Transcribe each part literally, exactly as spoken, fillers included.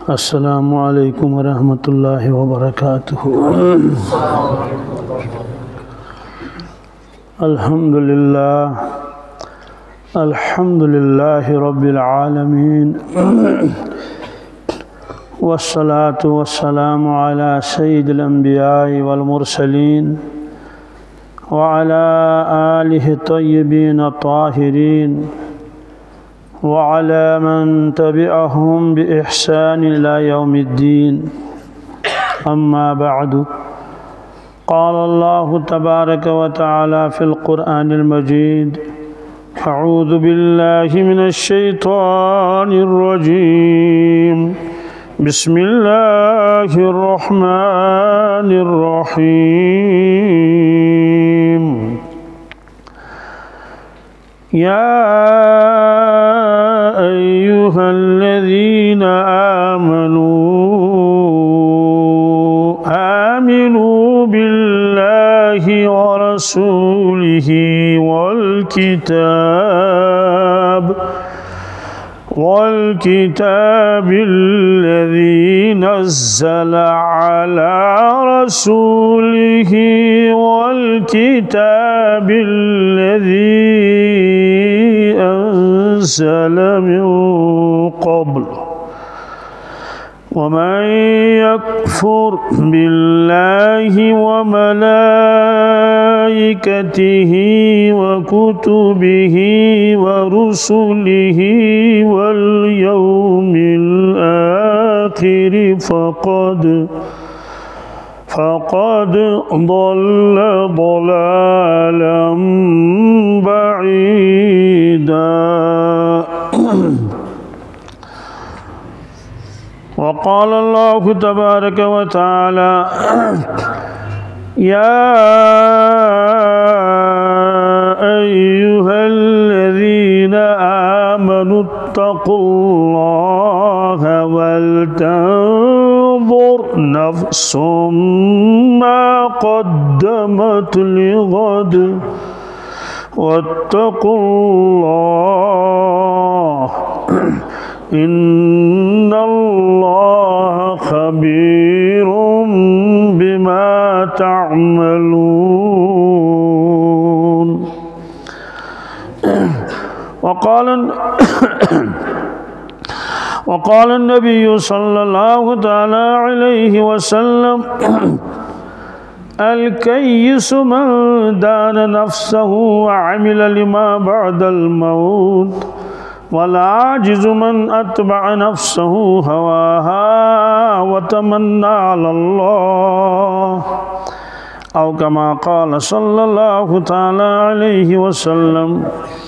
अस्सलामु अलैकुम वरहमतुल्लाहि वबरकातुहू। अल्हम्दुलिल्लाह अल्हम्दुलिल्लाहि रब्बिल आलमीन वस्सलातु वस्सलामु अला सय्यिदिल अंबिया'i वल मुरसलीन व अला आलिहि तय्यिबीन ताहिरीन वअला मन तबिअहुम बिइहसान इला यौमिद्दीन। अम्मा बअदु। क़ाल अल्लाहु तबारक व तआला फ़िल क़ुरआनिल मजीद। अऊज़ु बिल्लाहि मिनश शैतानिर रजीम। बिस्मिल्लाहिर रहमानिर रहीम। या अय्युहल्लज़ीना आमनू आमिनू बिल्लाहि व रसूलिहि वल किताब वल किताबिल्लज़ी नज़्ज़ला अला रसूलिहि वल किताबिल्लज़ी अंज़ल मिन क़ब्ल वमन यकफ़ुर बिल्लाहि व मलाइकतिहि व कुतुबिहि व रुसुलिहि वल यौमिल आखिर फ़क़द फ़क़द ضل ضلالا بعيدا। وقال الله تبارك وتعالى يا أيها الذين آمنوا اتقوا الله ولتنظر نفس ما قدمت لغد واتقوا الله إن الله خبير بما تعملون। وقال وقال النبي صلى الله تعالى عليه وسلم الكيس من دان نفسه وعمل لما بعد الموت والعاجز من أتبع نفسه هواها وتمنى على الله أو كما قال صلى الله تعالى عليه وسلم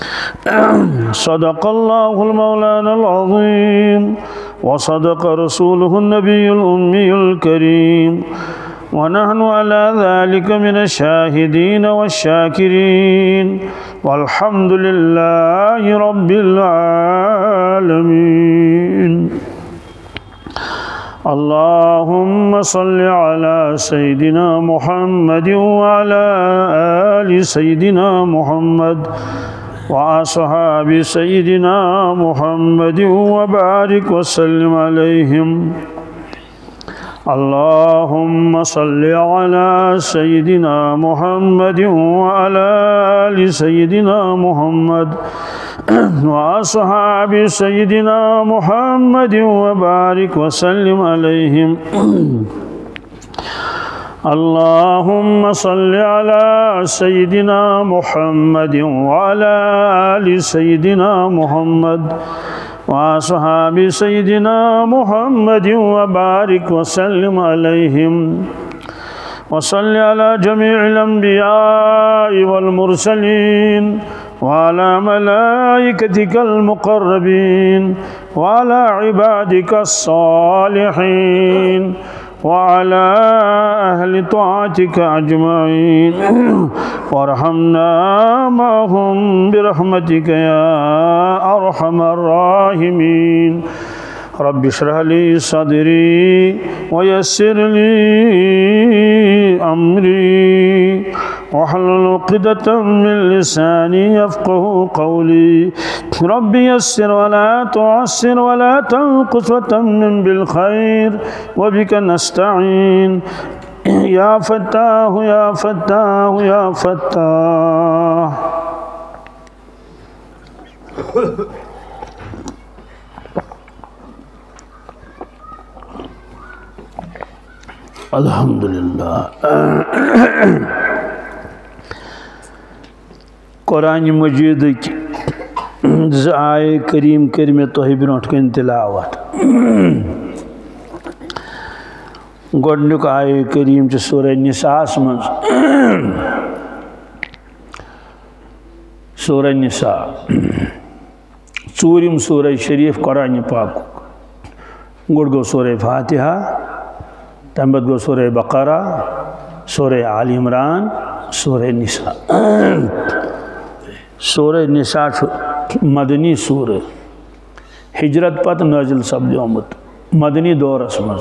صدق الله المولانا العظيم وصدق رسوله النبي الأمي الكريم ونحن على ذلك من الشاهدين والشاكرين والحمد لله رب العالمين। اللهم صل على سيدنا محمد وعلى آل سيدنا محمد وأصحاب سيدنا محمد وبارك وسلم عليهم. اللهم صل على سيدنا محمد وعلى آل سيدنا محمد وأصحاب سيدنا محمد وبارك وسلم عليهم. اللهم صل على سيدنا محمد وعلى آل سيدنا محمد وأصحاب سيدنا محمد وبارك وسلم عليهم. وصل على جميع الأنبياء والمرسلين وعلى ملائكتك المقربين وعلى عبادك الصالحين وعلى أهل طاعتك أجمعين وارحمنا معهم برحمتك يا أرحم الراحمين. رب اشرح لي صدري ويسر لي أمري واحلل عقدة من لساني يفقهوا قولي رب يسر ولا تعسر ولا تنقص وتمم بالخير وبك نستعين يا فتاح يا فتاح يا فتاح. الحمدللہ. قرآن مجید ز آئے کریم کر میں تہ برونٹ کن تلاوت. گۄڈنیُک آئے کریم چھ سورہ نساء من سورہ نساء ژوٗرِم سورہ شریف قرآن پاک. گۄڈٕ گوٚو سورہ فاتحہ، تمہ پتہٕ گوٚو سورہ بقرہ، سورہ آل عمران، سورہ نساء. سورہ نساء مدنی سورہ، ہجرت پتہ نازل سپدیومت مدنی دورس مز.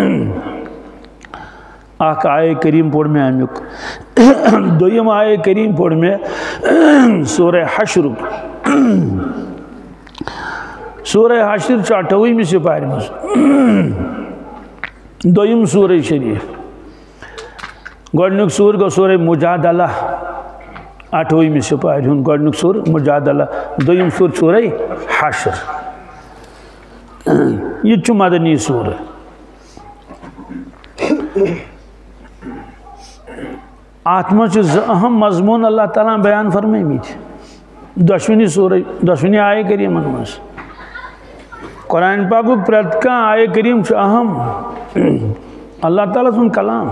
اخ آئے کریم پوڑ میں امیک. دویم آئے کریم پوڑ میں سورہ حشر. سورہ حشر چھ اٹھوئیمہِ سپارِ مز دویم سورہ شریف. گۄڈنیُک سور گوٚو سورہ مجادلہ اٹھوئیمہِ سپارِ ہُنٛد گۄڈنیُک سور مجادلہ. دویم سور سورہ حشر. یہ چھُ مدنی سورہ. اتھ منٛز چھِ زٕ اہم مضموٗن اللہ تعالیٰ بیان فرمٲمٕتۍ دۄشوٕنی سورہ دۄشوٕنی آیے کریٖمن منٛز. قرآن پاکُک پرٛٮ۪تھ کانٛہہ آیے کریم چھُ اہم، اللہ تعالیٰ سُنٛد کلام.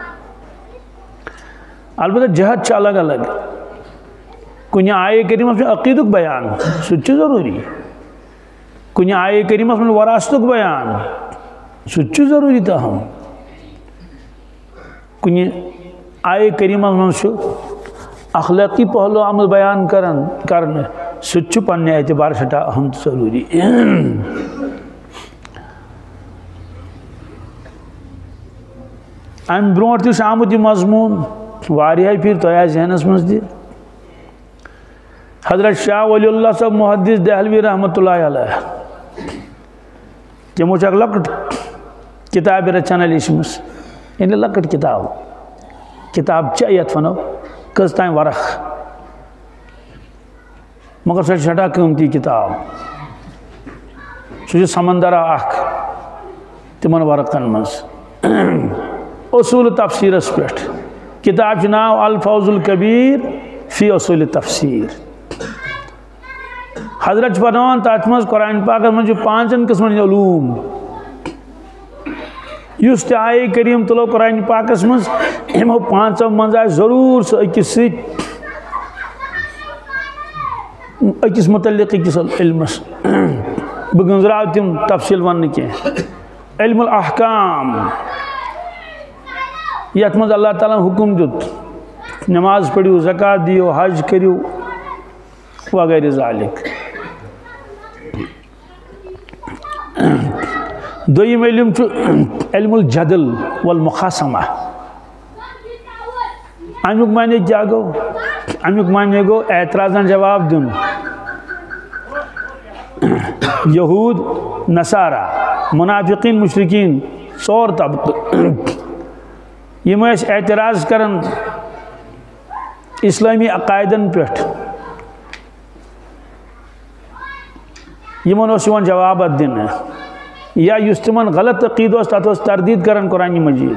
البتہ جہت چھِ الگ الگ. کُنہِ آیے کریٖمس منٛز عقیٖدُک بیان سُہ تہِ چھُ ضروٗری. کُنہِ آیے کریٖمس منٛز وراثتُک بیان سُہ تہِ چھُ ضروٗری تہٕ اہم. کُنہِ آیے کریٖمس منٛز چھُ اخلاقی پہلو آمُت بیان کرن کرنہٕ سُہ تہِ چھُ پننہِ اعتبار سٮ۪ٹھاہ اہم تہٕ ضروٗری. امہِ برونٛٹھ تہِ چھُ آمُت یہِ مضموٗن واریاہہِ پھِرِ تۄہہِ آسہِ ذہنس منٛز تہِ. حضرت شاہ ولی اللہ صاحب محدث دہلوی رحمۃ اللہ علیہ تِمو چھِ اکھ لۄکٕٹ کِتابہِ رچھنہ لیٖچھمٕژ. یعنی لۄکٕٹ کِتاب کِتاب چھےٚ یتھ ونو کٔژ تام ورق مگر سۄ چھِ سٮ۪ٹھاہ قۭمتی کِتاب. سُہ چھُ سمندرا اکھ تِمن ورقن منٛز اصوٗل تفسیٖرس پٮ۪ٹھ. کِتاب چھُ ناو الفوز الکبیٖر فی اصوٗلِ تفسیٖر. حضرت چھُ فرماوان تتھ منٛز قرآن پاکس منٛز چھُ پانٛژن قٕسمن ہٕنٛدۍ علوٗم. یُس تہِ آیے کریم تُلو قرآن پاکس منٛز یِمو پانٛژو منٛز آسہِ ضروٗر سُہ أکِس سۭتۍ أکِس متعلق أکِس علمس. بہٕ گٔنٛزراو تِم تفصیٖل وننہٕ کینٛہہ. علم الاحکام یتھ منٛز اللہ تعالیٰ حُکم دیُت نماز پٔرِو، زکات دِیِو، حج کٔرِو وغیرہ ذالک. دوٚیِم علم چھُ علم الجدل والمخاصمہ. امیُک معنی کیٛاہ گوٚو؟ امیُک معنی گوٚو اعتراضن جواب دیُن. یہوٗد نصارہ منافقین مشرقین ژور طبقہٕ یِم ٲسۍ اعتراض کران اسلٲمی عقایدن پٮ۪ٹھ. یِمن اوس یِوان جواب اتھ دِنہٕ یا یُس تِمن غلط عقیٖدٕ اوس تتھ اوس تردیٖد کران قرآنِ مجیٖد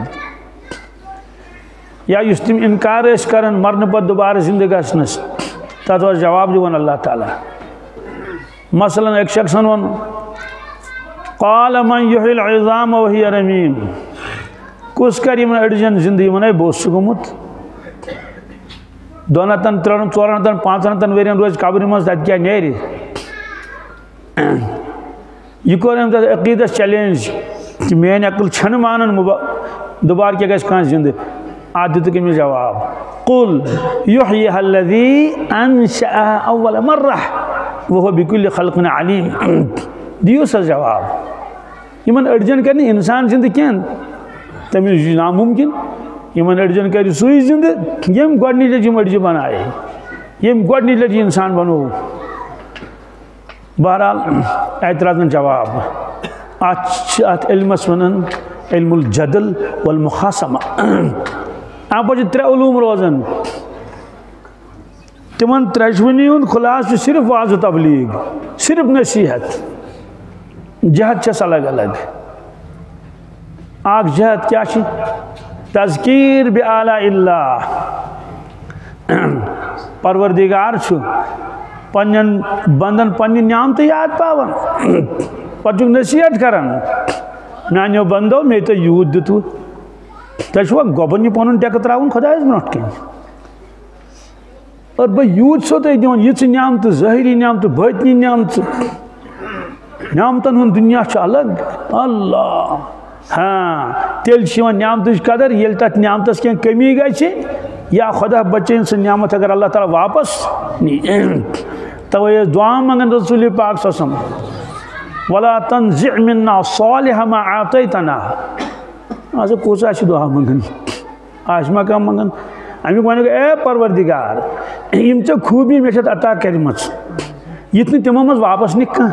یا یُس تِم انکار ٲسۍ کران مرنہٕ پتہٕ دُبارٕ زندٕ گژھنس تتھ اوس جواب دِوان اللہ تعالیٰ. مثلاً أکۍ شخصن ووٚن قال من یحیی العظام وہی رمیم. کُس کر یِمن أڈجن زندٕ یِمن ہے بہٕ اوسُس گوٚمُت دۄن ہتن ترٛٮ۪ن ژورن ہتن پانٛژن ہتن ؤرین روزِ قبرِ منٛز تتہِ کیٛاہ نیرِ. یہ کوٚر أمۍ تتھ عقیٖدس چیلینج کہ میٲنۍ عقل چھنہٕ مانان دُبارٕ کیٛاہ گژھِ کانٛہہ زندٕ. اتھ دِتُکھ أمِس جواب قل یحییہا الذی انشأہا اول مرہ وہو بکل خلق علیم. دِیِو سا جواب یمن اڑجن کر انسان زند کین تمس ناممکن یمن اڑجن کر سوئی زند یم گۄڈنِچ لٹہِ یم اڑجہِ بنائے یم گۄڈنِچ لٹہِ انسان بنو بہرحال اعتراضن جواب ات ات علمس ونان علم الجدل والمخاصمہ ام پتہ ترے علوم روزان تمن ترجمنی ہند خلاص صرف واض و تبلیغ صرف نصیحت جہت چھس الگ الگ اک جہت کیا چھ تذکیر بآلاء اللہ پروردگار چھ پنن بندن پنہ نعمت یاد پاون پتہ نصیحت کران میانو بندو مے تو یوت دتو تہ چھوا گوبن یہ پنن ٹیک تراون خدایس برونٹ کن اور بہ یوت سو تہ دون یہ نعمت ظاہری نعمت باطنی نعمت نعمتن ہن دنیا چھ الگ اللہ ہاں تیل چھ نعمت قدر یل تت نعمتس کی کمی گژھِ یا خدا بچین سے نعمت اگر اللہ تعالی واپس نی توے دعا منگن رسول پاک صلی اللہ علیہ وسلم ولا تنزع منا صالح ما اعطيتنا آج کوسا چھ دعا منگن آج ما کا منگن امی کو اے پروردگار یم چھ خوبی میں چھ عطا کرمچ یتنی تمام واپس نکا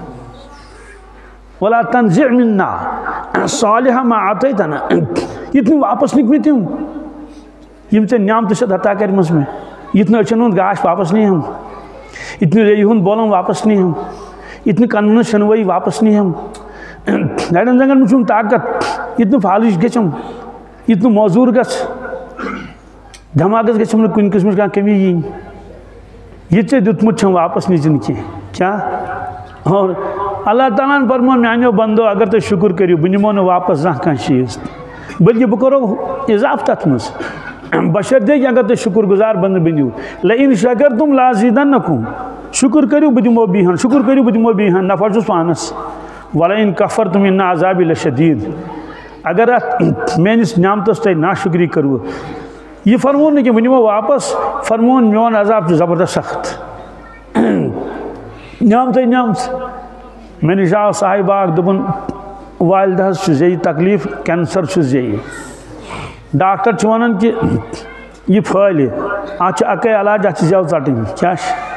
ولا تنزع منا صالح ما اعطيتنا یتنی واپس نکمی تم یم چھ نعمت چھ عطا کرمچ میں یتنی اچھن ہند گاش واپس نہیں ہم اتنی ری ہند بولن واپس نہیں ہم اتنی کنن شنوئی واپس نہیں ہم لڑن زنگن میں چھم طاقت اتنی فالش گچم اتنی موزور گچ دھماغس گچم نے کن قسم کا کمی ین یہ چھ دتمت چھم واپس نہیں جن کی کیا اور اللہ تعالیٰ نے فرمان میانو بندو اگر تو شکر کریو بنمو نہ واپس زاں کان چیز بلکہ بہ کرو اضافہ تت مز بشرطے کہ اگر تو شکر گزار بند بنیو لئن شکرتم لازیدنکم شکر کریو بہ دمو بیہن شکر کریو بہ دمو بیہن نفع چھس پانس ولئن کفرتم ان عذابی لشدید اگر میانس نعمتس تہ ناشکری کرو یہ فرمون کہ ونمو واپس فرمون میون عذاب زبردست سخت نعمت نعمت میں نے شاہ صاحب آگ دبن والدہ زی تکلیف کینسر چھ زی ڈاکٹر چھ ونان کہ یہ پھلہ ات اکے علاج ات زیو ژٹن کیا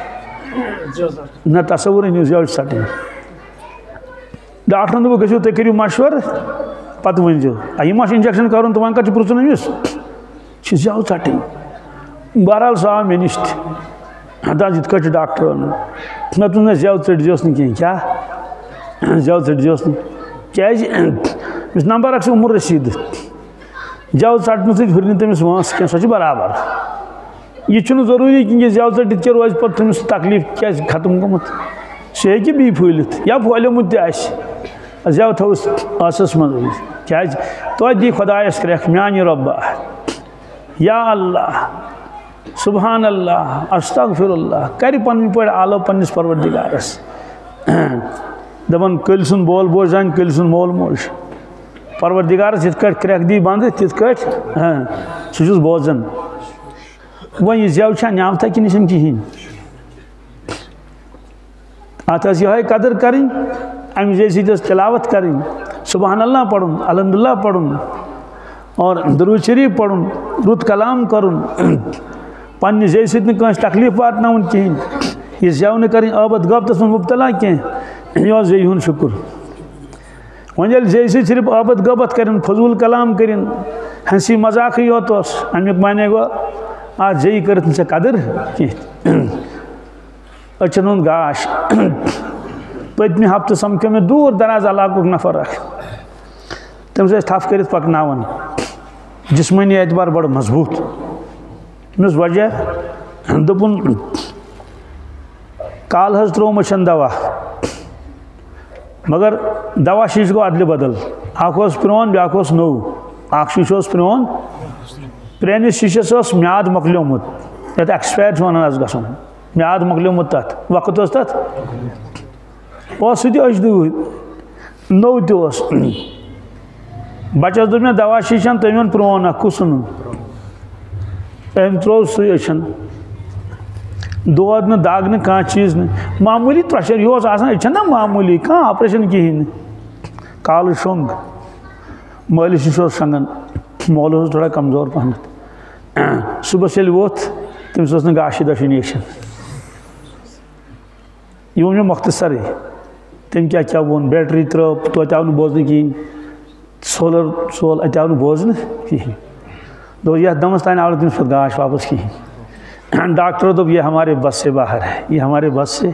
نہ تصور نہیں زیو ژٹن ڈاکٹرن دپ گژھو تُہۍ کٔرِو مشور پتہ ؤنزیو یہ ما انجیکشن کرن تو وۄنۍ کتہِ پرژھُن أمِس چھِ زیو ژٹن بہرحال سُہ آو مےٚ نِش تہِ دپ یِتھ کٲٹھۍ چھُ ڈاکٹر ونان مےٚ دوٚپ نہ زیو ژٔٹزیوس نہٕ کینٛہہ کیٛاہ زیو ژٔٹزیوس نہٕ کیٛازِ أمِس نمبر اکھ چھُ عمر رسیٖد زیو ژٹنہٕ سۭتۍ ہُرِ نہٕ تٔمِس وٲنٛس کینٛہہ سۄ چھِ برابر یہ چھُنہٕ ضروٗری کینٛہہ یہِ زیو ژٔٹِتھ کیٛاہ روزِ پتہٕ تٔمِس تکلیٖف کیٛازِ ختم گوٚمُت سُہ ہیٚکہِ بیٚیہِ پھٔہلِتھ یا پھٔہلیومُت تہِ آسہِ زیو تھوٚوُس ٲسَس منٛز کیٛازِ توتہِ دی خۄدایَس کرٛٮ۪کھ میٛانہِ رۄبہ یا اللہ سبحان اللہ استغفر اللہ کر پنن پٲٹھۍ آلو پننس پروردگارس دپان کٔلۍ سُنٛد بول بوج زانہِ کٔلۍ سُنٛد مول موج پروردگارس یِتھ کٲٹھۍ کرٛٮ۪کھ دی بنٛد تِتھ کٲٹھۍ سُہ چھُس بوزان وۄنۍ یہِ زٮ۪و چھا نعمتھا کِنہٕ یہِ چھَنہٕ کِہیٖنۍ اتھ ٲس یِہوٚے قدر کَرٕنۍ اَمہِ زٮ۪و سۭتۍ ٲس تلاوت کَرٕنۍ سبحان اللہ پڑھُن الحمدللہ پڑھُن اور درود شریف پڑھُن رُت کلام کرُن پننہِ زٮ۪و سۭتۍ نہٕ کٲنٛسہِ تکلیٖف واتناوُن کِہیٖنۍ یہِ زٮ۪و نہٕ کَرٕنۍ ٲبَد غٲبتَس منٛز مُبتلا کینٛہہ یہِ اوس زٮ۪وِ ہُنٛد شُکُر وۄنۍ ییٚلہِ زٮ۪وِ سۭتۍ صرف ٲبَد غٲبت کَرن فضوٗل کلام کٔرِنۍ ہنسی مذاقٕے یوت اوس اَمیُک معنے گوٚو اَتھ زٮ۪وِ کٔرٕتھ نہٕ ژےٚ قدر کینٛہہ أچھن ہُنٛد گاش پٔتمہِ ہفتہٕ سمکھیو مےٚ دوٗر دراز علاقُک نفر اکھ تٔمِس ٲسۍ تھپھ کٔرِتھ پکناوان جسمٲنی اعتبار بڑٕ مضبوٗط أمِس وجہ دوٚپُن کالہٕ حظ ترٛوو مٔچھن دوا مگر دوا شیٖشہٕ گوٚو اَدلہِ بدل اکھ اوس پرٛون بیٛاکھ اوس نوٚو اکھ شیٖشہٕ اوس پرٛون پرٛٲنِس شیٖشس اوس میاد مۄکلیومُت یتھ ایکسپایر چھِ ونان آز گژھُن میاد مۄکلیومُت تتھ وقت اوس تتھ اوس سُہ تہِ أچھ نوٚو تہِ اوس بچس دوٚپ مےٚ دوا شیٖشن تٔمۍ ووٚن پرٛون اکھ کُس اوٚنُن أمۍ ترٛوو سُے أچھن دود نہٕ دگ نہٕ کانٛہہ چیٖز نہٕ معموٗلی پریشر یہِ اوس آسان أچھن نا معموٗلی کانٛہہ آپریشن کِہیٖنۍ نہٕ کال شونگ مالس نش شنگان مول تھوڑا کمزور پہمت صبح ییٚلہِ ووت تٔمِس ٲس نہٕ گاشہِ ڈیفِنیشن یہ ووٚن مےٚ مۄختصرٕے تٔمۍ کیٛاہ کیٛاہ ووٚن بیٹری ترٛٲو توتہِ آو نہٕ بوزنہٕ کِہیٖنۍ سولر سول اَتہِ آو نہٕ بوزنہٕ کِہیٖنۍ دوٚپ یَتھ دمس تانۍ آو نہٕ تٔمِس پَتہٕ گاش واپس کِہیٖنۍ ڈاکٹرو دوٚپ یہ ہمارے بس سے باہر ہے یہ ہمارے بس سے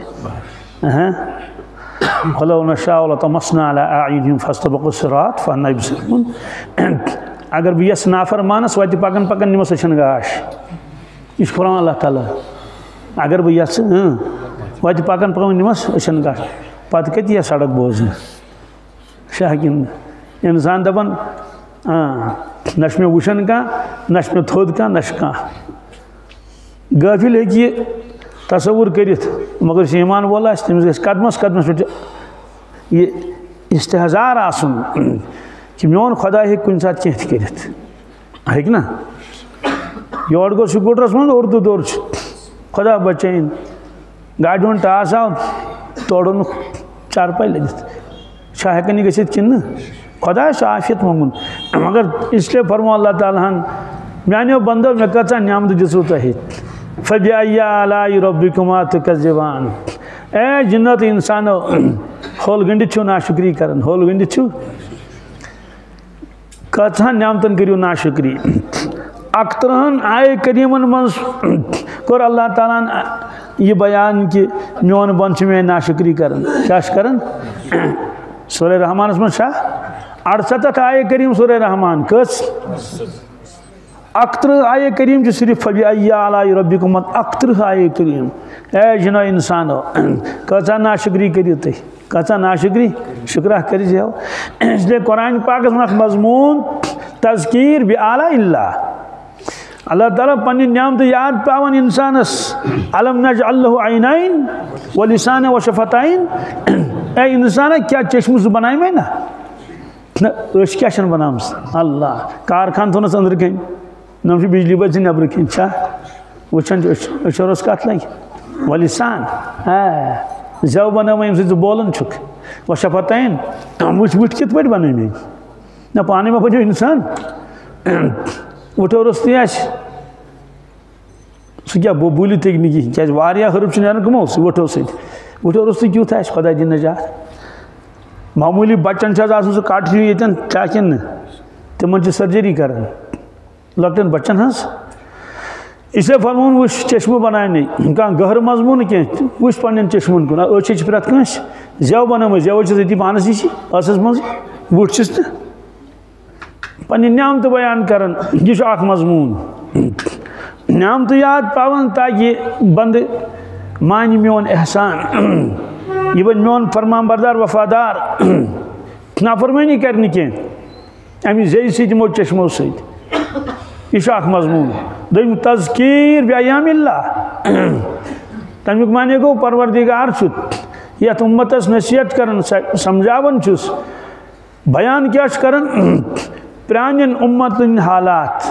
وَلَوْ نَشَاءُ لَطَمَسْنَا عَلَىٰ أَعْيُنِهِمْ فَاسْتَبَقُوا الصِّرَاطَ فَأَنَّىٰ يُبْصِرُونَ اگر بہٕ یَس نافرمانس وَتہِ پکان پکان نِمس أچھن گاش یہ چھُ قرآن اللہ تعالیٰ اگر بہٕ یژھٕ وَتہِ پکان پکان نِمس أچھن گاش پتہٕ کتہِ یِیہِ سڑک بوزنہٕ شاہ کِنہٕ اِنسان دپان نہ چھُ مےٚ وٕچھان کانٛہہ نہ چھُ مےٚ تھوٚد کانٛہہ نہ چھُ کانٛہہ غٲفِل ہیٚکہِ یہِ تصوُر کٔرِتھ مگر یُس ایٖمان وول آسہِ تٔمِس گژھِ قدمس قدمس پٮ۪ٹھ یہِ استحزار آسُن کہ میون خدا ہیٚکہِ کُنہِ ساتہٕ کینٛہہ تہِ کٔرِتھ ہیٚکہِ نا یورٕ گوٚو سکوٗٹرس منٛز اُردو دور چھُ خدا بچٲیِن گاڑِ ہُنٛد ٹاس آو تورٕ اوٚنُکھ چارپاے لٔگِتھ چھا ہٮ۪کان یہِ گٔژھِتھ کِنہٕ نہٕ خۄدایَس چھُ عافیت منٛگُن مگر اِسلیے فرمو اللہ تعالیٰ ہن میانیو بندو مےٚ کۭژاہ نعمتہٕ دِژوٕ تۄہہِ فَبِأَيِّ آلَاءِ رَبِّكُمَا تُكَذِّبَانِ اے جِنو تہٕ اِنسانو ہول گٔنڈِتھ چھِو ناشُکری کران ہول گٔنڈِتھ چھِو کۭژاہن نعمتن کٔرِو ناشُکری اکترٕہن آیہِ کریٖمن منٛز کوٚر اللہ تعالیٰ ہن یہ بیان کہ میون بنٛد چھُ میٲنۍ ناشُکری کران کیٛاہ چھُ کران سورہ رحمانس منٛز چھا اَرسَتتھ آیہِ کریٖم سورہ رحمان کٔژ اکترٕہ آیہِ کریٖم چھُ صرف فَبِأَيِّ آلَاءِ رَبِّكُمَا اکترٕہ آیہِ کریٖم اے جِنو اِنسانو کۭژاہ ناشُکری کٔرِو تُہۍ کۭژاہ ناشُکری شُکرا کٔرۍزیو اس لیے قرآن پاکس منٛز اکھ مضموٗن تذکیٖر بِآلَاءِ اللہ اللہ تعالیٰ پننہِ نعمتہٕ یاد پاوان انسانس الم نجعل لہُ عینین وَلِسانًا وَشَفَتَین اے انسانا کیٛاہ چشمہٕ زٕ بنایمَے نا نہ أچھ کیٛاہ چھَنہٕ بنٲومٕژ اللہ کارخان تھوٚونَس أنٛدرٕ کَنۍ نۄم چھِ بجلی بٔتۍ نٮ۪برٕ کِنۍ چھا وٕچھان چھِ أچھ أچھو روٚس کَتھ لگہِ وَلِسان آ زٮ۪و بنٲومَے ییٚمہِ سۭتۍ ژٕ بولان چھُکھ وَشَفَتَین وٕچھ وٕٹھ کِتھ پٲٹھۍ بنٲومٕے نہ پانے ما بنیو انسان وٕٹھو روٚستُے آسہِ سُہ کیٛاہ بوٗلِتھ ہیٚکہِ نہٕ کِہیٖنۍ کیٛازِ واریاہ حرف چھِ نیران کٕمو سۭتۍ وٕٹھو سۭتۍ وٕٹھو روٚستُے کیُتھ آسہِ خۄدا دِیِن نجات معموٗلی بچن چھِ آز آسان سُہ کٹ ہیوٗ ییٚتٮ۪ن کیٛاہ کِنہٕ نہٕ تِمن چھِ سرجری کران لۄکٹٮ۪ن بچن ہٕنٛز اسلیے فرمووُن وٕچھ چشمہٕ بناونٕے کانٛہہ گہرٕ مضموٗن نہٕ کینٛہہ وٕچھ پننٮ۪ن چشمن کُن أچھ چھِ پرٛٮ۪تھ کٲنٛسہِ زٮ۪و بنٲومٕژ زٮ۪و چھِس أتی پانس نِشی ٲسس منٛز وٕٹھ چھِس تہٕ پننہِ نعمتہٕ بیان کران یہِ چھُ اکھ مضموٗن نعمتہٕ یاد پاوان تاکہِ بندٕ مانہِ میون احسان یہ بنہِ میون فرمان بردار وفادار نافرمٲنی کرِ نہٕ کینٛہہ امہِ زیٚیہِ سۭتۍ یِمو چشمو سۭتۍ یہ چھُ اکھ مضموٗن دوٚیِم تذکیٖر بِایام اللہ تمیُک معنی گوٚو پروردگار چھُ یتھ اُمتس نصیحت کران سمجھاوان چھُس بیان کیٛاہ چھُ کران پرٛانٮ۪ن اُمتن ہٕنٛدۍ حالات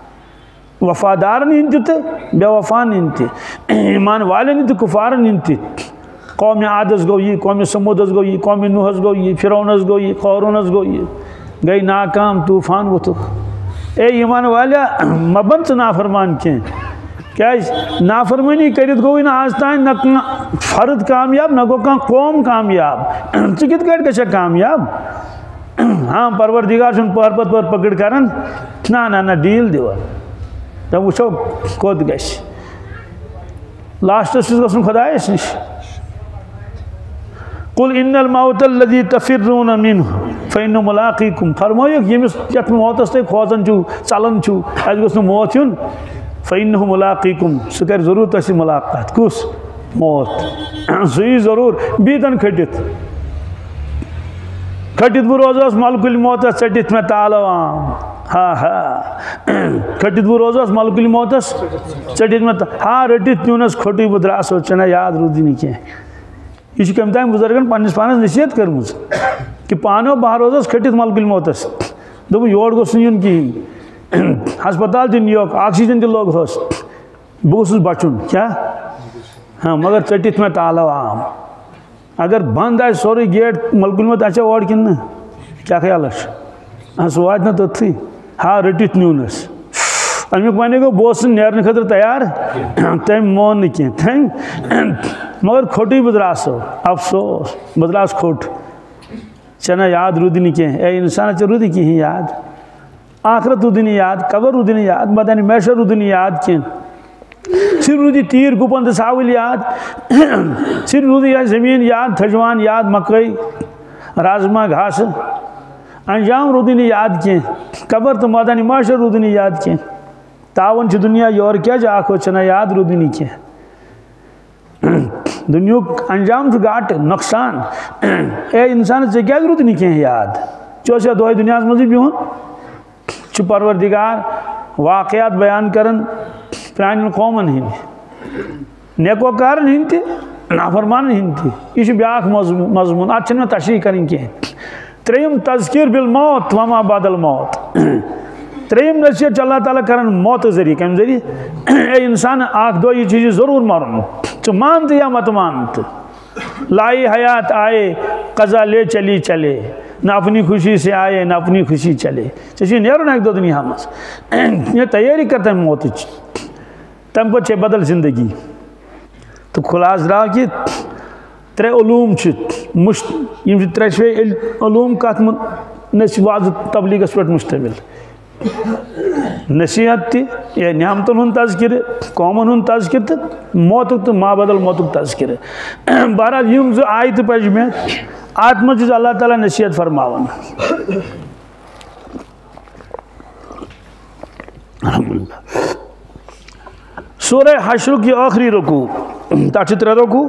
وفادارن ہٕنٛدۍ تہِ تہٕ بے وفاہن ہٕنٛدۍ تہِ ایٖمان والٮ۪ن ہٕنٛدۍ تہٕ کُفارن ہٕنٛدۍ تہِ قومِ عادس گوٚو یہِ قومِ سموٗدس گوٚو یہِ قومِ نوٗحس گوٚو یہِ فرعونس گوٚو یہِ قارونس گوٚو یہِ گٔے ناکام طوٗفان ووٚتھُکھ اے ایٖمان والیہ مہ بن ژٕ نافرمان کینٛہہ کیٛازِ نافرمٲنی کٔرِتھ گوٚوُے نہٕ آز تانۍ نہ کانٛہہ فرد کامیاب نہ گوٚو کانٛہہ قوم کامیاب ژٕ کِتھ کٲٹھۍ گژھکھ کامیاب ہاں پروردگار چھُنہٕ پٔہر پتہٕ پٔہر پکڑ کران نہ نہ نہ ڈیٖل دِوان دپ وٕچھو کوٚت گژھِ لاسٹس چھُس گژھُن خۄدایس نِش قُل اِنَّ الموت الذی تفرون منہ فإنہ ملاقیکم فرمٲیُکھ ییٚمِس یتھ موتس تُہۍ کھوژان چھِو ژلان چھِو اَسہِ گوٚژھ نہٕ موت یُن فإنہ ملاقیکم سُہ کرِ ضروٗر تۄہہِ سۭتۍ مُلاقات کُس موت سُہ یی ضروٗر بیٖتن کھٔٹِتھ کھٔٹِتھ بہٕ روزہس ملکُل موتس ژٔٹِتھ مےٚ تالو عام ہا ہا کھٔٹِتھ بہٕ روزہس ملکُل موتس ژٔٹِتھ مےٚ ہا رٔٹِتھ نیوٗنس کھوٚٹُے بہٕ درٛاسو ژےٚ نہ یاد روٗدی نہٕ کینٛہہ یہ چھُ کٔمۍ تانۍ بُزرگن پننس پانس نصیحت کٔرمٕژ کہ پانو بہٕ روزس کھٔٹِتھ ملکُل موتس دوٚپُن یور گوٚژھ نہٕ یُن کِہیٖنۍ ہسپتال تہِ نِیوکھ آکسیجن تہِ لوگہوس بہٕ گوٚژھُس بچُن کیٛاہ ہاں مگر ژٔٹِتھ مےٚ تالو عام اگر بنٛد آسہِ سورُے گیٹ ملکُل موت آسیا اورٕ کِنہٕ نہٕ کیا خیال ہے سہ وات نا توتھی ہاں رٹت نیونس امیک ون گو بہت نیرنے خاطر تیار تم مون نا کی تم مگر کھوٹی بہ دراسو افسوس بہ دراس کھوٹ چنا یاد رود نا کی اے انسان ے رود کہین یاد آخرت رود یاد قبر رود یاد بدن میشر رود یاد کی صرف رودی تیر گپن تو ساول یاد صرف رودی زمین یاد تھجوان یاد مکئی رازما گھاس انجام رود یاد کی قبر تو مدن معاشر رود یاد کی تاون دنیا یور کیا اخ چنا یاد رود کی دنیا انجام گاٹ نقصان اے انسان ے کیا رود کی یاد چوسیا دہ دنیا مزے بہن پروردگار واقعات بیان کرن پران قومن ہند نیکوکارن ہند تہ نافرمانن ہند تہ یہ بیاکھ مضمون ات چھنہ تشریح کریں کی تریم تذکیر بالموت وما بعد الموت تریم نصیحت اللہ تعالیٰ کرن موت ذریعہ کم ذریعہ اے انسان آخ دو یہ چیز ضرور مرن تو مانت یا مت مانت لائی حیات آئے قضا لے چلی چلے نہ اپنی خوشی سے آئے نہ اپنی خوشی چلے چیزیں نیرون ایک دو دنیا مز یہ تیاری کرتا ہے موت تم پہ بدل زندگی تو خلاص رہا کہ ترے علوم مشت یم ترے شوے علوم کت نصیحت واضح تبلیغس پہ مشتمل نصیحت تہ یہ نعمتن ہند تذکر قومن ہند تذکر تو موت تو ما بدل موت تذکر بہرحال یم زو آیت پج میں آت مجھ اللہ تعالیٰ نصیحت فرماون الحمدللہ سورہ حشر کی آخری رکوع تاچ ترے رکوع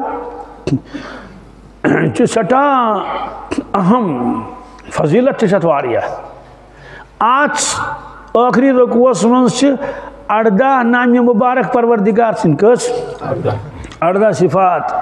چھ سٹھا اہم فضیلت چھ واریا آج آخری رکوع منز اردہ نام مبارک پروردگار سن کس اردہ صفات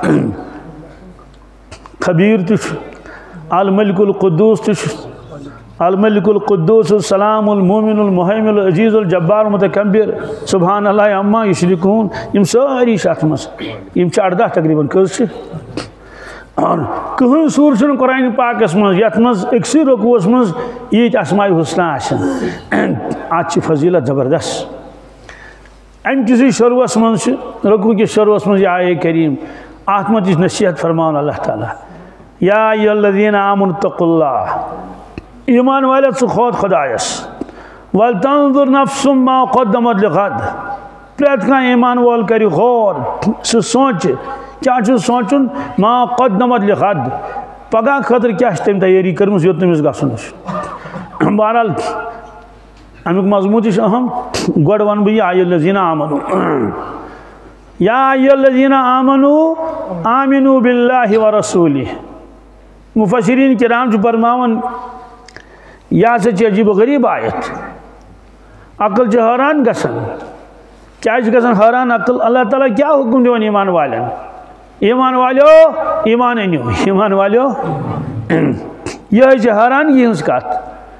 خبیر تش الملک القدوس تش الملک القدوس السلام المومن المحیمن العزیز الجبار المتکبر سبحان اللہ عما یشرکون یم ساری شاخ مس یم اردہ تقریباً کس اور کہیں سور چھن قرآن پاکس مز یت مز اکسی رکوعس مز یہ اسماء الحسنی آسن آج فضیلت زبردست ام کسی شروعس مز رکوع کے شروعس مز یہ آئے کریم آت مت نصیحت فرماؤن اللہ تعالیٰ یا ایھا الذین آمنوا اتقوا اللہ ایمان والے سے خود خدایس ولتنظر نفس ما قدمت لغد پریت کا ایمان وال کری غور سے سوچ کیا چھ سوچن ما قدمت لغد پگہ خاطر کیا تم تیاری کرمس یوت تمس گھن بہرحال امیک مضمون تہ اہم گوڑ ون بہ یا ایھا الذین آمنوا یا ایھا الذین آمنوا آمنوا باللہ ورسولہ مفسرین کرام چھ فرماون یہ ہسا عجیب و غریب آیت عقل چھ حیران گژھان کیا چھ گژھان حیران عقل اللہ تعالیٰ کیا حکم دِوان ایمان والن ایمان والیو ایمان انیو ایمان والیو یہ چھ حیرانگی ہنز کت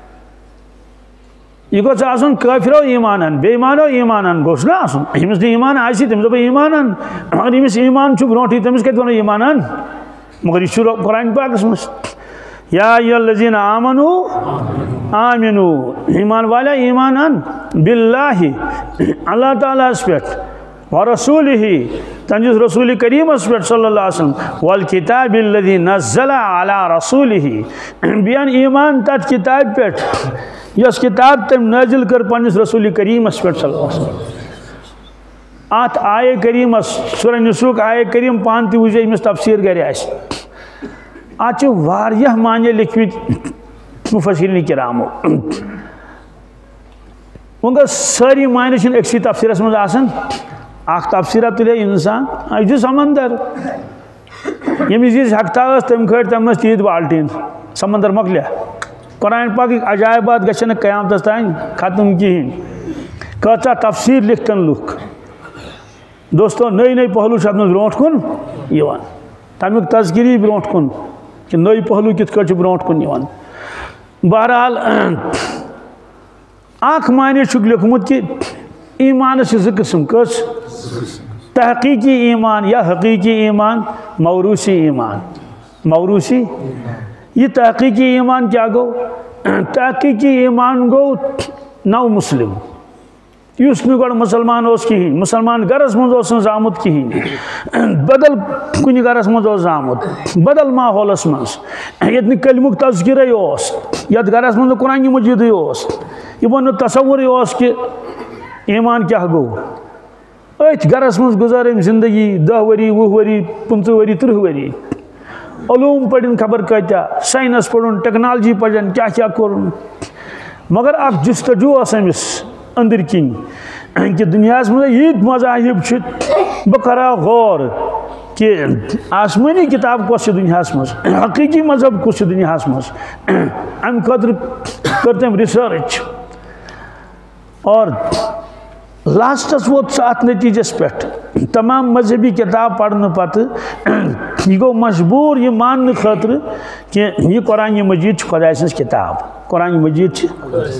یہ گوس آسن کافرو ایمانن بے ایمانو ایمانن گوس نا آسن امس نہ ایمان آسی تمس دپ ایمانن مگر امس ایمان چھ برونٹھی تمس کتہ ونو ایمانن مگر یہ قرآن پاکس مس یا ایھا الذین آمنوا آمنوا ایمان والا ایمانن باللہ اللہ تعالیٰ اس پہ ورسولہ تنجس رسول کریم اس پہ صلی اللہ علیہ وسلم والکتاب الذی نزل علی رسولہ بیان ایمان تات کتاب پہ یس کتاب تم نازل کر پنس رسول کریم اس پہ صلی اللہ علیہ وسلم آت آئے کریم اس سورہ نسوک آئے کریم پانتی وجہ امس تفسیر کرے آئیس آج واریہ معنی لکھوت مفسرین کرامو انگا ساری معنی چھن اکسی تفسیر اس میں آسن آخ تفسیرات تلے انسان آج سمندر یمی چیز حقتا اس تم کھڑ تم اس تید بالٹین سمندر مکلیا قرآن پاک ایک عجائبات گشن قیامت استائیں ختم کی ہیں کہتا تفسیر لکھتن لکھ دوستو نئی نئی پہلو شاید میں برونٹ کن یوان تامیک تذکری برونٹ کن کہ نئی پہلو کت کچھ برونٹ کن یوان بہرحال آنکھ معنی چھک لکھمت کی ایمان سے زی قسم کس تحقیقی ایمان یا حقیقی ایمان موروثی ایمان موروثی یہ تحقیقی ایمان کیا گو تحقیقی ایمان گو نو مسلم یس نہ گۄڈٕ مسلمان اوس کِہیٖنۍ مسلمان گرس منٛز اوس نہٕ زامُت کِہیٖنۍ بدل کُنہِ گرس منٛز اوس زامُت بدل ماحولس منٛز ییٚتہِ نہٕ کلمُک تذکِرے اوس یتھ گرس منٛز نہٕ قرآنہِ مجیٖدٕے اوس یِمن نہٕ تصورٕے اوس کہِ ایمان کیٛاہ گوٚو أتھۍ گرس منٛز گُزٲر أمۍ زندگی دہ ؤری وُہ ؤری پٕنٛژٕ ؤری تٕرٛہ ؤری علوٗم پٔرِن خبر کۭتیاہ ساینس پوٚرُن ٹیکنالجی پٔرِن کیٛاہ کیٛاہ کوٚرُن مگر اکھ جستجوٗ ٲس أمِس أنٛدٕرۍ کِنۍ کہ دُنیاہس منٛز ییٖتۍ مذاہب چھِ بہٕ کرٕ ہا غور کہ آسمٲنی کِتاب کۄس چھِ دُنیاہس منٛز حقیٖقی مذہب کُس چھُ دُنیاہس منٛز اَمہِ خٲطرٕ کٔر تٔمۍ رِسٲرٕچ اور لاسٹس ووت سُہ اتھ نتیٖجس پٮ۪ٹھ تمام مذہبی کِتاب پرنہٕ پتہٕ یہِ گوٚو مجبوٗر یہِ ماننہٕ خٲطرٕ کہ یہِ قرآنہِ مجیٖد چھِ خۄداے سٕنٛز کِتاب قرآنہِ مجیٖد چھِ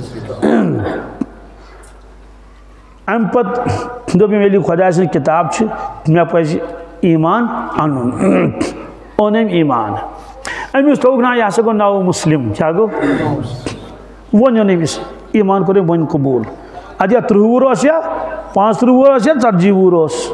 امہِ پتہٕ دوٚپ أمۍ ییٚلہِ یہِ خۄداے سٕنٛز کِتاب چھِ مےٚ پزِ ایٖمان اَنُن اوٚن أمۍ ایٖمان أمِس تھوٚوُکھ نا یہِ ہسا گوٚو نو مُسلِم کیٛاہ گوٚو وۄنۍ اوٚن أمِس ایٖمان کوٚر أمۍ وۄنۍ قبوٗل ادٕ یا تٕرٛہ وُہُر اوس یا پانٛژھ تٕرٛہ وُہُر اوس یا ژتجی وُہُر اوس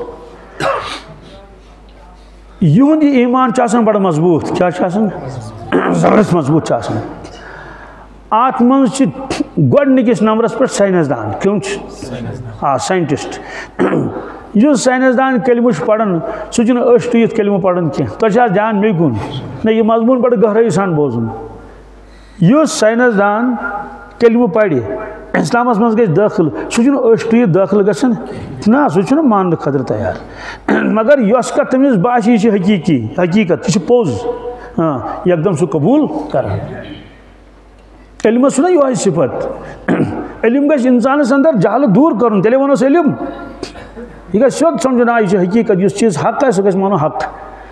یِہُنٛد یہِ ایٖمان چھُ آسان بڑٕ مضبوٗط کیٛاہ چھُ آسان زبردست مضبوٗط چھُ آسان اتھ منٛز چھِ گۄڈنِکِس نمبرس پٮ۪ٹھ ساینس دان کٕم چھِ آ ساینٹسٹ یُس ساینس دان کلمہٕ چھُ پران سُہ چھُنہٕ أچھ ٹُوِتھ کلمہٕ پران کینٛہہ تۄہہِ چھِ آز دھیان مے کُن نہ یہِ مضموٗن بڑٕ گہرٲیی سان بوزُن یُس ساینس دان کلمہٕ پرِ اسلامس منٛز گژھِ دٲخل سُہ چھُنہٕ أچھ ٹُوِتھ دٲخل گژھان نہ سُہ چھُنہٕ ماننہٕ خٲطرٕ تیار مگر یۄس کتھ تٔمِس باسہِ یہِ چھِ حقیٖقی حقیٖقت یہِ چھِ پوٚز ہاں یکدم سُہ قبوٗل کران علمس چھُنہ یِہوے صفت علم گژھِ انسانس اندر جہالت دوٗر کرُن تیٚلے ونوس علم یہِ گژھِ سیوٚد سمجھُن آ یہِ چھِ حقیٖقت یُس چیٖز حق آسہِ سُہ گژھِ مانُن حق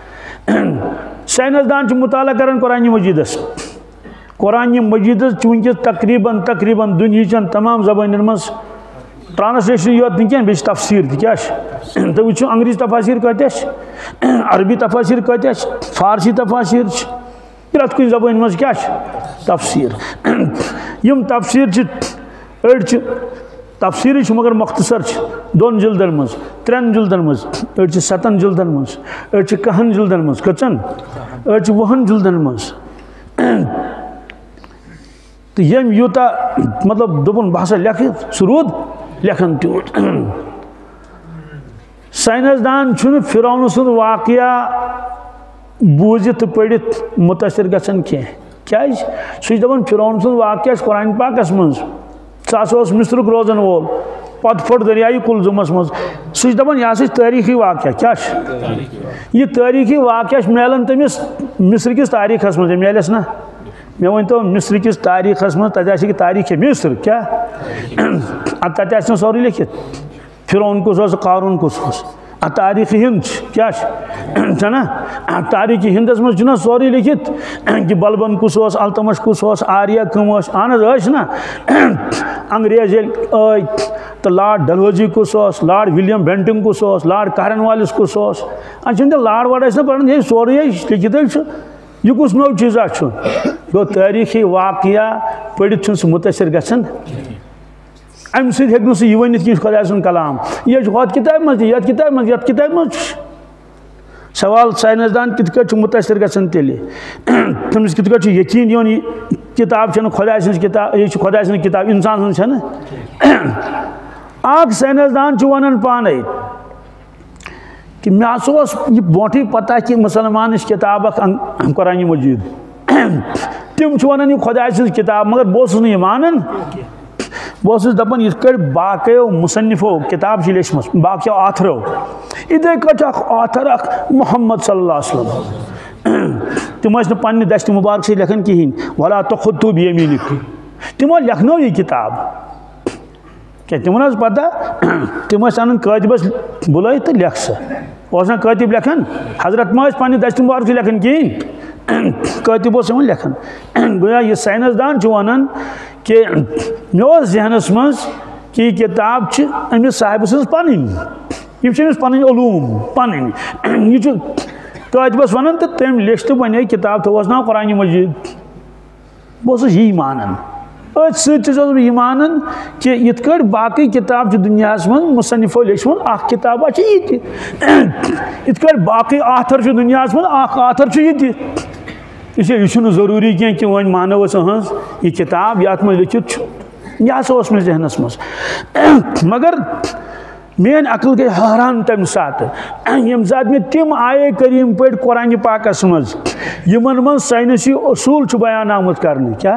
ساینس دان چھِ مُطالعہ کران قرآنہِ مجیٖدس قرآنہِ مجیٖدس چھِ وٕنکیٚس تقریٖباً تقریٖباً دُنہِچن تمام زبانن منٛز ٹرانسلیشن یوت نہٕ کینٛہہ بیٚیہِ چھِ تفسیٖر تہِ کیٛاہ چھِ تُہۍ وٕچھِو انگریٖزی تفاسیٖر کۭتیاہ چھِ عربی تفاسیٖر کۭتیاہ چھِ فارسی تفاسیٖر چھِ پرٛٮ۪تھ کُنہِ زبٲنۍ منٛز کیٛاہ چھِ تفسیٖر یِم تفسیٖر چھِ أڑۍ چھِ تفسیٖرٕے چھِ مگر مختصر چھِ دۄن جلدن منٛز ترٛٮ۪ن جلدن منٛز أڑۍ چھِ ستن جلدن منٛز أڑۍ چھِ کہن جلدن منٛز کٔژن أڑۍ چھِ وُہن جلدن منٛز تہٕ ییٚمۍ یوٗتاہ مطلب دوٚپُن بہٕ ہسا لیکھٕ سُہ روٗد لیکھان تیوٗت ساینس دان چھُنہٕ فرعون سُنٛد واقعہ بوٗزِتھ تہٕ پٔرِتھ مُتٲثر گژھان کینٛہہ کیٛازِ سُہ چھُ دپان فرعون سُنٛد واقعہ چھُ قرآنہِ پاکس منٛز سُہ ہسا اوس مصرُک روزن وول پتہٕ پھوٚٹ دریایہِ کُلزُمس منٛز سُہ چھُ دپان یہِ ہسا چھُ تٲریٖخی واقعہ کیٛاہ چھُ یہِ تٲریٖخی واقعہ چھُ میلان تٔمِس مصرٕ کِس تٲریٖخس منٛز أمۍ میلٮ۪س نا مےٚ ؤنۍتو مصرٕ کِس تٲریٖخس منٛز تتہِ آسہِ تٲریٖخِ مصر کیٛاہ ادٕ تتہِ آسہِ نہٕ سورُے لیکھِتھ فرعون کُس اوس قارون کُس اوس اتھ تاریٖخِ ہِنٛد چھِ کیٛاہ چھِ چھَنا تاریٖخِ ہِنٛدس منٛز چھُنہ سورُے لیکھِتھ کہ بلبن کُس اوس التمش کُس اوس آریا کٕم ٲسۍ اہن حظ ٲسۍ نا انگریز ییٚلہِ ٲے تہٕ لارڈ ڈلہوزی کُس اوس لارڈ ولیم بینٹنگ کُس اوس لارڈ کارن والیس کُس اوس اَتھ چھُنہٕ تیٚلہِ لارڈ واڈ ٲسۍ نہ پران ہے سورُے لیکھِتھٕے چھُ یہِ کُس نوٚو چیٖزا چھُ گوٚو تٲریٖخی واقعہ پٔرِتھ چھُنہٕ سُہ مُتٲثر گژھان امہِ سۭتۍ ہیٚکہِ نہٕ سُہ یہِ ؤنِتھ کہِ یہِ چھُ خۄداے سُنٛد کلام یہِ چھُ ہۄتھ کِتابہِ منٛز تہِ یتھ کِتابہِ منٛز یتھ کِتابہِ منٛز چھُ سوال ساینس دان کِتھ کٲٹھۍ چھُ مُتٲثر گژھان تیٚلہِ تٔمِس کِتھ کٲٹھۍ چھُ یقیٖن یِوان یہِ کِتاب چھنہٕ خۄداے سٕنٛز کِتاب یہِ چھِ خۄداے سٕنٛز کِتاب انسان سٕنٛز چھنہٕ اکھ ساینس دان چھُ ونان پانے کہ مےٚ ہسا اوس یہِ برونٛٹھٕے پتہ کہ مُسلمانٕچ کِتاب اکھ قرآنہِ مجیٖد تِم چھِ ونان یہِ خۄداے سٕنٛز کِتاب مگر بہٕ اوسُس نہٕ یہِ مانان بہٕ اوسُس دپان یِتھ کٲٹھۍ باقیو مُصنفو کِتاب چھِ لیچھمٕژ باقیو آتھرو یِتھے کٲٹھۍ چھُ اکھ آتھر اکھ محمد صلی اللہ علیہ وسلم تِم ٲسۍ نہٕ پننہِ دستہِ مُبارک سۭتۍ لیکھان کِہیٖنۍ ولا تخطوا بیمیٖنِک تِمو لیکھنٲو یہِ کِتاب کیٛاہ تِمن ٲس پتہ تِم ٲسۍ انان کٲتِبس بُلٲیِتھ تہٕ لیکھ سا اوس نا کٲتِب لیکھان حضرت ما ٲسۍ پننہِ دستہِ مُبارک سۭتۍ لیکھان کِہیٖنۍ کٲتِب اوس یِوان لیکھان گویا یہِ ساینس دان چھُ ونان کہ مےٚ اوس ذہنس منٛز کہ یہِ کِتاب چھِ أمِس صاحبہٕ سٕنٛز پنٕنۍ یِم چھِ أمِس پنٕنۍ علوٗم پنٕنۍ یہِ چھُ کٲتِبس ونان تہٕ تٔمۍ لیچھ تہٕ ونے کِتاب تھوٚوُس ناو قرآنہِ مجیٖد بہٕ اوسُس یی مانان ات ستھ یہ مانن کہ یت کٹ باقی کتاب دنیا من مصنفو لیچمت اخ کتابہ یہ یت کٹ باقی آتھر دنیا من اخ آتھر یہ یہ ضروری کی کہ ون مانو ہز یہ کتاب یت من لکھت یہ ہسا اس میں ذہنس مز مگر میری عقل گئی حیران تمہ سات یم سات میں تم آئے کریم پہ قرآن پاکس مز یمن من سائنسی اصول بیان آمت کرنے کیا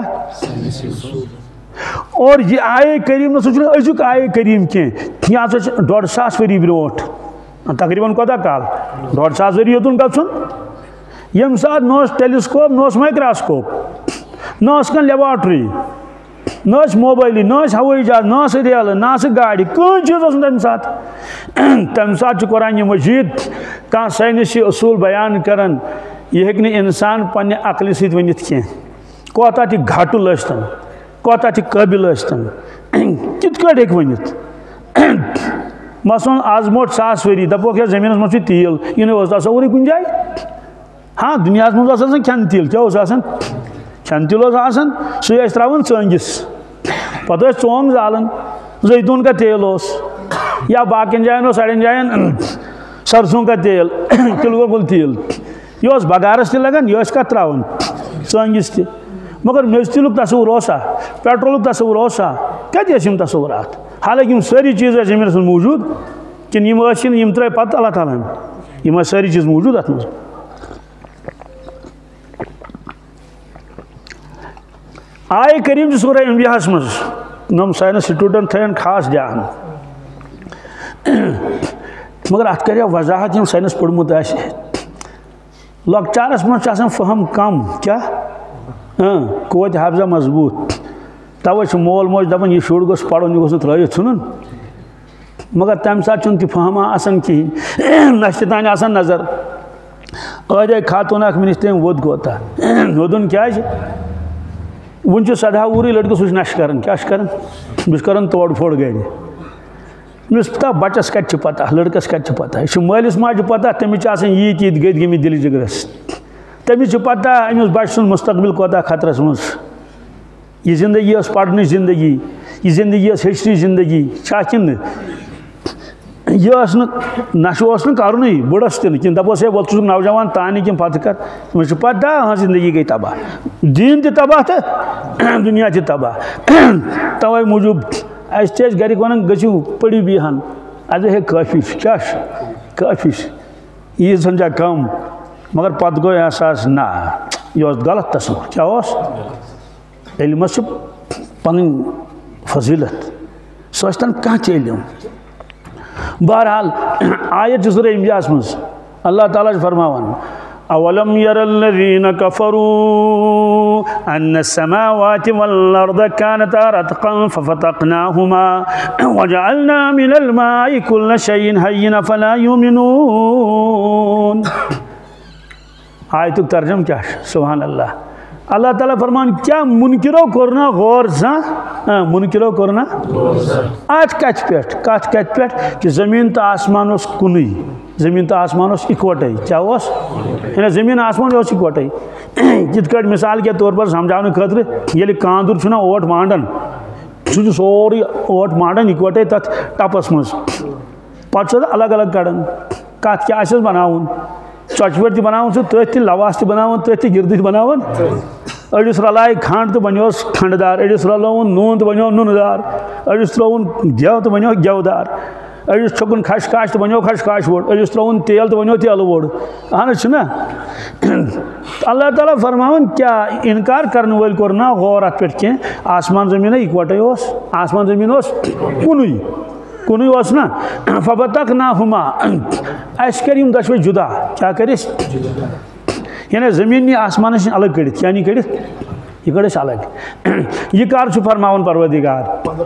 اور یہ آئے کریم سہ ازیک آئے کریم کی یہ ہسا ڈوڑ ساس وری بروٹ تقریباً کوتاہ کال ڈوڑ ساس وری یوتن گھن یم سات نوس ٹیلیسکوپ نوس مائکراسکوپ نوس کن لیبارٹری نوس موبائل نوس ہوئی جہاز نوس ریل نوس گاڑی کن چیز تمہ سات تمہ سات قرآن مجید کان سائنسی اصول بیان کران یہ ہیکہ نہ انسان پنہ عقل ست ونت کی کوتاہ تہ گھاٹل ٲسۍتن کوتاہ تہ قٲبِل ٲسۍتن کت کٲٹھۍ ہیکہِ ؤنِتھ مثلاً آز موٹ ساس ؤری دپوکھ ہے زمینس منٛز چھُ تیٖل یہِ نہٕ اوس تصورٕے کُنہِ جایہِ ہاں دُنیاہس منٛز اوس آسان کھٮ۪نہٕ تیٖل کیٛاہ اوس آسان کھٮ۪نہٕ تیٖل اوس آسان سُے ٲسۍ ترٛاوان ژٲنٛگِس پتہٕ ٲسۍ ژونٛگ زالان زیتون کا تیل اوس یا باقین جاین اوس اڑین جاین سرسوں کا تیل تِلہٕ گۄگُل تیٖل یہ اوس بگارس تہِ لگان یہ ٲسۍ کتھ ترٛاوان ژٲنٛگِس تہِ مگر میٚژِ تیٖلُک تصوُر اوسا پیٹرولُک تصوُر اوسا کتہِ ٲسۍ یِم تصوُرات حالانکہ یِم سٲری چیٖز ٲسۍ زٔمیٖنس منٛز موٗجوٗد کِنہٕ یِم ٲسۍ نہٕ یِم ترٛٲے پتہٕ اللہ تعالیٰ ہن یِم ٲسۍ سٲری چیٖز موٗجوٗد اتھ منٛز آئے کریم چھ سورہ انبیاء مز نم سائنس سٹوڈنٹ تھین خاص دھیان مگر ات کر وضاحت یم سائنس پڑمت آسہ لکچارس مز فہم کم کیا قوت حافظہ مضبوط توے مول موج دپان یہ شر گوس پڑھن یہ گوس ترٲیِتھ ژھنُن مگر تمہ سات چھُنہٕ تہِ فہما آسان کہین نہ چھِ تانۍ آسان نظر ٲدے خاتون اکھ مےٚ نِش تٔمۍ ووٚد کوتاہ ووٚدُن کیازِ ون چھ سدہ وُہُرٕے لڑکہٕ سُہ چھُ نشہٕ کران کیاہ چھُ کران بہٕ چھُس کران توڑ پھوڑ گرِ مےٚ پتہ بچس کتہِ چھِ پتہ لڑکس کتہِ چھِ پتہ یہ چھُ مٲلِس ماجہِ پتہ تٔمِس چھِ آسان ییٖتۍ ییٖتۍ گٔدۍ گٔمٕتۍ دِلہِ جگرس تٔمِس چھِ پتہ أمِس بچہِ سُنٛد مستقبل کوتاہ خطرس منٛز یہ زندگی ٲس پرنٕچ زندگی یہ زندگی ٲس ہیٚچھنٕچ زندگی چھا کِنہٕ نہٕ یہ ٲس نہٕ نشہٕ اوس نہٕ کرنُے بٕڑس تہِ نہٕ کِہیٖنۍ دپوس ہے وۄل ژٕ چھُکھ نوجوان تانہِ کینٛہہ پتہٕ کر تٔمِس چھِ پتہ ہاں زندگی گٔے تباہ دیٖن تہِ تباہ تہٕ دُنیا تہِ تباہ توے موٗجوٗب اَسہِ تہِ ٲسۍ گرِکۍ ونان گٔژھِو پٔرِو بیٚہن اَدٕ ہے کٲفی چھُ کیاہ چھُ کٲفی چھُ عیٖد سمجھا کم مگر پتہٕ گوٚو احساس نہ یہ اوس غلط تصوُر کیاہ اوس علمس چھِ پنٕنۍ فضیلت سُہ ٲسۍتن کانٛہہ تہِ علم بہرحال آیت چھِ سورہ انبیاء مز اللہ تعالیٰ چھُ فرماوان اولم ير الذين كفروا ان السماوات والارض كانتا رتقا ففتقناهما وجعلنا من الماء كل شيء حي فلا يؤمنون آیتُک ترجم کیا سبحان اللہ اللہ تعالیٰ فرمان کیا منکرو کرنا غور زاں منکرو کرنا ات کت پہ کت کت پہ کہ زمین تو آسمان اس کنی زمین تو آسمان اس اکوٹے کیا اس یعنی زمین آسمان اس اکوٹے جت کٹ مثال کے طور پر سمجھانے خاطر ییٚلہِ کاندُر چھُنہ اوٹ مانڈان سُہ چھُ سورُے اوٹ مانڈان اکوٹے تتھ ٹپس مز پتہٕ چھُ الگ الگ کڑان کت کیا آسٮ۪س بناوُن ژۄچوٲرۍ تہِ بناوان سُہ تٔتھۍ تہِ لواس تہِ بناوان تٔتھۍ تہِ گردٕ تہِ بناوان أڑِس رلایہِ کھنٛڈ تہٕ بنیوس کھنٛڈٕ دار أڑِس رلووُن نوٗن تہٕ بنیو نوٗنہٕ دار أڑِس ترٛووُن گٮ۪و تہٕ بنیو گٮ۪و دار أڑِس چھوٚکُن خشخاش تہٕ بنیو خشخاش ووٚڑ أڑِس ترٛووُن تیل تہٕ بنیو تیلہٕ ووٚڑ اہن حظ چھُنہ اللہ تعالیٰ فرماوان کیٛاہ انکار کرن وٲلۍ کوٚر نا غور اتھ پٮ۪ٹھ کینٛہہ آسمان زمیٖن اکوٹے اوس آسمان زمیٖن اوس کُنُے کُنُے اوس نا ففتقناہما اَسہِ کٔرۍ یِم دۄشوے جُدا کیٛاہ کٔرۍ أسۍ یعنی زمیٖن نی آسمانس الگ کٔڑِتھ کیٛاہ نی کٔڑِتھ یہ کٔڑ أسۍ الگ یہ کر چھُ فرماوان پروردگار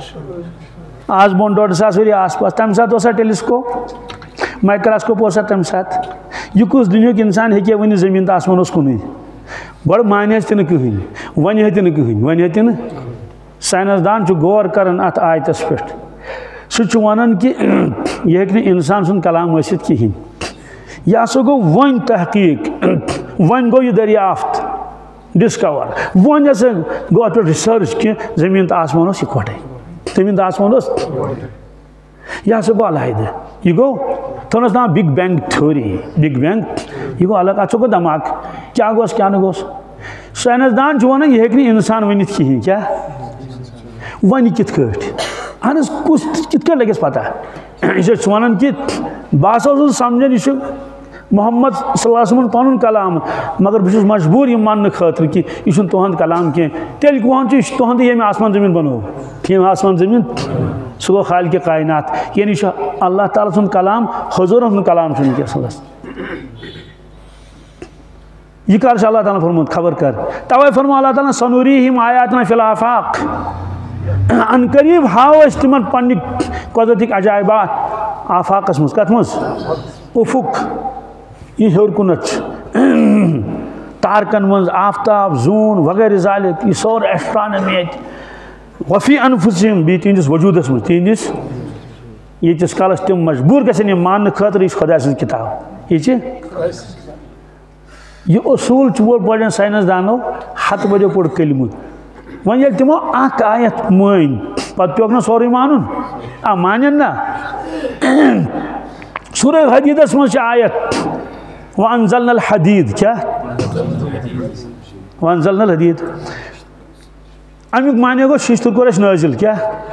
آز بۄن ڈۄڈ ساس ؤری آس پاس تمہِ ساتہٕ اوسا ٹیلیسکوپ مایکراسکوپ اوسا تمہِ ساتہٕ یہ کُس دُنیُک انسان ہیٚکہِ ہا ؤنِتھ زمیٖن تہٕ آسمان اوس کُنُے گۄڈٕ مانہِ تہِ نہٕ کٕہٕنۍ وۄنۍ ہیٚتہِ نہٕ کٕہٕنۍ وۄنۍ ہیٚتہِ نہٕ ساینس دان چھُ غور کران اتھ آیتس پٮ۪ٹھ سُہ چھُ ونان کہ یہ ہیٚکہِ نہٕ انسان سُنٛد کلام ٲسِتھ کِہیٖنۍ یہ ہسا گوٚو وۄنۍ تحقیٖق وۄنۍ گوٚو یہ دریافت ڈسکور ون ہسا گو ات پہ ریسرچ کہ زمین تو آسمان اس اکوٹے زمین تو آسمان اس یہ ہسا گو علیحدہ یہ گو تھونس نام big bang theory big bang یہ گو الگ ات گو دھماکہ کیا گوس کیا نہ گوس سائنسدان ونان یہ ہیکہ انسان ونت کہین کیا ون کت کٹ اہن کس کت کٹ لگس پتہ یہ ونان کہ بہت اوسس سمجھان یہ محمد صلی اللہ علیہ وسلم پن کلام مگر بہت مجبور یہ ماننے خاطر کہ یہ تہد کلام کی تیل کہان یہ تہد یم آسمان زمین بنو یم آسمان زمین سہ گو خالق کائنات یعنی اللہ تعالیٰ سن کلام حضور سن کلام ونکس یہ کر اللہ تعالیٰ فرمود خبر کر توے فرمو اللہ تعالیٰ سنوریہم آیاتنا فی الآفاق ان قریب ہاو اس تمن پنہ قدرتک عجائبات آفاقس مز کت مز افق یہ ہیور کنت تارکن مز آفتاب زون وغیرہ ذالک یہ سور ایسٹرانومی وفی انفسہم بی تہندس وجودس مز تہندس یتس کالس تم مجبور گژھن یہ ماننے خاطر یہ خدا سن کتاب یہ یہ اصول چور پڑھن سائنسدانو ہتھ بجو پوڑ کلمت ون یل تمو اخ آیت مان پتہ پیوک نا سوری مانن آ مانن نا سورہ حدیدس مز آیت وانزلنا الحدید کیا وانزلنا الحدید امیک معنی گو ششتر کور اس نازل کیا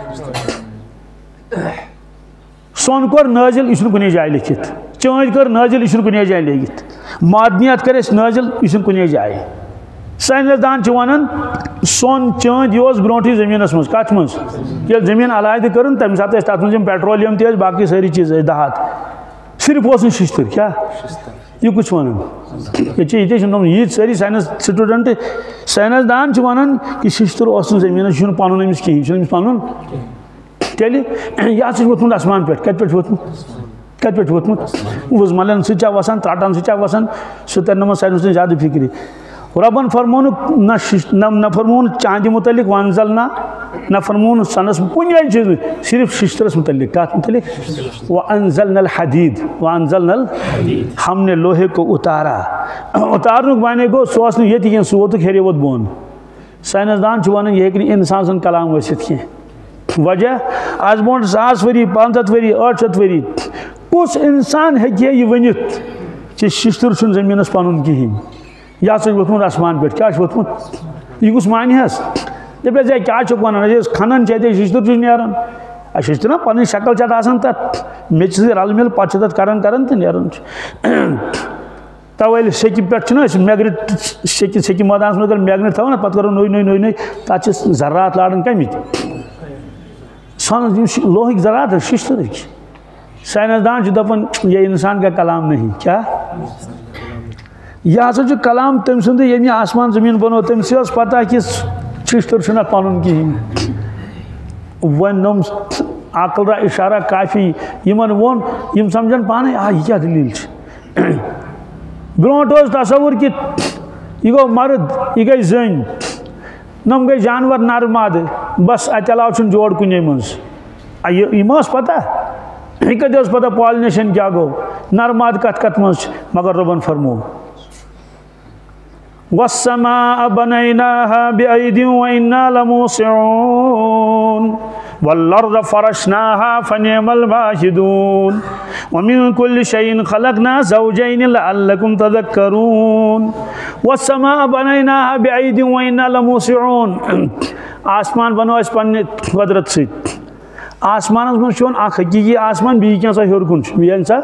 سون کور نازل یہ کن جائے لکھت چانج کر نازل یہ کن جائے لکھت معدنیات کر اس نازل یہ کن جائے سائنسدان ونان سون چاند یہ برونٹھی زمینس مز کت مز یل زمین علیحدہ کرن تمہ سات تر مز پیٹرولیم تہ باقی ساری چیز دہات صرف اس ششتر کیا یہ کچھ ونان یہ ساری سائنس سٹوڈنٹ سائنسدان ونان کہ ششتر اس زمینس یہ پن امس کہین پن تیل یہ ووتمت آسمان پہ کت پہ ووتمت کت پہ ووتمت وز ملن سا وسان ترٹان سا وسان سہ تر نمت سائنس زیادہ فکری ربن فرمون نہ فرمون چاندی متعلق وانزلنا نہ فرمون سنس کن جائیں چیز صرف ششترس متعلق کات متعلق وانزلنا الحدید وانزلنا الحدید ہم نے لوہے کو اتارا اتارنے معنی گو سوس یہ تھی سہ ووت ہیرے ووت بون سائنسدان ونان یہ ہیکہ انسان سن کلام ورست کی وجہ آج برونٹ ساس وری پانچ ہتھ وری ٲٹھ شیٚتھ وری کس انسان ہیکہ یہ ونت کہ ششتر چھ زمینس پنن کہین یہ ہسا ووتمت آسمان پہ کیا ووتمت یہ کس معنی حس دپ ژے کیا چھُکھ ونان کھنان ژے ششتر چھ نیران ششتر نا پنن شکل چھ آسان تتھ میچ سۭتۍ رل مل پتہٕ چھِ تتھ کران کران تہٕ نیران توے سیٚکہِ پٮ۪ٹھ چھُنہ میگنیٹ سیٚکہِ سیٚکہِ مٲدانس منٛز اگر میگنیٹ تھاوو نا پتہٕ کرو نوٚے نوٚے نوٚے نوٚے تتھ چھِ ذرات لاران کمِکۍ سن لوہٕکۍ ذرات ششترٕکۍ سائنسدان چھِ دپان یہ انسان کا کلام نہیں کیا یہ ہسا کلام تم سند یم آسمان زمین بنو تم سے پتہ کہ ششتر چھُنہ پنن کہین ون نم عقل را اشارہ کافی یمن وون یم سمجھن پانے آ یہ کیا دلیل برونٹ تصور کہ یہ گو مرد یہ گئی زن نم گئی جانور نر ماد بس ات علاوہ چھن جوڑ کنے مز یہ پتہ یہ کتھ پتہ پالنیشن کیا گو نر ماد کت کت مز مگر ربن فرمو والسماء بنيناها بأيد وإنا لموسعون والأرض فرشناها فنعم الماهدون ومن كل شيء خلقنا زوجين لعلكم تذكرون والسماء بنيناها بأيد وإنا لموسعون آسمان بنو اس پن قدرت سے آسمان من چون اخ حقیقی آسمان بی کیا سا ہیور کن بیان سا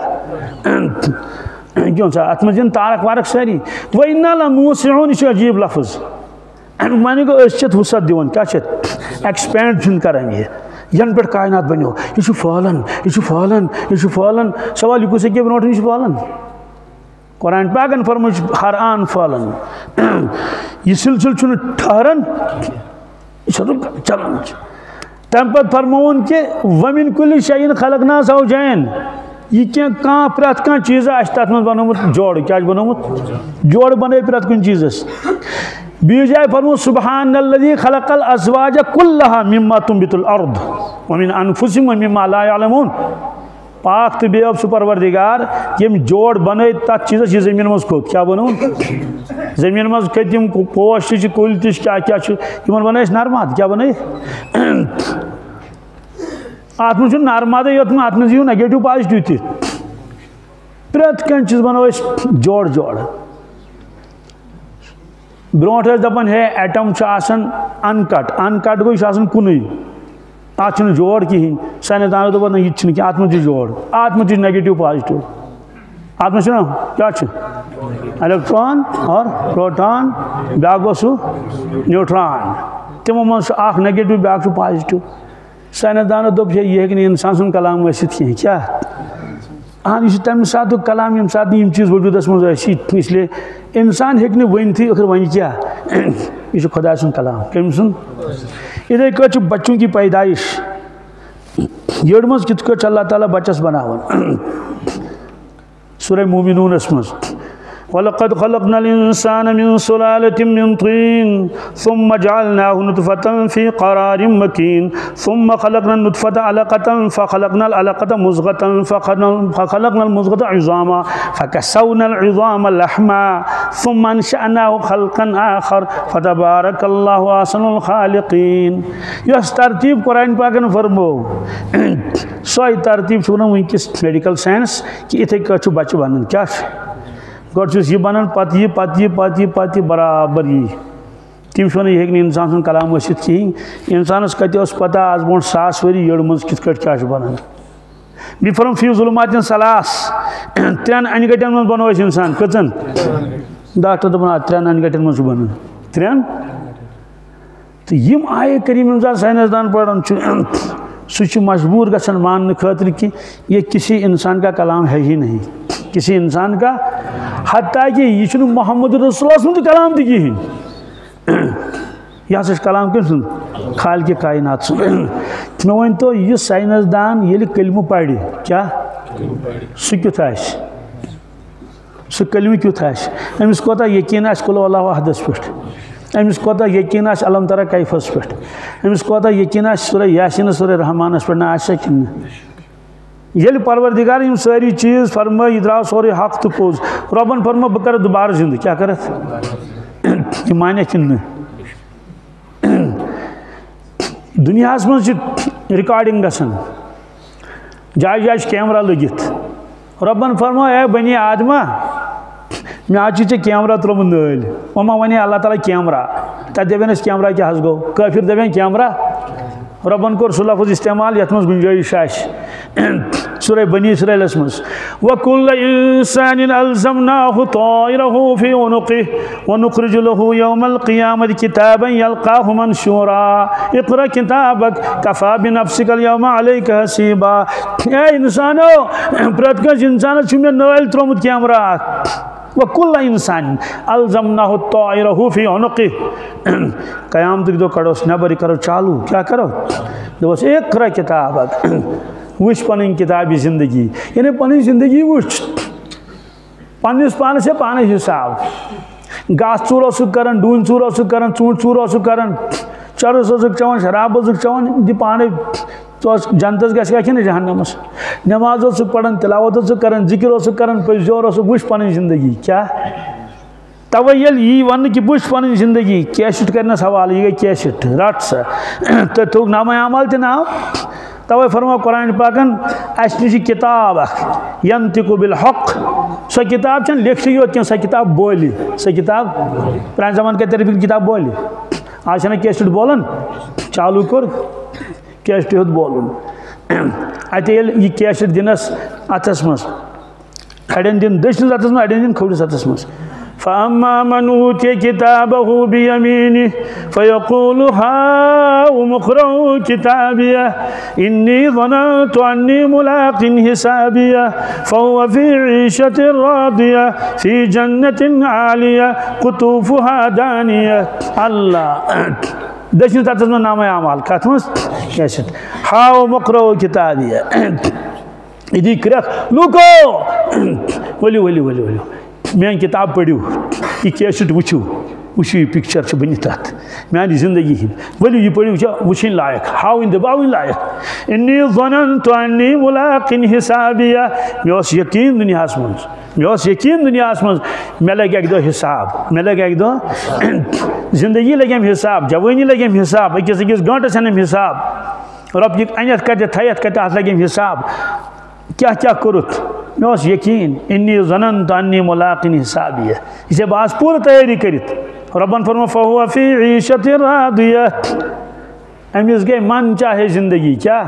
کیوں سا اتمجن تارک وارک ساری وَإِنَّا لَمُوسِعُونَ یہ عجیب لفظ معنی کو اس چت وسعت دیون کیا چت ایکسپینڈ چھن کریں یہ ین پہ کائنات بنو یہ پھہلان یہ پھہلان یہ پھہلان سوال یہ کس کے برونٹ یہ پھہلان قرآن پاکن فرمائش ہر آن پھہلان یہ سلسل چھن ٹھہران یہ چلان تم پتہ فرمون کہ وَمِن كُلِّ شَيْءٍ خَلَقْنَا زَوْجَيْنِ یہ کیا کان پرت کان چیز اس تت من بنومت جوڑ کیا بنومت جوڑ بنے پرت کن چیز بی جائے فرمو سبحان الذي خلق الازواج كلها مما تنبت الارض ومن انفسهم ومما لا يعلمون پاک تو بے اب سہ پروردگار یم جوڑ بنائی تک چیزس یہ زمین مز کھوت کیا بنو زمین مز کھت یم پوش تہ کل تہ کیا کیا یمن بنائی نرماد کیا بنائی ات مز نرمادے یوت ات مز یو نیگیٹو پازیٹو تہ پریت کن چیز بنو جوڑ جوڑ برونٹ دپان ہے ایٹم آسان ان کٹ ان کٹ گو یہ کن ات جوڑ کہین سائنسدانو دپان یہ کی ات مجھ جوڑ ات مجھ نیگیٹو پازیٹو ات مجھ کیا الیکٹران اور پروٹان بیاکھ گو سہ نیوٹران تمو مز اخ نیگیٹو بیاکھ پازیٹو سائنسدانو دپ یہ ہیکہ انسان سن کلام ورثت کہیں کیا اہم یہ تمہ سات کلام یم سات یم چیز وجودس مز اس لیے انسان ہیکہ ورنتھی اخر ون کیا یہ خدا سن کلام کم سن اتھے کٹ بچوں کی پیدائش یڑ مز کت کٹ اللہ تعالیٰ بچس بناون سورہ مومنونس مز وَلَقَدْ خَلَقْنَا الْإِنسَانَ مِنْ سُلَالَةٍ مِنْ طِينٍ ثُمَّ جَعَلْنَاهُ نُطْفَةً فِي قَرَارٍ مَكِينٍ ثُمَّ خَلَقْنَا النُّطْفَةَ عَلَقَةً فَخَلَقْنَا الْعَلَقَةَ مُضْغَةً فَخَلَقْنَا الْمُضْغَةَ عِظَامًا فَكَسَوْنَا الْعِظَامَ لَحْمًا ثُمَّ أَنشَأْنَاهُ خَلْقًا آخَرَ فَتَبَارَكَ اللَّهُ أَحْسَنُ الْخَالِقِينَ یس ترتیب قرآن پاکن فرمو سوئی ترتیب چھو نا ونکس میڈیکل سائنس کہ اتھے کچھ بچہ بنن کیا گوڑ چھس یہ بنان پتہ یہ پتہ یہ پتہ یہ پتہ یہ برابر یہ تم چھو یہ ہیکہ انسان سن کلام ورثت کہین انسانس کتہ اس پتہ آز برونٹھ ساس وری یڑ مز کت کٹ کیا بنان بی فرم فی ظلمات سلاس ترین ان گٹن من بنو انسان کتن ڈاکٹر دپان ترین ان گٹن من بنان ترین تو یم آئے کریم انسان سائنسدان پڑھن سہ مجبور گژھان ماننے خاطر کہ یہ کسی انسان کا کلام ہے ہی نہیں کسی انسان کا حتیٰ کہ یہ محمد رسول اللہ سن کلام تہ کہین یہ ہسا کلام کم سن خالق کائنات سن مے ون تو یہ سائنسدان یل کلمہ پڑھ کیا سہ کیُتھ آسہِ سہ کلمہ کیُتھ آسہِ أمِس کوتاہ یقین آسہِ قل اللہ احدس پٮ۪ٹھ أمِس کوتاہ یقین آسہِ علم ترا کیفس پٮ۪ٹھ أمِس کوتاہ یقین آسہِ سورہ یاسین سورہ رحمانس پٮ۪ٹھ نہ آسیا کِنہٕ یل پروردگار یم ساری چیز فرما یہ درا سورے حق تو پوز ربن فرما بہ کر دوبارہ زندہ کیا کرت یہ مانے کن دنیا من ریکارڈنگ گسن جائے جائے کیمرہ لگت ربن فرما اے بنی آدمہ میں آج ٹھیک کیمرہ ترمن نل وما ونی اللہ تعالیٰ کیمرہ تب دپین اس کیمرہ کیا گو کافر دپین کیمرہ ربن کور سہ لفظ استعمال یت مز گنجائش آسہِ سورہ بنی اسرائیل مز وَكُلَّ إِنسَانٍ أَلْزَمْنَاهُ طَائِرَهُ فِي عُنُقِهِ وَنُخْرِجُ لَهُ يَوْمَ الْقِيَامَةِ كِتَابًا يَلْقَاهُ مَنشُورًا اقْرَأْ كِتَابَكَ كَفَى بِنَفْسِكَ الْيَوْمَ عَلَيْكَ حَسِيبًا اے انسانو پرت کانٛسہِ انسانس چھُ مےٚ نٲلۍ ترومُت کیمرہ وَكُلَّ إِنسَانٍ أَلْزَمْنَاهُ طَائِرَهُ فِي عُنُقِهِ قیامتک دۄہ کڑوس نٮ۪بر کرو چالو کیا کرو دوس اقرأ کتابک وچ پنن کتابی زندگی یعنی پنن زندگی وچ پنس پانس سے پانے حساب گاس ژور اوسُکھ کران ڈوٗنۍ ژور اوسُکھ کران ژوٗنٛٹھۍ ژور اوسُکھ کران چرس اوسُکھ چٮ۪وان شراب اوسُکھ چٮ۪وان دی پانے جنتس گژھِ گژھِ نہٕ جہنمس نماز اوسُکھ پران تلاوت اوسُکھ کران ذکر اوسُکھ کران پٔزۍ جور اوسُکھ وٕچھ پنٕنۍ زندگی کیا توے یل یہ ون کہ بچ پن زندگی کیسٹ کرنس حوالہ یہ گئی کیسٹ رٹ سا تو تھوک نامہ اعمال تہ ناو توے فرمو قرآن پاکن اس نش کتاب ینطق بالحق سو کتاب چھن لکھتی یوت کی سو کتاب بولی سو کتاب پران زمان کے طرف کتاب بولی آج چھنا کیسٹ بولن چالو کر کیسٹ ہوت بولن اتہ یل یہ کیسٹ دنس اتس مز اڑین دن دشنس اتس مز اڑین دن کھوڑس اتس مز فَأَمَّا مَنْ أُوتِيَ كِتَابَهُ بِيَمِينِهِ فَيَقُولُ هَاؤُمُ اقْرَءُوا كِتَابِيَهْ إِنِّي ظَنَنتُ أَنِّي مُلَاقٍ حِسَابِيَهْ فَهُوَ فِي عِيشَةٍ رَاضِيَةٍ فِي جَنَّةٍ عَالِيَةٍ قُطُوفُهَا دَانِيَةٌ اللہ دشن تاتس میں نام اعمال کاتمس کیسٹ هاؤم اقرأوا كِتَابِيَهْ ادی کرک لوکو ولی ولی ولی ولی میان کتاب پڑھو یہ کیسٹ وچھو وچھو یہ پکچر بنی تات میانی زندگی ہند ولو یہ پڑھو وچھن لائق ہاؤن دباؤن لائق انی ظننت انی ملاق حسابیہ مے اس یقین دنیا من مے اس یقین دنیا من مے لگہ اک دہ حساب مے لگہ اک دہ زندگی لگیم حساب جوانی لگیم حساب اکس اکس گنٹس انم حساب رب یہ انت کتہ تھیت کتہ ات لگیم حساب کیا کیا کرت مے اس یقین انی ظننت انی ملاق حسابیہ اسے باز پور تیاری کرت ربن فرما فہو فی عیشت راضیہ امس گئی من چاہے زندگی کیا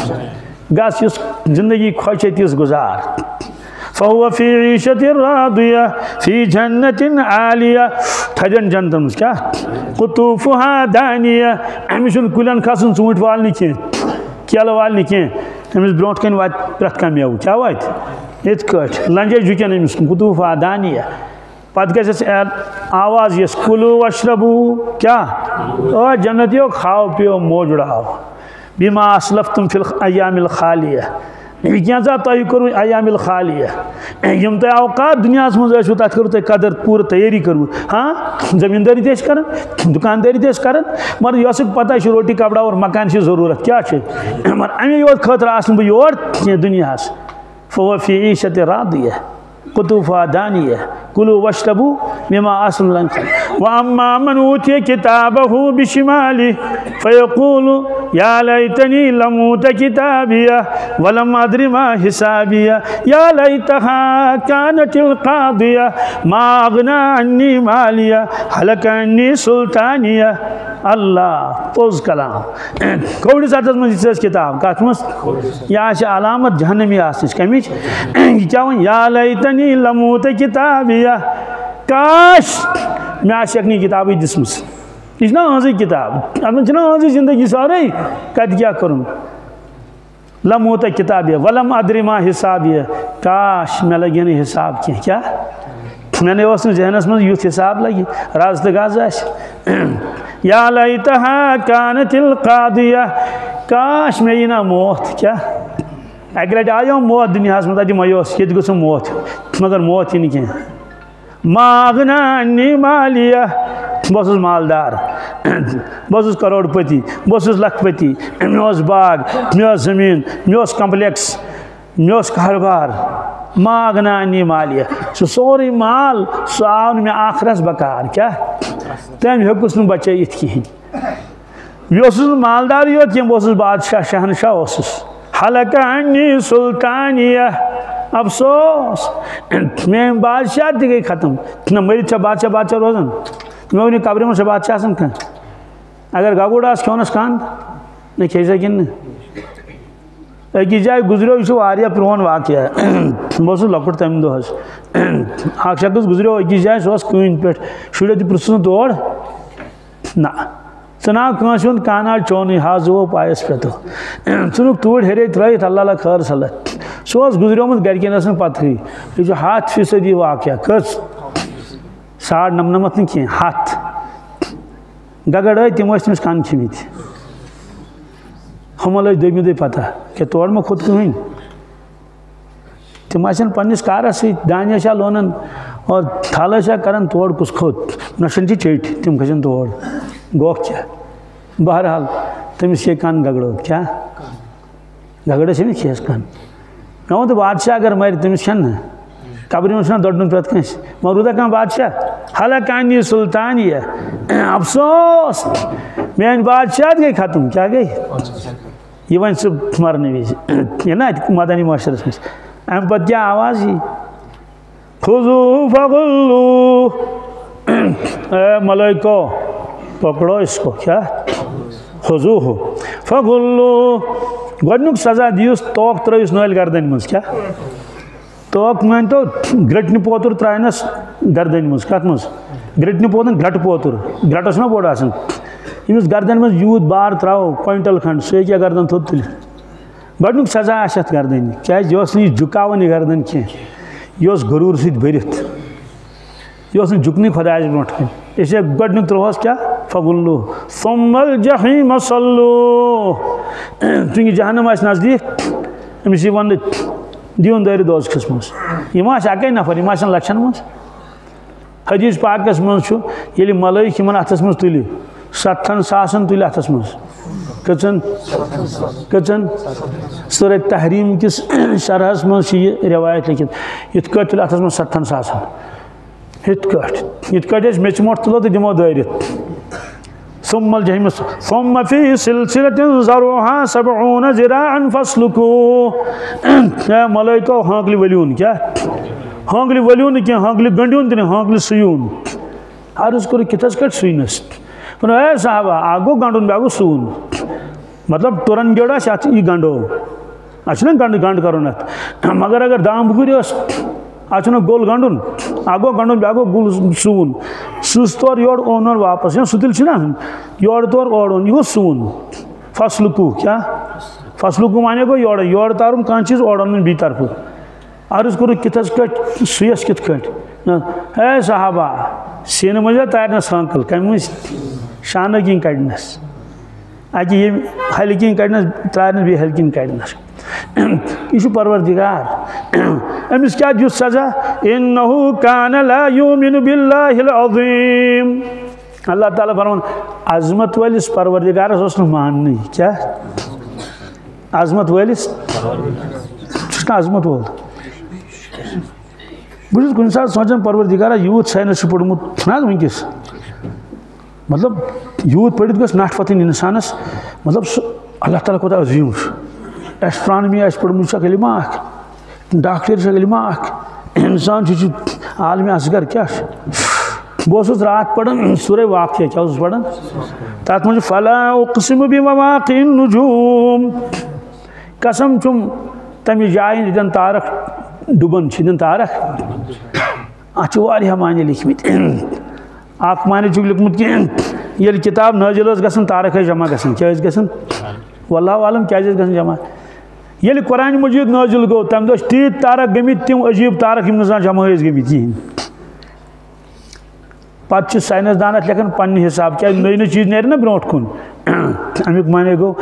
گس اس زندگی خوش تس گزار فہو فی عیشت راضیہ فی جنت عالیہ تھجن جنتن مز کیا قطوفها دانیہ امس کلین کھسن ژوٗنٛٹھۍ والنہ کی کیلہٕ والنہ کی امس برونٹ کن وات پرٛٮ۪تھ کانٛہہ میوٕ کیا واتہِ یِتھ کٲٹھۍ لنجے جُکن امس قطوفها دانیہ پتہ گژھس آواز یس کلو واشربو کیا او جنتیو کھاؤ پیو موج اڑاؤ بما اسلفتم فی الایام الخالیہ یہ کیا تھی کرو ایام الخالیہ یم تہ اوقات دنیا مز ٲسِو تتھ کرو تھی قدر پور تیاری کرو ہاں زمینداری تہ کران دکانداری تہ کران مگر یس پتہ روٹی کپڑا اور مکان کی ضرورت کیا مگر امی یوت خاطر آسن بہ یور دنیا فهو فی عیشت راضیہ قطوفها دانیہ کلوا واشربوا بما اسلفتم لنکم واما من اوتی کتابه بشماله فیقول یا لیتنی لم اوت کتابیہ ولم ادر ما حسابیہ یا لیتها كانت القاضیہ ما اغنی عنی مالیہ ہلک عنی سلطانیہ اللہ پوز کلام کوڑ ساتھ من کتاب کت مس یہ علامت جہنمی آسنچ کمچ یہ کیا ون یا لیتنی لم اوت کتابیہ کاش میں آشکنی کتابی دسمس یہ نا ہنزی کتاب اتنا چھنا ہنزی زندگی سارے کت کیا کروں لم اوت کتابیہ ولم ادر ما حسابیہ کاش میں لگی نہیں حساب کی کیا میں نے اس ذہنس من یوت حساب لگی راز تگاز آش یا لیتها كانت القاضیہ کاش میں یہ نا موت کیا اگر لٹہ آیا موت دنیا من تجہ مایوس یہ گھم موت مگر موت ہی نہیں کی ما اغنی عنی مالیہ بہس مالدار بہس کروڑ پتی بہس لکھ پتی مے باغ مے زمین مے کمپلیکس مے کاروبار ما اغنی عنی مالیہ سہ سوری مال سہ آو مے آخرس بکار کیا تم ہیکس نا بچائت کہین یہ مالدار یوت کی بہس بادشاہ شہنشاہ اسس حلق عنی سلطانیہ افسوس میں بادشاہ تہ گئی ختم نہ مرت بادشاہ بادشاہ روزان مے ونی قبر من بادشاہ آسان کھانا اگر گگوڑ آس کھونس کھان نہ کھے سا کن أکس جائے گزریو یہ پرون واقعہ بہت لکٹ تمہ دہ اخ شخص گزریو أکس جائے سہ کن پہ شریو تہ پرژھس تور نا ثہ نا کنس ہند کانا چون حاض وہ پائس پہ تو ثنک توڑ ہرے ترائت اللہ اللہ خیر صلت سہ گزریومت گرکن پتہ یہ ہاتھ فیصدی واقعہ کس ساڑ نمنمت نا کی ہاتھ گگڑ آئی تم تمس کن کھمت ہمل دمی دہ پتہ کہ تور ما کھوت کہین تم آن پنس کارس ست دانیہ شاہ لونن اور تھالہ شاہ کران تور کس کھوت نشن چھ چیٹ تم کھسن تور گو کیا بہرحال تمس یہ کن گگڑو کیا گگڑ سے کھیس کن میں ون تو بادشاہ اگر مر تمس چھن قبر من دوڑن پرت کنس مگر رودا کم بادشاہ حلق عنی سلطانیہ افسوس میان بادشاہ گئی ختم کیا گئی یہ ون سہ مرنے وز یہ نا مدنی معاشرس مز ام پتہ کیا آواز یہ خذو فغلو اے ملائکو پکڑو اس کو کیا خذو ہو فغلو گۄڈنیُک سزا دیوس توک ترٲیوس نٲلۍ گردن مز کیا توک مان تو گرٹنہِ پوتر ترٛاونس گردن مز کت مز گرٹنہِ پوتن گرٹہٕ پوتر گرٹس نا بوٚڑ آسان یمس گردن مز یوت بار تراو کوینٹل کھنڈ سہ ہیٚکہِ گردن تھوٚد تُلِتھ گۄڈنیُک سزا آسہِ اتھ گردن کیازِ یہِ اوس نہٕ یہِ جُکاوان یہِ گردن کینٛہہ یہِ اوس غروٗر سۭتۍ بٔرِتھ یہِ اوس نہٕ جُکنٕے خۄدایس برونٛٹھ کَنۍ اس لیے گۄڈنیُک ترٛووہس کیاہ فغلو ثم الجحیم صلو چونکہ جہنم آسہِ نزدیٖک أمِس یی وننہٕ دیوٗن دٲرِتھ دوزخس منٛز یِم آسہِ اَکے نفر یِم آسن لچھن منٛز حدیث پاکس مز یلی ملائک یمن اتھس مز تلی ستن ساسن تلی اتھس مز کچن کچن سورہ تحریم کس شرحس مز یہ روایت لکھت یت کٹ تلی اتھس مز ستن ساسن یت کٹ یت کٹ اس میچ موٹ تلو تو دمو دائرت ثم الجحیم ثم فی سلسلۃ ذرعها سبعون ذراعا فاسلکوہ ملائکہ ہانکلی ولیون کیا ہانگلی ولیون کیا ہانگلی گنڈیون تین ہانگلی سیون عرض کرو کتاز کٹ سوینس پنو اے صحابہ آگو گنڈون بیاگو سون مطلب تورن گیڑا شاید ای گنڈو اچھنا گنڈ گنڈ کرونت مگر اگر دام بگوری اس اچھنا گول گنڈون آگو گنڈون بیاگو گول سون سوستور یوڑ اونر واپس یا ستل چھنا یوڑ تور اوڑون یہ سون فصلکو کیا فصلکو مانے کو یوڑ یوڑ تارم کان چیز اوڑون بھی طرف عرض کرو کتاز کٹ سویس کت کٹ اے صحابہ سین مجھے تارنس ہانکل کم مجھ شانہ کین کڑنس اکی یہ حلقین کڑنس تارنس بھی حلقین کڑنس یہ پروردگار امس کیا جو سزا انہو کان لا یومن باللہ العظیم اللہ تعالیٰ فرمان عظمت والیس پروردگار اس نے ماننی کیا عظمت والیس اس کا عظمت وال بہت کن ساتھ سوچان پروردگارہ یوت سائنس پڑھمت نا ونکس مطلب یوت پڑھت گس ناٹ فتن انسانس مطلب اللہ تعالیٰ کو عظیم ایسٹرانمی آس پڑھمت سا کلمہ اخ ڈاکٹر سا کلمہ اخ انسان چھ عالم اصغر کیا بہت رات پڑھن سورہ واقعہ کیا اس پڑھن تات مجھے فلا اقسم بمواقع النجوم قسم چم تمی جائیں جن تارک ڈبن چھن تارک اچھ واریاہ معنی لکھمت اخ معنی چھ لکھمت کہ یل کتاب نازل اس گژھن تارک جمع گژھن کیا اس گژھن واللہ عالم کیا اس گژھن جمع یل قرآن مجید نازل گو تم دو تیت تارک گمت تم عجیب تارک یم نزان جمع اس گمت کہین پتہ چھ سائنس دانت لیکن پنہ حساب کیا نئی نئی چیز نیرِ نا برونٹ کن امیک معنی گو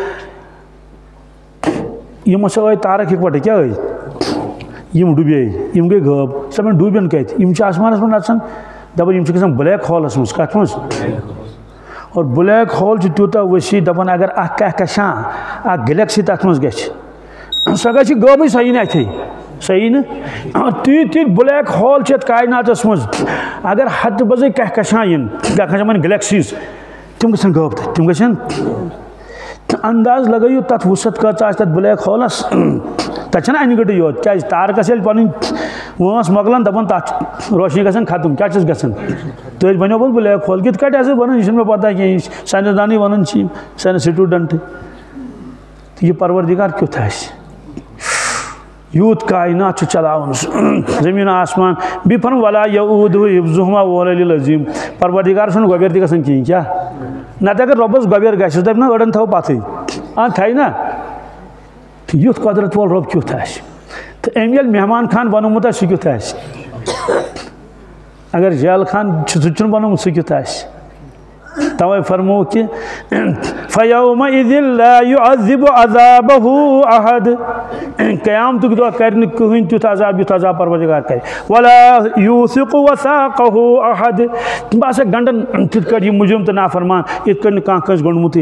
یم ہسا آئی تارک اکوٹے کیا آئی یم ڈوبے یم گئی غٲب سب ڈوبین کت یم آسمانس من نژان دپان یم گژھان بلیک ہولس مز کت مز اور بلیک ہول تیوتاہ وسیع دپان اگر اخ کہکشاں اخ گلیکسی تک مز گژھِ سۄ گژھِ غٲبٕے سۄ یی نہٕ اتھے سۄ یی نہٕ تیٖتۍ تیٖتۍ بلیک ہول چھِ یتھ کائناتس مز اگر ہتہٕ بزے کہکشاں ین کہکشاں من گلیکسیز تم گژھن غٲب تتہِ تم گژھن انداز لگائیو تت وسعت کت آس تت بلیک ہولس تت چھنا انہ گٹے یوت کیا تارکس یل پن وانس مکلان دپان تت روشنی گژھن ختم کیا چھس گژھن تھی بنو پتہ بلیک ہول کت کٹ ہسا بنان یہ مے پتہ کی سائنس دانی ونان سائنس سٹوڈنٹ یہ پروردگار کیُتھ آسہِ یوت کائنات چلاون زمین آسمان بی پن ولا یعودہ حفظہما وهو العلی العظیم پروردگار سن گوبیر تہ گژھن کہین کیا نتہ اگر رۄبس گوبیر گژھِ دپ نا أڑن تھو پتھے آ تھایہِ نا یُتھ قدرت وول رۄب کیُتھ آسہِ تہٕ أمۍ ییٚلہِ مہمان خان بنومُت آسہِ سُہ کیُتھ آسہِ اگر جیل خان سُہ تہِ چھُنہٕ بنومُت سُہ کیُتھ آسہِ توے فرمو کہ فَيَوْمَئِذٍ لَا يُعَذِّبُ عَذَابَهُ أَحَدٌ قیامتک دۄہ کر نہٕ کٕہٕنۍ تیُتھ عذاب یُتھ عذاب پروردگار کرِ وَلَا يُوثِقُ وَثَاقَهُ أَحَدٌ تِم باسان گنڈن تِتھ کٲٹھۍ یِم مُجرم تہٕ نافرمان یِتھ کٲٹھۍ نہٕ کانٛہہ کٲنٛسہِ گوٚنڈمُتٕے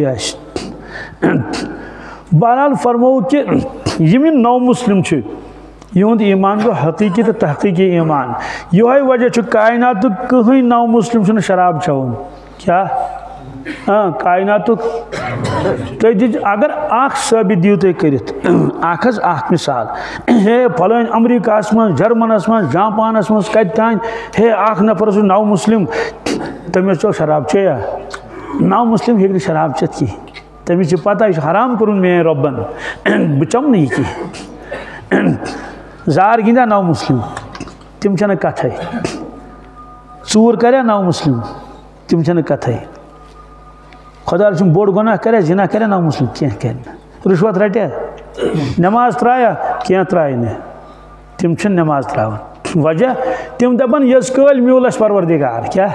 آسہِ بہرحال فرمو کہ یِم یِم نو مسلم چھِ یہند ایمان گو حقیقی تو تحقیقی ایمان یہ وجہ چھ کائنات کہیں نو مسلم چھنہ شراب چون کیا ہاں کائنات اگر اخ ثابت دیو تھی کرت اخ اخ مثال ہے فلان امریکہ من جرمنس من جاپانس من کت تان ہے اخ نفر سو نو مسلم تمس چو شراب چیا نو مسلم ہیک شراب چت کی تمس پتہ یہ حرام کرن میں ربن بہ چم نہیں کی زار گندا نو مسلم تم چھنہ کتھے ژور کریا نو مسلم تم چھنہ کتھے خدا رسم بوڑ گناہ کرے زنا کرے نو مسلم کیا کرنا رشوت رٹے نماز ترایا کیا ترائے نے تم چھن نماز تراون وجہ تم دپن یس کل میولس پروردگار کیا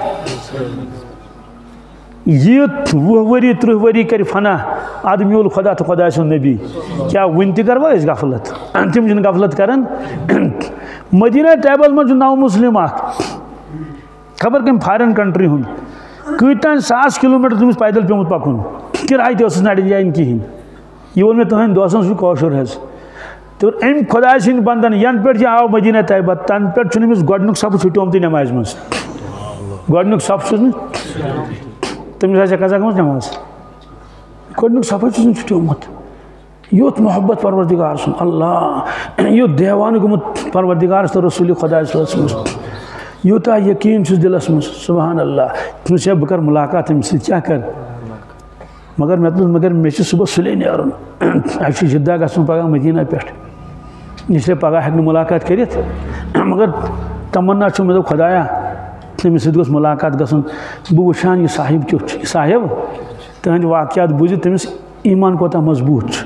یہ وہ وری ترہ وری کر فنا اد میول خدا تو خدا سن نبی کیا ون تہ کروا اس غفلت تم چھن غفلت کرن مدینہ ٹیبل من نو مسلم اخ خبر کم فارن کنٹری ہوں کتان ساس کلو میٹر تمس پیدل پیومت پکن کرایہ تہ ٲسٕس نڑِ جاین کہین یہ وون مےٚ تُہنٛدِ دوستن سُہ کٲشُر حظ تو امہِ خۄداے سٕنٛدۍ بنٛدن ین پٮ۪ٹھ یہِ آو مدیٖنہ طیبہ تن پٮ۪ٹھ چھُنہٕ أمِس گۄڈنیُک صفہٕ چھُٹیومتٕے نٮ۪مازِ منٛز گۄڈنیُک صفہٕ چھُس نہٕ تٔمِس آسہِ قضا گٔمٕژ نٮ۪ماز گۄڈنیُک صفہٕ چھُس نہٕ چھُٹیومُت یُتھ محبت پروردگار سُنٛد اللہ یُتھ دیوانہٕ گوٚمُت پروردگارس تہٕ رسوٗلِ خۄدا صٲبس منٛز یوٗتاہ یقیٖن چھُس دِلس منٛز سبحان اللہ تٔمِس چھا بہٕ کرٕ مُلاقات أمِس سۭتۍ کیٛاہ کرٕ مگر مےٚ دوٚپ مگر مےٚ چھُ صُبحس سُلے نیرُن اَسہِ چھُ جدہ گژھُن پگاہ مدیٖنہ پٮ۪ٹھ اسلیے پگاہ ہٮ۪کہٕ نہٕ مُلاقات کٔرِتھ مگر تمنا چھُ مےٚ دوٚپ خۄدایا تٔمِس سۭتۍ گوٚژھ مُلاقات گژھُن بہٕ وٕچھان یہِ صاحب کیُتھ چھُ یہِ صاحب تٕہنٛدِ واقعات بوٗزِتھ تٔمِس ایٖمان کوتاہ مضبوٗط چھُ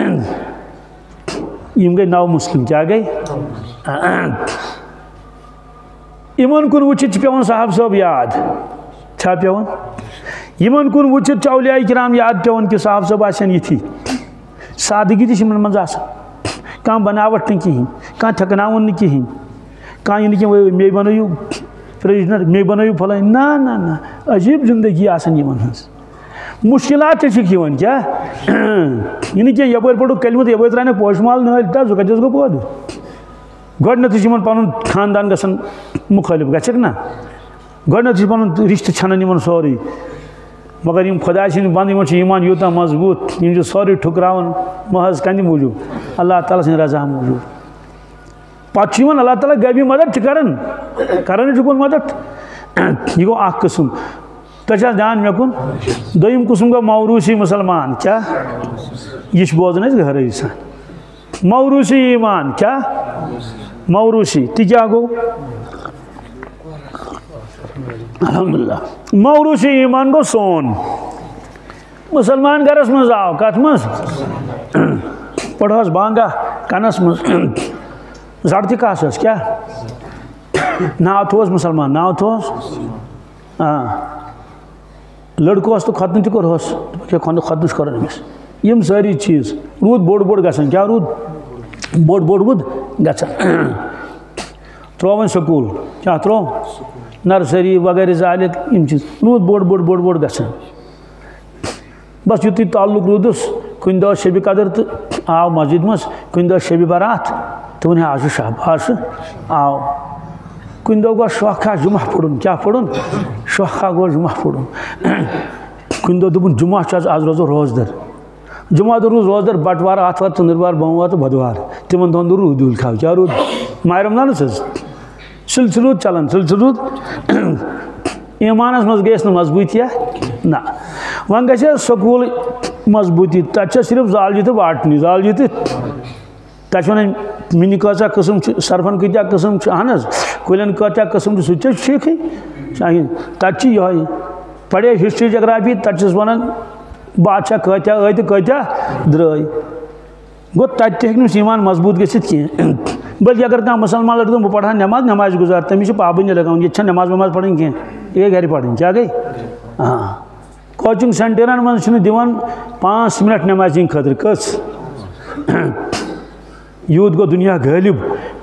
یِم گٔے نو مُسلِم کیٛاہ گٔے یِمن کُن وٕچھِتھ چھِ پیٚوان صاحب صٲب یاد چھا پیٚوان یِمن کُن وٕچھِتھ چھُ اولیاء کرام یاد پیٚوان کہِ صاحب صٲب آسن یِتھی سادگی تہِ چھِ یِمن منٛز آسان کانٛہہ بناوٹ نہٕ کِہیٖنۍ کانٛہہ تھکناوُن نہٕ کِہیٖنۍ کانٛہہ یہِ نہٕ کینٛہہ مے بنٲیِو پرٛیزنر مے بنٲیِو فلٲنۍ نہ نہ نہ عجیٖب زندگی آسان یِمن ہٕنٛز مُشکلات تہِ چھِکھ یِوان کیٛاہ یہِ نہٕ کینٛہہ یپٲرۍ پوٚرُکھ کلمہٕ تہٕ یپٲرۍ ترٛاونکھ پوشہٕ مال نٲلۍ تہٕ زٕ کتٮ۪س گوٚو پٲدٕ گۄڈنیٚتھٕے چھُ یِمن پنُن خاندان گژھان مُخٲلِف گژھکھ نا گۄڈنیٚتھٕے چھُ پنُن رِشتہٕ ژھٮ۪نان یِمن سورُے مگر یِم خۄداے سٕنٛدۍ بنٛد یِمن چھُ ایٖمان یوٗتاہ مضبوٗط یِم چھِ سورُے ٹھُکراوان محض کَنہِ موٗجوٗب اللہ تعالیٰ سٕنٛدِ رضا موٗجوٗب پتہٕ چھُ یِوان اللہ تعالیٰ غیبی مدد چھِ کران کران چھُکھ مدد یہِ گوٚو اکھ قٕسٕم تۄہہِ چھا دھیان مےٚ کُن دوٚیِم قٕسٕم گوٚو موروٗثی مُسلمان کیٛاہ یہِ چھُ بوزان أسۍ گہرٲیی سان موروٗثی ایٖمان کیٛاہ موروٗثی تہِ کیٛاہ گوٚو الحمدللہ موروٗثی ایٖمان گوٚو سون مُسلمان گرس منٛز آو کتھ منٛز پٔڑہوس بانگا کنس منٛز زڑتہِ کاسہٕ ٲس کیٛاہ ناو تھوٚوُس مُسلمان ناو تھوٚوُس آ لڑکہٕ اوس تہٕ ختنہٕ تہِ کوٚرہوس ختنہٕ چھُ کرُن أمِس یِم سٲری چیٖز روٗد بوٚڑ بوٚڑ گژھان کیٛاہ روٗد بوٚڑ بوٚڑ روٗد گژھان ترٛوو وۄنۍ سکوٗل کیٛاہ ترٛوو نرسری وغیرہ زالِتھ یِم چیٖز روٗد بوٚڑ بوٚڑ بوٚڑ بوٚڑ گژھان بس یُتُے تعلُق روٗدُس کُنہِ دۄہ ٲس شبِ قدر تہٕ آو مسجد منٛز کُنہِ دۄہ شبِ برات تہٕ ووٚن ہے آز چھُ شب آز چھُ آو کُنہِ دۄہ گوٚو شوکھا جُمعہ پوٚرُن کیٛاہ پوٚرُن شوکھا گوٚو جُمعہ پوٚرُن کُنہِ دۄہ دوٚپُن جُمعہ چھُ آز آز روزو روزدر جُمعہ دۄہ روٗز روزدر بٹوار آتھوار ژٔنٛدٕروار بوموار تہٕ بۄدوار تِمن دۄہن دۄہ روٗد دوٗل کھاو کیٛاہ روٗد ماہِ رمضانس حظ سِلسِلہٕ روٗد چلان سِلسِلہٕ روٗد ایٖمانس منٛز گٔیَس نہٕ مضبوٗطیہ نہ وۄنۍ گژھِ ہے سکوٗل مضبوٗطی تتہِ چھِ صرف زالجہِ تہٕ واٹنی زالجہِ تہٕ تتہِ چھِ ونان مِنہِ کۭژاہ قٕسٕم چھِ سرفن کۭتیاہ قٕسٕم چھِ اہن حظ کُلٮ۪ن کۭتیاہ قٕسٕم چھِ سُہ تہِ چھِ ٹھیٖکھٕے تتہِ چھِ یِہوے پرے ہسٹری جگرافی تتہِ چھِس ونان بادشاہ کۭتیاہ ٲے تہٕ کۭتیاہ درٛاے گوٚو تتہِ تہِ ہیٚکہِ نہٕ ایٖمان مضبوٗط گٔژھِتھ کینٛہہ بٔلکہِ اگر کانٛہہ مُسلمان لڑکہٕ بہٕ پرٕ ہا نٮ۪ماز نٮ۪مازِ گُزار تٔمِس چھِ پابنٛدی لگاوٕنۍ ییٚتہِ چھنہٕ نٮ۪ماز وٮ۪ماز پرٕنۍ کینٛہہ یہِ گٔے گرِ پرٕنۍ کیٛاہ گٔے آ کوچِنٛگ سینٹرن منٛز چھِنہٕ دِوان پانٛژھ منٹ نٮ۪مازِ ہِنٛدِ خٲطرٕ کٔژ یوٗت گوٚو دُنیا غٲلِب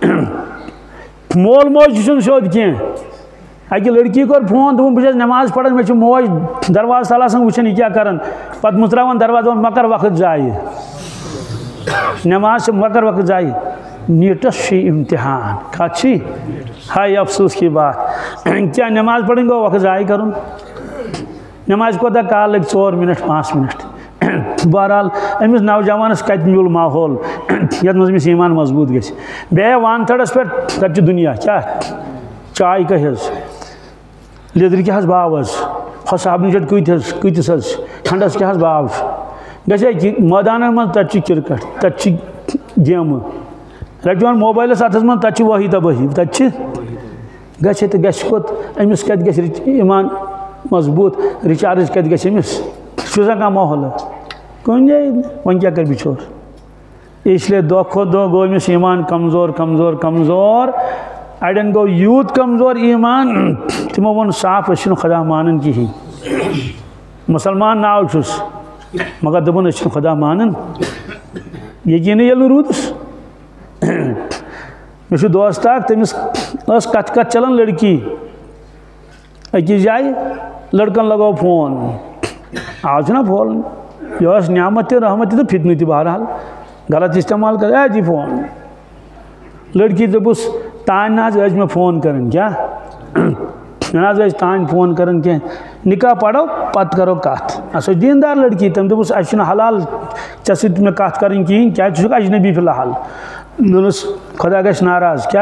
مول موج تہِ چھُنہٕ سیوٚد کینٛہہ اکہِ لڑکی کوٚر فون دوٚپُن بہٕ چھس نٮ۪ماز پران مےٚ چھِ موج دروازٕ تل آسان وٕچھان یہِ کیٛاہ کران پتہٕ مٕژراوان دروازٕ دپان مہ کر وقت ضایہِ نٮ۪ماز چھِ مہ کر وقت ضایہِ نیٖٹس چھُے اِمتحان کتھ چھِ ہاے افسوٗس کی بات کیٛاہ نٮ۪ماز پرٕنۍ گوٚو وقت ضایہِ کرُن نٮ۪مازِ کوتاہ کال لگہِ ژور منٹ پانٛژھ منٹ بہرحال أمِس نوجوانس کتہِ میوٗل ماحول یتھ منٛز أمِس ایٖمان مضبوٗط گژھِ بیٚیہِ وان تھڑس پٮ۪ٹھ تتہِ چھُ دُنیا کیٛاہ چاے کٔہۍ حظ لیٚدرِ کیٛاہ حظ باو حظ ہۄ صابنہِ چٹ کۭتِس حظ کۭتِس حظ کھنڈس کیٛاہ حظ باو چھُ گژھِ ہے مٲدانن منٛز تتہِ چھُ کرکٹ تتہِ چھِ گیمہٕ رٹون موبایلس اتھس منٛز تتہِ چھِ وٲہی تبٲہی تتہِ چھِ گژھِ ہے تہٕ گژھِ کوٚت أمِس کتہِ گژھِ ایٖمان مضبوٗط رِچارٕج کتہِ گژھِ أمِس چھُسا کانٛہہ ماحول کُنے وۄنۍ کیٛاہ کرِ بِچور اس لیے دۄہ کھۄتہٕ دۄہ گوٚو أمِس ایٖمان کمزور کمزور کمزور اڑٮ۪ن گوٚو یوٗت کمزور ایٖمان تِمو ووٚن صاف أسۍ چھِنہٕ خۄدا مانان کِہیٖنۍ مُسلمان ناو چھُس مگر دوٚپُن أسۍ چھِنہٕ خۄدا مانان یقیٖنٕے ییٚلہِ نہٕ روٗدُس مےٚ چھُ دوست اکھ تٔمِس ٲس کتھ کتھ چلان لڑکی أكيد جاي لڑکن لگو فون آج نا فون یہ نعمت رحمت تو فتنہ تہ بہرحال غلط استعمال کر اے جی فون لڑکی دپس تان نہ حظ میں فون کرن کیا نہ حظ تان فون کرن کی نکاح پڑھو پت کرو کت اس دیندار لڑکی تم دپس اس حلال ژے سۭتۍ میں کت کرن کہین کیا ژٕ چھُکھ اجنبی فی الحال دونس خدا گژھِ ناراض کیا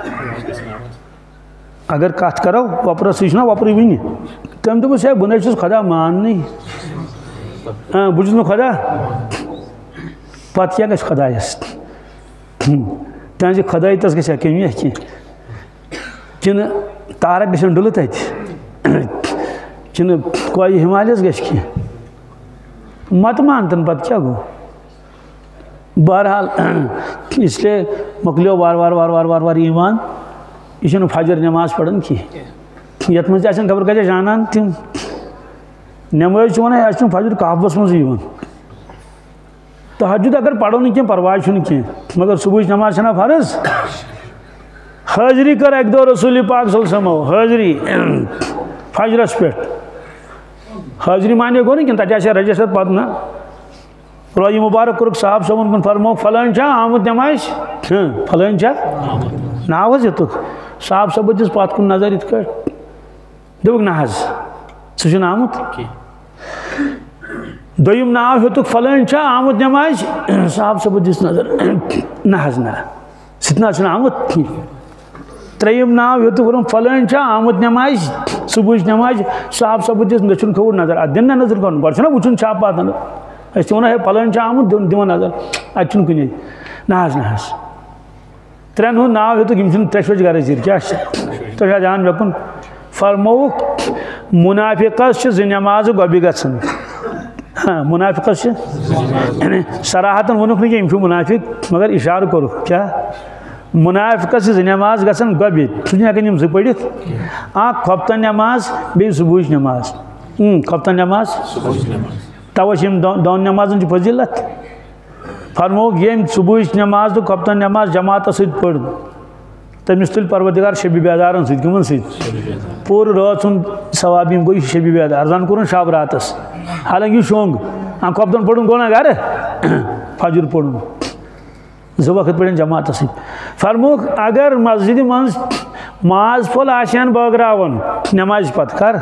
اگر کت کرو وپرس یہ وپر ون تم دپس ہے بہ نس خدا ماننی ہاں بہ نا خدا پتہ کیا گژھِ خدایس تہذ خدایتس گژھِ کمی کی کن تارک گژھن ڈلہ تتہ کن کویہ ہمالیس گژھِ کی مت مانتن پتہ کیا گو بہرحال اس لیے مکلیو وار وار وار وار وار وار ایمان یہ فجر نماز پڑھن کی یت مجھ آسان خبر کتیا جانان تم نماز ونان یہ فجر کعبس مز تہجد اگر پڑھو نا کی پرواہ کی مگر صبح نماز چھنا فرض حاضری کر ایک دو رسول پاک صلی اللہ علیہ وسلم حاضری فجرس پہ حاضری مانے گو نا تتہ آسیا رجسٹر پتہ نا روی مبارک کورک صاحب صبن کن فرمو فلان چھا آمد نماز فلان چھا ناو حظ یتک صاحب صاحب دس پت کن نظر ات کٹ دپک نا حظ سہ آمت دویم ناو ہیتک فلان چھا آمد نماز صاحب صاحب دس نظر نا حظ نا سہ نا آمت تریم ناو ہیتک ورم فلان چھا آمد نماز صبح نماز صاحب صاحب دس دچھن کھوڑ نظر ات دن نظر کر گۄڈٕ چھُنہ وٕچھُن چھا پتہ أسۍ وَنو ہے فلٲنۍ چھُ آمُت دِوان نظر اَتہِ چھُنہٕ کُنے نہ حظ نہ حظ ترٛٮ۪ن ہُنٛد ناو ہیوٚتُکھ یِم چھِنہٕ ترٛےٚ شوچہِ غرض یِر کیٛاہ چھِ تُہۍ چھا جان مےٚ کُن فرمووُکھ مُنافِقس چھِ زٕ نٮ۪مازٕ گۄبہِ گژھان ہاں مُنافِقس چھِ صراحتن ووٚنُکھ نہٕ کینٛہہ یِم چھِ مُنافِق مگر اِشارٕ کوٚرُکھ کیٛاہ مُنافِقس چھِ زٕ نٮ۪ماز گژھان گۄبہِ سُہ چھِنہٕ ہٮ۪کان یِم زٕ پٔرِتھ اکھ خۄفتن نٮ۪ماز بیٚیہِ صُبحٕچ نٮ۪ماز خۄفتن نٮ۪ماز توے چھِ یِم دۄن نٮ۪مازن چھِ فضیلت فرمووُکھ ییٚمۍ صُبحٕچ نٮ۪ماز تہٕ خۄفتن نٮ۪ماز جماعتس سۭتۍ پٔر تٔمِس تُلہِ پروردِگار شبِ بیدارن سۭتۍ کٕمن سۭتۍ پوٗرٕ رٲژ ہُنٛد ثواب یِم گوٚو شبِ بیدار زن کوٚرُن شب راتس حالانکہِ یہِ شۄنٛگ خۄفتن پوٚرُن گوٚو نا گرٕ فجر پوٚرُن زٕ وقت پٔرِن جماعتس سۭتۍ فرمووُکھ اگر مسجدِ منٛز ماز پھوٚل آسہِ ہن بٲگراوُن نٮ۪مازِ پتہٕ کر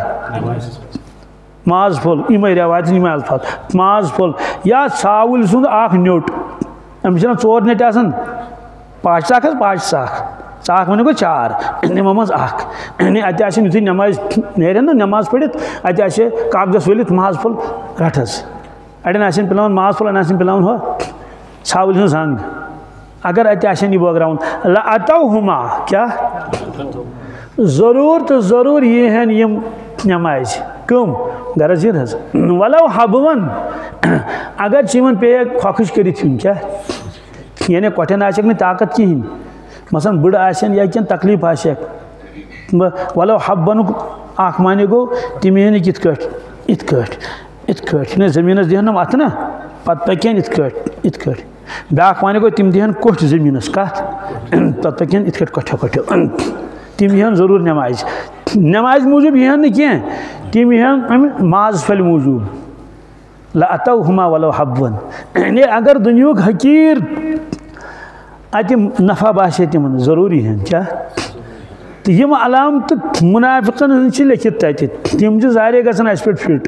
ماز پھوٚل یِمے رٮ۪وایت یِمے الفاظ ماز پھوٚل یا ژھاوٕلۍ سُنٛد اکھ نیوٚٹ أمِس چھِنہ ژور نیٚٹہِ آسان پاچہِ ژاکھ حظ پاچہِ ژاکھ ژاکھ ؤنِو گوٚو چار یِمو منٛز اکھ اَتہِ آسن یُتھُے نٮ۪مازِ نیرن نا نٮ۪ماز پٔرِتھ اَتہِ آسہِ کاغذس ؤلِتھ ماز پھوٚل رٹ حظ اڑٮ۪ن آسن پِلاوُن ماز پھوٚل اڑٮ۪ن آسن پِلاوُن ہُہ ژھاوٕلۍ ہٕنٛز ہنٛگ اگر اَتہِ آسن یہِ بٲگراوُن لَأَتَوْهُمَا کیٛاہ ضروٗر تہٕ ضروٗر ییٖہن یِم نٮ۪مازِ کٕم غرض یہِ حظ وَلو حبوَن اگر ژٕ یِمن پیٚیَکھ کھۄکھٕج کٔرِتھ یُن کیٛاہ یعنی کۄٹھٮ۪ن آسٮ۪کھ نہٕ طاقت کِہیٖنۍ مثلاً بٕڑٕ آسن یا کینٛہہ تکلیٖف آسٮ۪کھ وَلو حبوَنُک اکھ معنی گوٚو تِم یِہن یِتھ کٲٹھۍ یِتھ کٲٹھۍ یِتھ کٲٹھۍ یعنی زٔمیٖنس دِہن نہٕ اَتھٕ نا پتہٕ پکہن یِتھ کٲٹھۍ یِتھ کٲٹھۍ بیٛاکھ معنی گوٚو تِم دِہن کوٚٹھۍ زٔمیٖنس کتھ پتہٕ پکہن یِتھ کٲٹھۍ کۄٹھیو کۄٹھیو تِم یِہن ضروٗر نٮ۪مازِ نٮ۪مازِ موٗجوٗب یِہن نہٕ کینٛہہ تِم یِہن اَمہِ ماز پھلہِ موٗجوٗب لَأَتَوْهُمَا وَلَوْ حَبوَن یعنی اگر دُنیہُک حقیٖر اَتہِ نفع باسے تِمن ضروٗر یِہن کیٛاہ تہٕ یِم علامتہٕ مُنافِقن ہٕنٛز چھِ لیکھِتھ تَتہِ تِم چھِ ظاہرے گژھان اَسہِ پٮ۪ٹھ فِٹ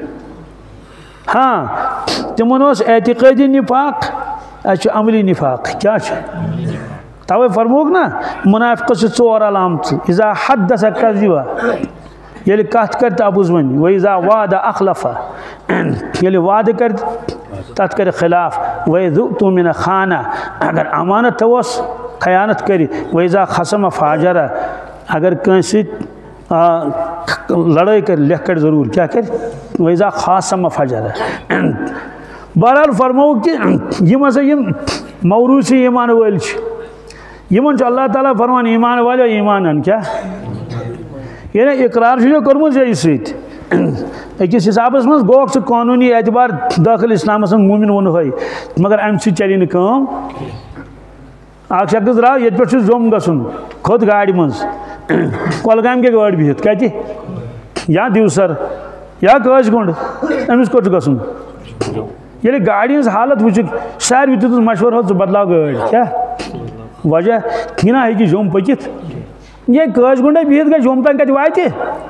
ہاں تِمن اوس اعتِقٲدی نِفاق اَسہِ چھُ عملی نِفاق کیٛاہ چھُ توے فرمووُکھ نا مُنافِقس چھِ ژور علامتہٕ اِذا حدث کذبا ییٚلہِ کتھ کرِ تہٕ اَپُز وَنہِ وَإِذا وعد اخلف ییٚلہِ وعدٕ کرِ تتھ کرِ خلاف وَإِذا اؤتُمِنَ خانہ اگر امانت تھووس خیانت کرِ وَإِذا خصم فاجر اگر کٲنٛسہِ سۭتۍ لڑٲے کرِ لیکھ کڑِ ضروٗر کیٛاہ کرِ وَإِذا خاصم فجر بہرحال فرمووُکھ کہِ یِم ہسا یِم موروٗثی ایٖمان وٲلۍ چھِ یِمن چھُ اللہ تعالیٰ فرمان ایٖمان والیو ایٖمان ان کیٛاہ یعنی اقرار چھُ کوٚرمُت ژےٚ سۭتۍ أکِس حسابس منٛز گوٚوکھ ژٕ قونوٗنی اعتبار دٲخل اسلامس منٛز موٗمِن ووٚنہَے مگر امہِ سۭتۍ چلی نہٕ کٲم اکھ شخص درٛاو ییٚتہِ پٮ۪ٹھ چھُ جوٚم گژھُن کھوٚت گاڑِ منٛز کۄلگامہِ گٔے گٲڑۍ بِہِتھ کتہِ یا دیو سر یا کاش گنڈ امس کوٹ گھن یل گاڑی ہز حالت وچک ساروی دتس مشور ہو بدلاو گاڑی کیا وجہ کھینا ہیکی جوم پکت یہ کاش گنڈے بہت گئی جوم تک کت واتے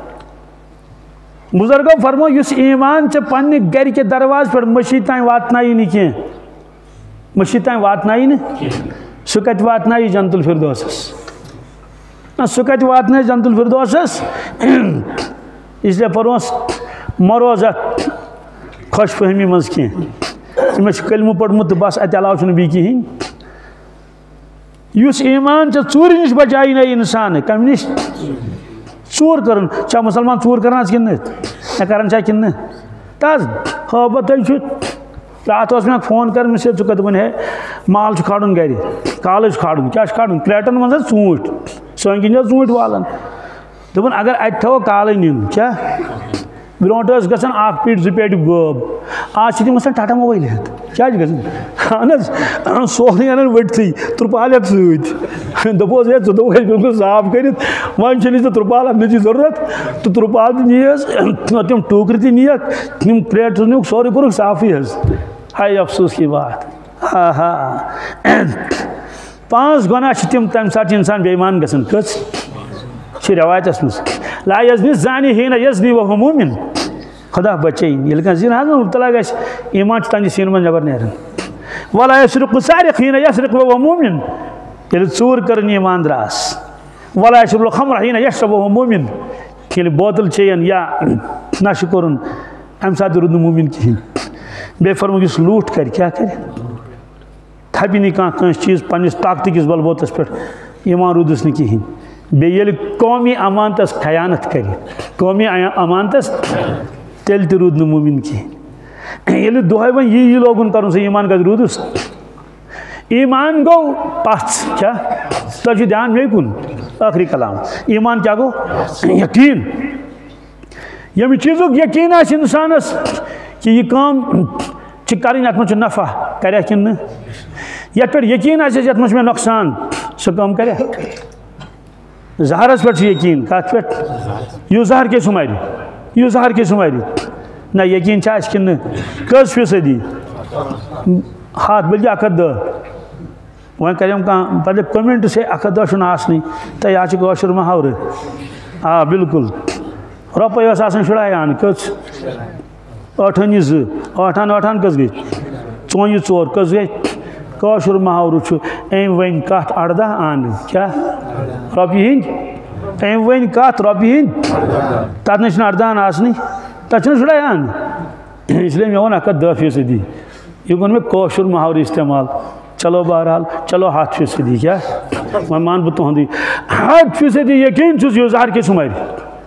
بزرگو فرمو اس ایمان چھ پنہ گر کے درواز پر مشید تین واتنائی نہیں کی مشید تین واتنائی نہیں سہ کت واتنائی جنت الفردوسس سہ کت واتنائی جنت الفردوسس اس لیے پروس مروزہ خوش فہمی مز کی میں کلمہ پڑھمت بس ات علاوہ چھ بی کہین اس ایمان چھ ژور نش بچائی نا انسان کم نش ژور کرن چا مسلمان ژور کران کن نہ کران چا کن تاز ہابت رات اس میں فون کر مجھ سے ژٕ کتھ ون ہے مال کھاڑن گھر کالج کھاڑن کیا کھاڑن کریٹن من ژوٗنٛٹھۍ سون کن ژوٗنٛٹھۍ والان دپن اگر ات تھو کالے نین کیا برونٹ گھن اخ پیٹ زٕ پیٹ گٲب آج تم گھن ٹاٹا موبائل ہیت کیا گھن اہن سورے انان ؤٹتھٕے ترپال ہیت ست دپوس ہے ژٕ دۄہَے بالکل صاف کٔرِتھ وۄنۍ چھنہٕ ژےٚ ترپال اننٕچ ضروٗرت تہٕ ترپال تہِ نیٖہس تِم ٹوٗکرِ تہِ نِیَکھ تِم پلیٹ نیوٗکھ سورُے کوٚرُکھ صافٕے حظ ہاے افسوس کی بات ہاں ہاں پانچ گۄناہ چھِ تِم تَمہِ ساتہٕ چھِ اِنسان بے ایمان گژھان کٔژ چھِ رٮ۪وایتَس منٛز لا یزنی زانی ہیٖنہ یزنی وہو موٗمِن خدا بچٲیِن ییٚلہِ کانٛہہ زِنا حظ مُبتلا گژھِ ایمان چھُ تَنہِ سیٖنہٕ منٛز نٮ۪بر نیران ولا یسرق سارق ہیٖنہ یسرق وہو موٗمِن ییٚلہِ ژوٗر کٔرٕن ایمان درٛاس ولا یشرب الخمر ہیٖنہ یشرب وہو موٗمِن ییٚلہِ بوتل چیٚیَن یا نشہٕ کوٚرُن اَمہِ ساتہٕ روٗد نہٕ موٗمِن کِہیٖنۍ بیٚیہِ فرمووُکھ یُس لوٗٹھ کَرِ کیٛاہ کَرِ تھپہِ نہٕ کانٛہہ کٲنٛسہِ چیٖز پنٛنِس طاقتہٕ کِس بلبوتس پٮ۪ٹھ ایمان روٗدُس نہٕ کِہیٖنۍ بیٚیہِ ییٚلہِ قومی امانتس خیانت کرِ قومی امانتس تیٚلہِ تہِ روٗد نہٕ موٗمِن کِہیٖنۍ ییٚلہِ دۄہے وۄنۍ یی یی لوگُن کَرُن سُہ ایمان کَتہِ روٗدُس ایمان گوٚو پژھ کیٛاہ تۄہہِ چھُ دھیان مے کُن ٲخری کلام ایمان کیٛاہ گوٚو یقیٖن ییٚمہِ چیٖزُک یقیٖن آسہِ اِنسانس کہ یہ کام چھِ کَرٕنۍ اَتھ منٛز چھُ نفع کَریا کِنہٕ نہٕ یَتھ پٮ۪ٹھ یقیٖن آسٮ۪س یَتھ منٛز چھُ مےٚ نۄقصان سُہ کٲم کَریا زہرس پٮ۪ٹھ چھُ یقیٖن کَتھ پٮ۪ٹھ یُس زہر کے سُہ مَرِ یُس زہر کے سُہ مَرِ نہ یقیٖن چھا اَسہِ کِنہٕ نہٕ کٔژ فیٖصدی ہَتھ بٔلکہِ اَکھ ہَتھ دہ وۄنۍ کَریٚم کانٛہہ پَتہٕ کٔمٮ۪نٛٹٕس ہے اَکھ ہَتھ دہ چھُنہٕ آسنٕے تۄہہِ آز چھُ کٲشُر محاورٕ آ بِلکُل رۄپَے ٲس آسان شُراے اَن کٔژ ٲٹھٲنی زٕ ٲٹھان ٲٹھان کٔژ گٔے ژۄنٛیہِ ژور کٔژ گٔے کٲشُر محاورٕ چھُ أمۍ ؤنۍ کَتھ اَردہ اَن کیٛاہ رۄپیہِ ہِنٛدۍ أمۍ ؤنۍ کَتھ رۄپیہِ ہِنٛدۍ تَتھ نَے چھِنہٕ اَردہ اَن آسنٕے تَتھ چھِنہٕ شُراے اَن اِسلیے مےٚ ووٚن اَکھ ہَتھ دہ فیٖصدی یہِ کوٚر مےٚ کٲشُر محاورٕ اِستعمال چلو بہرحال چلو ہَتھ فیٖصدی کیٛاہ وۄنۍ مان بہٕ تُہُنٛدُے ہَتھ فیٖصدی یقیٖن چھُس یُس زہر کے سُہ مَرِ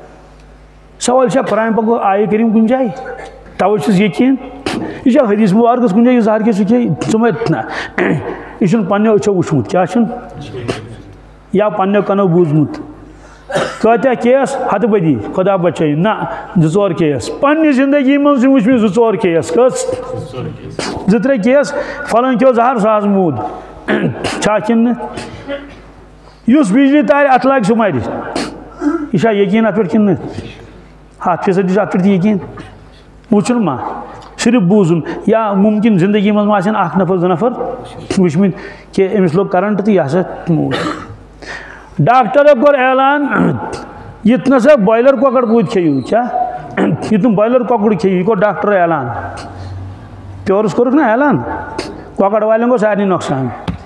سوال چھا قرآن پاک آیے کریم کُنہِ جایہِ تَوَے چھُس یقیٖن یہ حدیث مبارکس کُنہِ جایہِ یہِ زہر کے سُہ کھیٚیہِ ژٕ مَرِ نہ یہِ چھُنہٕ پنٛنیو أچھو وٕچھمُت کیٛاہ چھُنہٕ یا پنٛنیو کَنو بوٗزمُت کۭتیاہ کیس ہتہٕ بٔدی خۄدا بچٲیِن نہ زٕ ژور کیس پنٛنہِ زندگی منٛز چھِ وٕچھمٕتۍ زٕ ژور کیس کٔژ زٕ ترٛےٚ کیس فلٲنۍ کھیوٚو زہر سُہ حظ موٗد چھا کِنہٕ نہٕ یُس بجلی تارِ اَتھ لاگہِ سُہ مَرِ یہِ چھا یقیٖن اَتھ پٮ۪ٹھ کِنہٕ نہٕ ہَتھ فیٖصدی چھُ اَتھ پٮ۪ٹھ تہِ یقیٖن وٕچھُن ما صرف بوٗزُن یا مُمکِن زندگی منٛز ما آسن اکھ نفر زٕ نفر وٕچھمٕتۍ کہِ أمِس لوٚگ کرنٹ تہٕ یہِ ہسا موٗد ڈاکٹرو کوٚر اعلان یِتھ نسا بۄیلر کۄکر پوٗتۍ کھیٚیِو کیٛاہ یہِ تِم بۄیلر کۄکُر کھیٚیِو یہِ کوٚر ڈاکٹرو اعلان پیورس کوٚرُکھ نا اعلان کۄکر والٮ۪ن گوٚو سارنٕے نۄقصان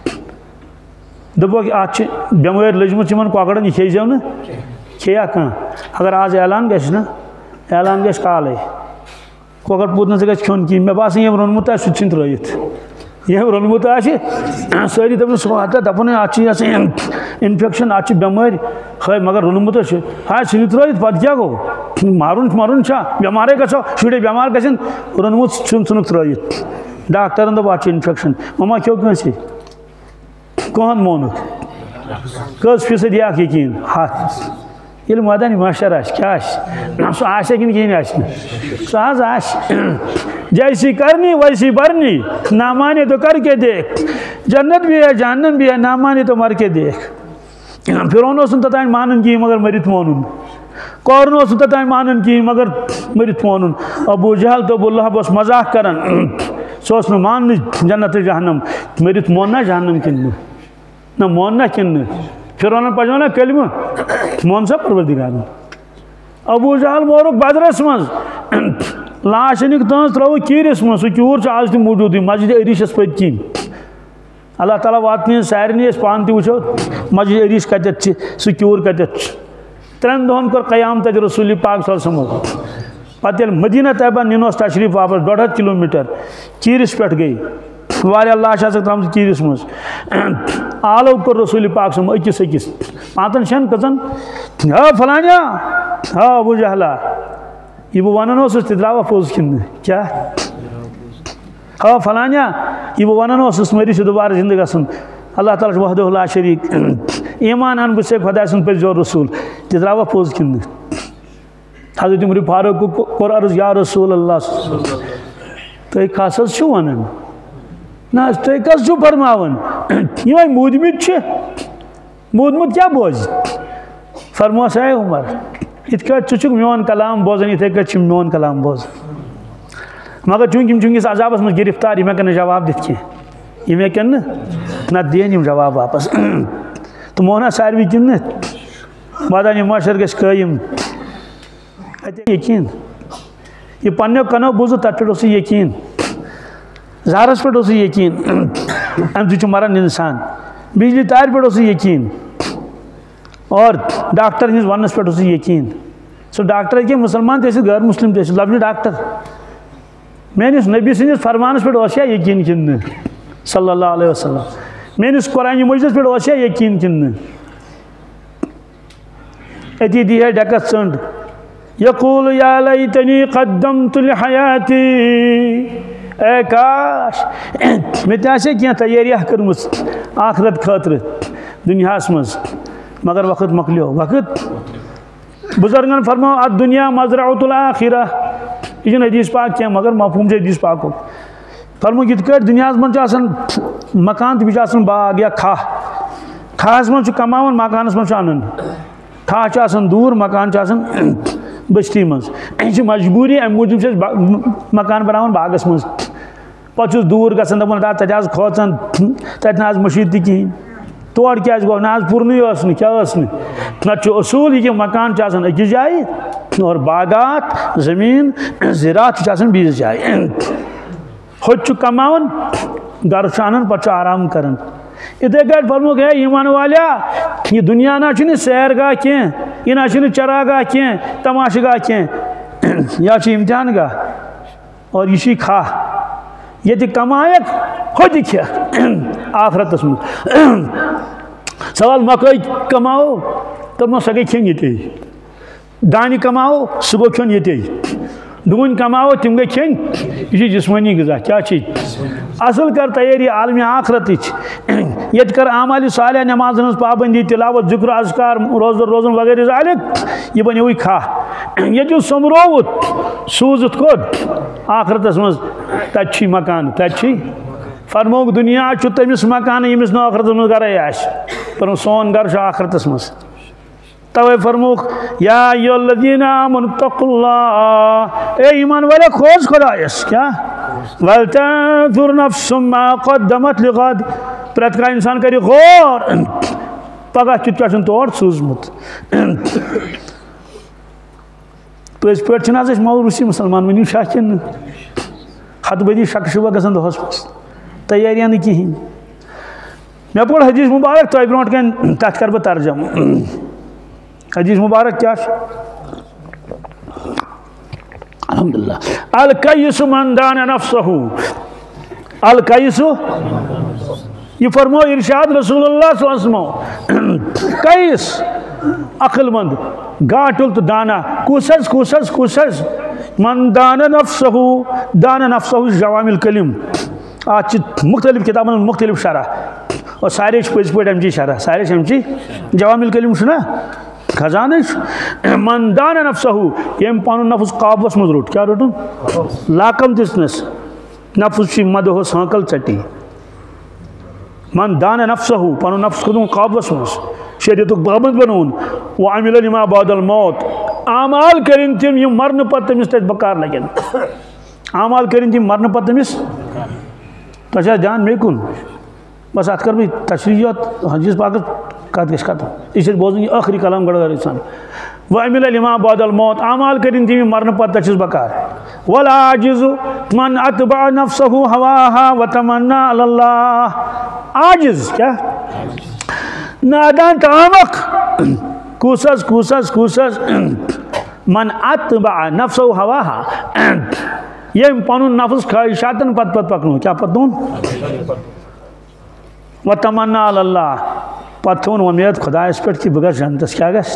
دوٚپُکھ اَتھ چھِ بٮ۪مٲرۍ لٔجمٕژ یِمن کۄکرن یہِ کھیٚزیو نہٕ کھیٚیا کانٛہہ اگر آز اعلان گژھِ نا اعلان گژھِ کالے کۄکر پوٗت نہٕ ژٕ گژھِ کھیوٚن کِہیٖنۍ مےٚ باسان ییٚمۍ روٚنمُت آسہِ سُہ تہِ ژھٕنۍ ترٛٲیِتھ ییٚمۍ روٚنمُت آسہِ سٲری دَپن سُہ ہتا دَپان اَتھ چھِ یہِ ہسا اِنفیکشن اَتھ چھِ بٮ۪مٲرۍ ہے مگر روٚنمُت حظ چھُ ہاے ژھٕنِو ترٛٲیِتھ پتہٕ کیٛاہ گوٚو مَرُن مرُن چھا بٮ۪مارے گژھو شُرے بٮ۪مار گژھن روٚنمُت ژھُن ژھٕنُکھ ترٛٲیِتھ ڈاکٹرن دوٚپ اَتھ چھِ اِنفیکشن وۄنۍ ما کھیوٚو کٲنٛسے کٕہٕنۍ مونُکھ کٔژ فیٖصدی اکھ یقیٖن ہَتھ ییٚلہِ مٲدانہِ محشر آسہِ کیٛاہ آسہِ سُہ آسیا کِنہٕ کِہیٖنۍ آسہِ نہٕ سُہ حظ آسہِ جیسی کرنی ویسی برنی نہ مانے تو کر کے دیکھ جنت بھی ہے جہنم بھی ہے نہ مانے تو مر کے دیکھ فرعون اوس نہٕ توٚتانۍ مانان کِہیٖنۍ مگر مٔرِتھ مونُن قورن اس توتام مانن کی مگر مرت مونن ابو جہل تو ابو لہب اس مزاق کرن سوس نہ مان جنت جہنم مرت موننا جہنم کن نہ موننا کن فرعون پجونا کلمہ مون سا پروردگار ابو جہل مورک بدرس مز لاش انک تنز ترو کیرس من سہ کیور آج تہ موجود مسجد عریشس پت کن اللہ تعالیٰ واتن سارے پان تہ وچو مسجد عریش کتت سہ کیور کتت ترین دہن کور قیام تت رسول پاک صلی اللہ علیہ وسلم پتہ مدینہ طیبہ نینوس تشریف واپس ڈوڑ ہتھ کلو میٹر کیرس پہ گئی واریاہ لاش آسک ترامت کیرس مز آلو کور رسول پاک صلی اللہ علیہ وسلم اکس اکس پانتن شن کتن ہا فلانیا ہا ابو جہلا یہ بہ ونان اوسس تہ درٛاوا پوٚز کِنہٕ کیا ہا فلانیا یہ بہ ونان اوسس مری چھ دوبارہ زندہ گژھُن اللہ تعالیٰ وحدہ لا شریک ایمان ان بہ خدا سُنٛد پٔرۍزیو رسول تہ درٛاوا پوٚز کِنہٕ حضرت عمر فاروق کوٚر عرض یا رسول اللہ تُہۍ کس حظ چھِو ونان نہ حظ تُہۍ کس چھِو فرماوان یِمے موٗدمٕتۍ چھِ موٗدمُت کیٛاہ بوزِ فرموس اے عمر ات کٹ ژٕ چھُکھ میون کلام بوزان اتھے کٹ چھِ میون کلام بوزان مگر چونکہ یم چونکس عذابس من گرفتار یم ہیکن جواب دتھ کی یم ہیکن نہ دین یم جواب واپس تو مونا ساروی کن مدنی معاشر گژھِ قٲیِم یقین یہ پنو کنو بوزو تر پہ یقین زہرس پہ یقین ام سہ مران انسان بجلی تار پہ یقین اور ڈاکٹر ہز ونس پہ یقین سو ڈاکٹر کہ مسلمان تہ غیر مسلم تہ لفظ ڈاکٹر میانس نبی سندس فرمانس پہ یقین کن صلی اللہ علیہ وسلم میانس قرآن مجدس پہ یقین کن اتی دی ہے ڈکس ژنڈ یقول یا لیتنی قدمت لحیاتی اے کاش میں تیسے کیا تیاریہ کرمس آخرت خاطر دنیا مز مگر وقت مکلیو وقت بزرگن فرماؤ الدنیا مزرعۃ الآخرہ یہ حدیث پاک کیا مگر مفہوم سے حدیث پاک ہو فرمو یہ کٹ دنیا من آسان مکان تہ آسان باغ یا کھاہ کھاہس من کمان مکانس من انن کھاہ آسان دور مکان آسان بستی مز یہ مجبوری ام موجود سے مکان بناون باغس مز پتہ دور گژھان دپان تتہ آز کھوژان تتہ نا مشید تہ کہین تور کیا گو نا پورن کیا نت اصول یہ مکان آسان اکس جائے اور باغات زمین زراعت آسان بیس جائے ہوت کمان گر انان پتہ آرام کران اتھے کٹ فرموک ہے ایمان والیا یہ دنیا نا چھ سیر گاہ کی یہ نا چھ چرا گاہ کی تماش گاہ کی یا چھ امتحان گاہ اور یہ کھاہ یہ کمائک ہوت کھیا آخرتس من سوال مکئی کماؤ تو سہ گئی کھین یہ دانہ کماؤ سہ گو کھین یہ ڈون کماؤ تم گئی کھین یہ جسمانی غذا کیا اصل کر تیاری عالمی آخرت یہ کر اعمال صالح نماز ہز پابندی تلاوت ذکر اذکار روزدر روزن وغیرہ ذالک یہ بنوی کھاہ یہ سمروت سوزت کت آخرتس مز تچھی مکان تچھی فرموک دنیا چھ تمس مکان یمس نا آخرتس مز گرے آس پر سون گر آخرتس مز توے فرموک یا ایھا الذین آمنوا اتقوا اللہ اے ایمان والے کھوج خدایس کیا ولتنظر نفس ما قدمت لغد پرت کا انسان کری غور پگہ کت کیا تور سوزمت پز پہ موروثی مسلمان ونیو شاہ کن ہت بدی شک شبہ گھن دہس مز تیاریاں نہ کہین مے پور حدیث مبارک تہ برونٹ کن تک کر بہ ترجم حدیث مبارک کیا الحمدللہ الکیس من دان نفسہ الکیس یہ فرمو ارشاد رسول اللہ صلی اللہ علیہ وسلم کیس عقل مند گاٹل تو دانا کسز کسز کسز من دان نفسہ دان نفسہ جوامع الکلم آج مختلف کتابن مختلف شرح اور سارے پز پہ امچی شرح سارے امچی جوامع الکلم چھنا خزانہ من دان نفسہ یم پن نفس قابوس مز روٹ کیا روٹن لاکم دسنس نفس چھ مدہ ہانکل ٹٹی من دان نفسہ پن نفس کھن قابوس مز شریعت پابند بنون وعمل لما بعد الموت اعمال کرن تم یم مرن پتہ تمس تت بکار لگن اعمال کرن تم مرن پتہ تمس تجا جان مے کن بس ات کر بہ تشریحات حدیث پاک کت گژھِ ختم یہ بوزن یہ آخری کلام گڑ انسان وعمل لما بعد الموت اعمال کرن تم مرن پتہ تچس بکار والعاجز من اتبع نفسه هواها وتمنى على الله عاجز کیا نادان تعمق کوسس کوسس کوسس من اتبع نفسه هواها یم پنن نفس خواہشاتن پت پت پکنو کیا پتون وتمنى على الله پتون امید خدا اس پہ کہ بغیر جنتس کیا گس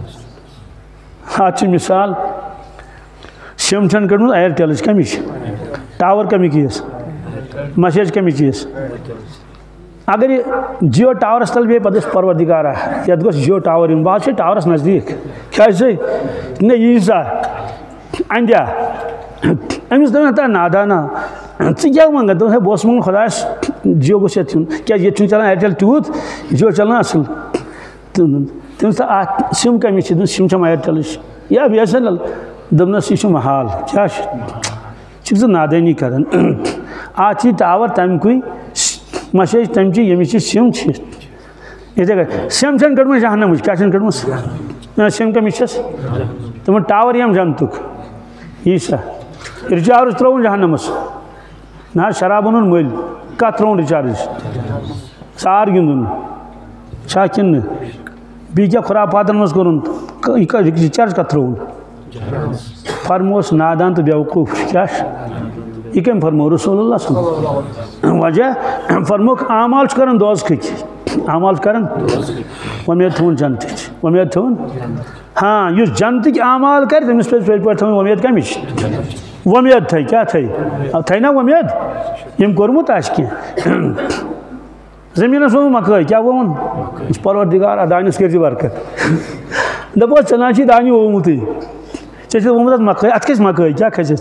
اچھی مثال سم چھن کڑمت ایئرٹیلچ کمی ٹاور کمی کیس مسیج کمی چیز اگر یہ جیو ٹاورس تل بے پتہ پروردگارہ یت گوس جیو ٹاور ان بات ٹاورس نزدیک کیا سے نہ یہ سا اندیا امس دتا نادانا ثہ کیا منگا تو بوس منگ خدا جیو گوس یت کیا یہ چلان ایئرٹیل تیوت جیو چلان اصل تمس سم کمی سم چم ایئرٹیلچ یا بی ایس این ایل دمنس یہ محال کیا چھ نادانی کران آج ٹاور تم کوئی مسیج تم چی یمس سم اتھے سم چھ کڑم جہنم کیا کڑم سم کمس تم ٹاور یم جنتک یہ سا ریچارج ترون جہنمس نا شراب ان مل کت ترون ریچارج سار گندن چھا کن بی کیا خرافاتن مز کورن ریچارج کت ترون فرموس نادان تو بیوقوف کیا یہ کم فرمو رسول اللہ صلی اللہ علیہ وسلم وجہ فرموک اعمال کرن دوز کھچ اعمال کرن ومید تھون جنتچ ومید تھون ہاں یس جنتک اعمال کر تمس پہ پہ تھون ومید کمچ ومید تھے کیا تھے تھے نا ومید یم کورمت آس کی زمینس وون مکئی کیا وون پروردگار دانس کر برکت دپو چنا چھ دانی وومت ٹھیک وومت مکئی ات کس مکئی کیا کھسس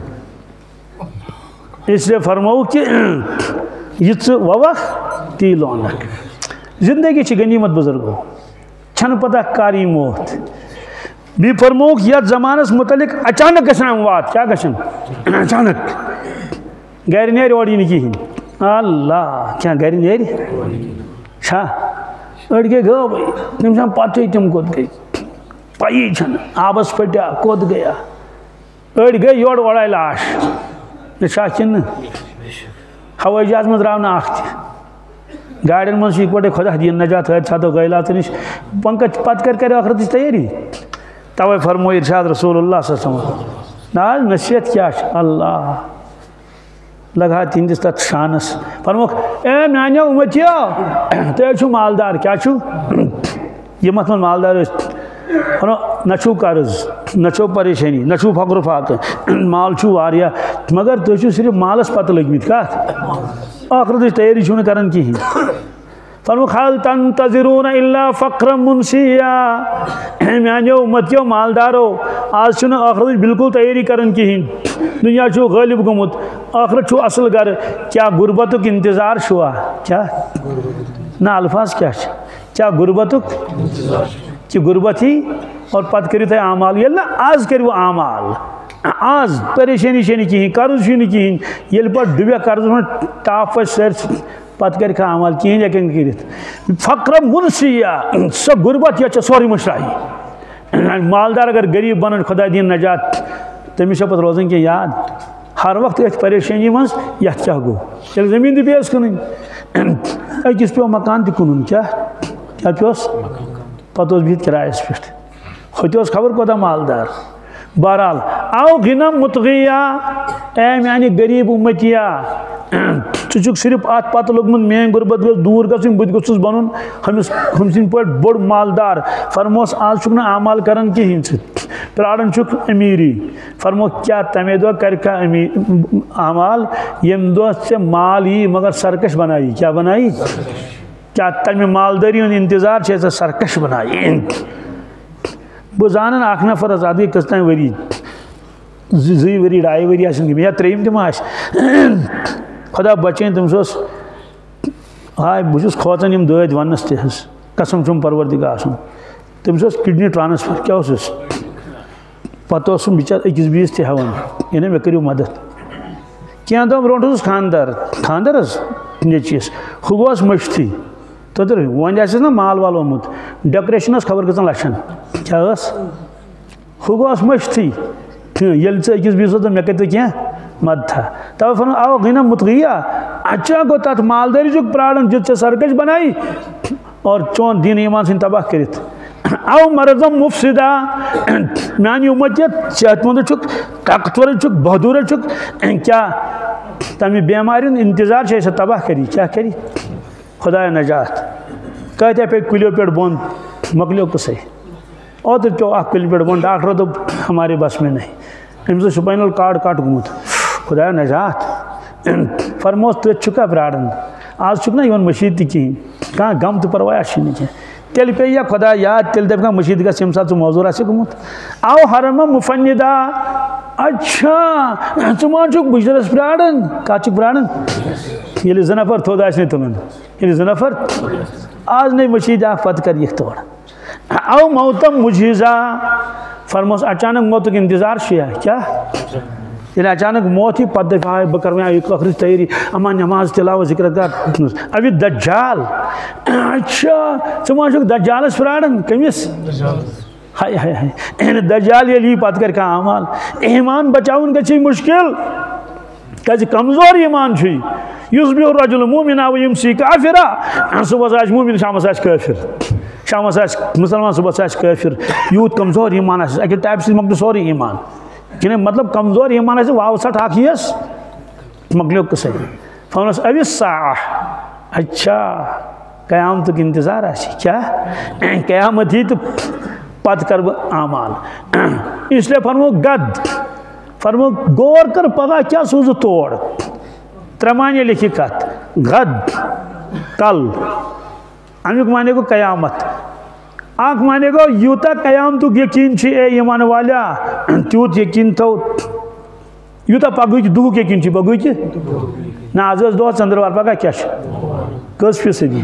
اس لیے فرمو کہ یہ ووک تی لونک زندگی چھ غنیمت بزرگو چھن پتہ کاری موت بی فرموک یت زمانس متعلق اچانک گژھن اموات کیا گژھن اچانک گھر نیرِ اور یہ کہین اللہ کیا گھر نیرِ چھا أڑ گئی گو بھائی تم چھن پتہ تم کوت گئی پائی چھن آبس پھٹیا کوت گیا أڑ گئی یور وڑائی لاش چھا کن ہوائی جہاز من درٛاو نہٕ اکھ تہِ گاڑین من اکوٹے خدا دین نجات حادثاتو غیلاتو نش پنکج پتہ کر کر آخرتچ تیاری توے فرمو ارشاد رسول اللہ صلی اللہ علیہ وسلم نا نصیحت کیا اللہ لگا تہندس تت شانس فرموک اے میانیو امتیو تُہۍ چھو مالدار کیا چھو یم ات من مالدار فرمو نہ چھو قرض نہ چھو پریشانی نہ چھو فقر فاقہ مال چھو واریا مگر تُہۍ چھو صرف مالس پتہ لگمت کت آخرتچ تیاری چھو نہٕ کران کہین فرموک حل تنتظرون الا فقرا منسیا میانیو امتیو مالدارو آج چھو آخرت بالکل تیاری کران کہین دنیا چھو غالب گومت آخرت چھو اصل گھر کیا غربتک انتظار چھوا کیا نا الفاظ کیا کیا غربتک کہ غربت ہی اور پتہ کریو تھی اعمال یل نا آز کریو اعمال آز پریشانی شانی کہین قرض چھو نہ کہین یل پہ ڈبیا قرض من ٹاپ سر پتہ کر اعمال کہین ہیکن کرت فقر منسیا سو غربت یہ سوری مشرائی مالدار اگر غریب بنن خدا دین نجات تمس پتہ روزن کی یاد ہر وقت ات پریشانی من یت کیا گو یل زمین تہ پیس کٕنٕنۍ أکِس پیو مکان تہ کٕنُن کیا کیا پیوس پتہ بہت کرایس پہ ہوتہ خبر کوتاہ مالدار بہرحال او غنم متغیا اے میانہ غریب امتیا ژٕ چھُکھ صرف ات پتہ لوگمت میٲنۍ غربت گژھِ دوٗر گژھٕنۍ بہٕ تہِ گوٚژھُس بنُن ہمس ہُم سٕنٛدۍ پٲٹھۍ بوٚڑ مالدار فرموس آز چھُکھ نہٕ اعمال کران کہیٖنۍ ژٕ پراران چھُکھ امیری فرمو کیا تمے دۄہ کرکھا امی اعمال ییٚمہِ دۄہ ژےٚ مال یی مگر سرکش بنایی کیا بنایی کیا تمہ مالداری ہُنٛد انتظار چھے ژےٚ سرکش بنایی بہ زانن اکھ نفر حظ اتھ گٔے کٔژ تام ؤری زٕ ؤری ڈاے ؤری آسن گٔمٕتۍ یا ترٛیٚیِم تہِ ما آسہِ خدا بچٲیِن تٔمِس اوس ہاے بہٕ چھُس کھوژان یِم دٲدۍ وننس تہِ حظ قسم چھُم پروردگار سُنٛد تٔمِس اوس کڈنی ٹرانسفر کیٛاہ اوسُس پتہ سم بچار اکس بیس تہ ہاں یعنی مے کریو مدد کیا دم برونٹھ خاندار خاندار نیچیس ہو گوس مشتھی تدر ون آس نا مال وال آمت ڈیکوریشن خبر کتن لچھن کیا ہو گوس مشتھی یل ٹھیک اکس بیس مے کر تو کی مدد تو فرم آو گئی نا متغیا اچھا گو تر مالداری چک پرارن جت سرکش بنائی اور چون دین ایمان سن تباہ کرت او مرضم مفسدہ میانی امتیت صحت مند چک طاقتور چک بہادور چک کیا تمہیں بیمارین انتظار سے تباہ کری کیا کری خدا نجات کہتے پہ کلیو پیڑ بند مکلیو کسے اور تو کیوں آپ کلیو پیڑ بند ڈاکٹر تو ہمارے بس میں نہیں ہم سے سپینل کارڈ کاٹ گمت خدا نجات فرموس تو چکا پرارن آج چک نا یون مشید تھی کہیں کہاں غم تو پروایا نہیں کیا تیل پہ یا خدا یاد تیل دے مشید کا سیم ساتھ موضوع سے گمت آو حرم مفندہ اچھا ثمان چک بجرس پرارن کا چک پرارن یہ زٕ نفر تھوڑ آسنے تمن یہ زٕ نفر آج نہیں مشید آخ پت کر یہ توڑ او موتم مجھیزہ فرموس اچانک موت کا انتظار شیا کیا یعنی اچانک موت ہی پتہ دفاع بکر میں آئی آخری تیاری اما نماز تلاوت ذکر کر ابھی دجال اچھا ثمان چک دجال اس پرارن کمیس ہائے ہائے ہائے دجال یہ لی پت کر کا اعمال ایمان بچاؤن کا چی مشکل کیسے کمزور ایمان چھوئی یصبح الرجل مومنا و یمسی کافرا صبح آج مومن شام آج کافر شام آج مسلمان صبح آج کافر یوت کمزور ایمان آج اگر ٹائپ سے مقدس سوری ایمان یعنی مطلب کمزور ایمان آج واو سٹھ آکھیس مقلیو کسے فونس ابھی ساعہ اچھا قیامت کی انتظار آج کیا قیامت ہی تو پت کر اعمال اس لیے فرمو گد فرمو غور کر پگہ کیا سوز توڑ ترمانے لکھی کت غد کل امیک مانے کو قیامت آنکھ مانے کو یوتا قیامتک یقین چھ اے ایمان والا تیوت یقین تو یوتا پگوچ دہک یقین چھ پگوچ نا آز دہ ژندروار پگہ کیا کس فیصدی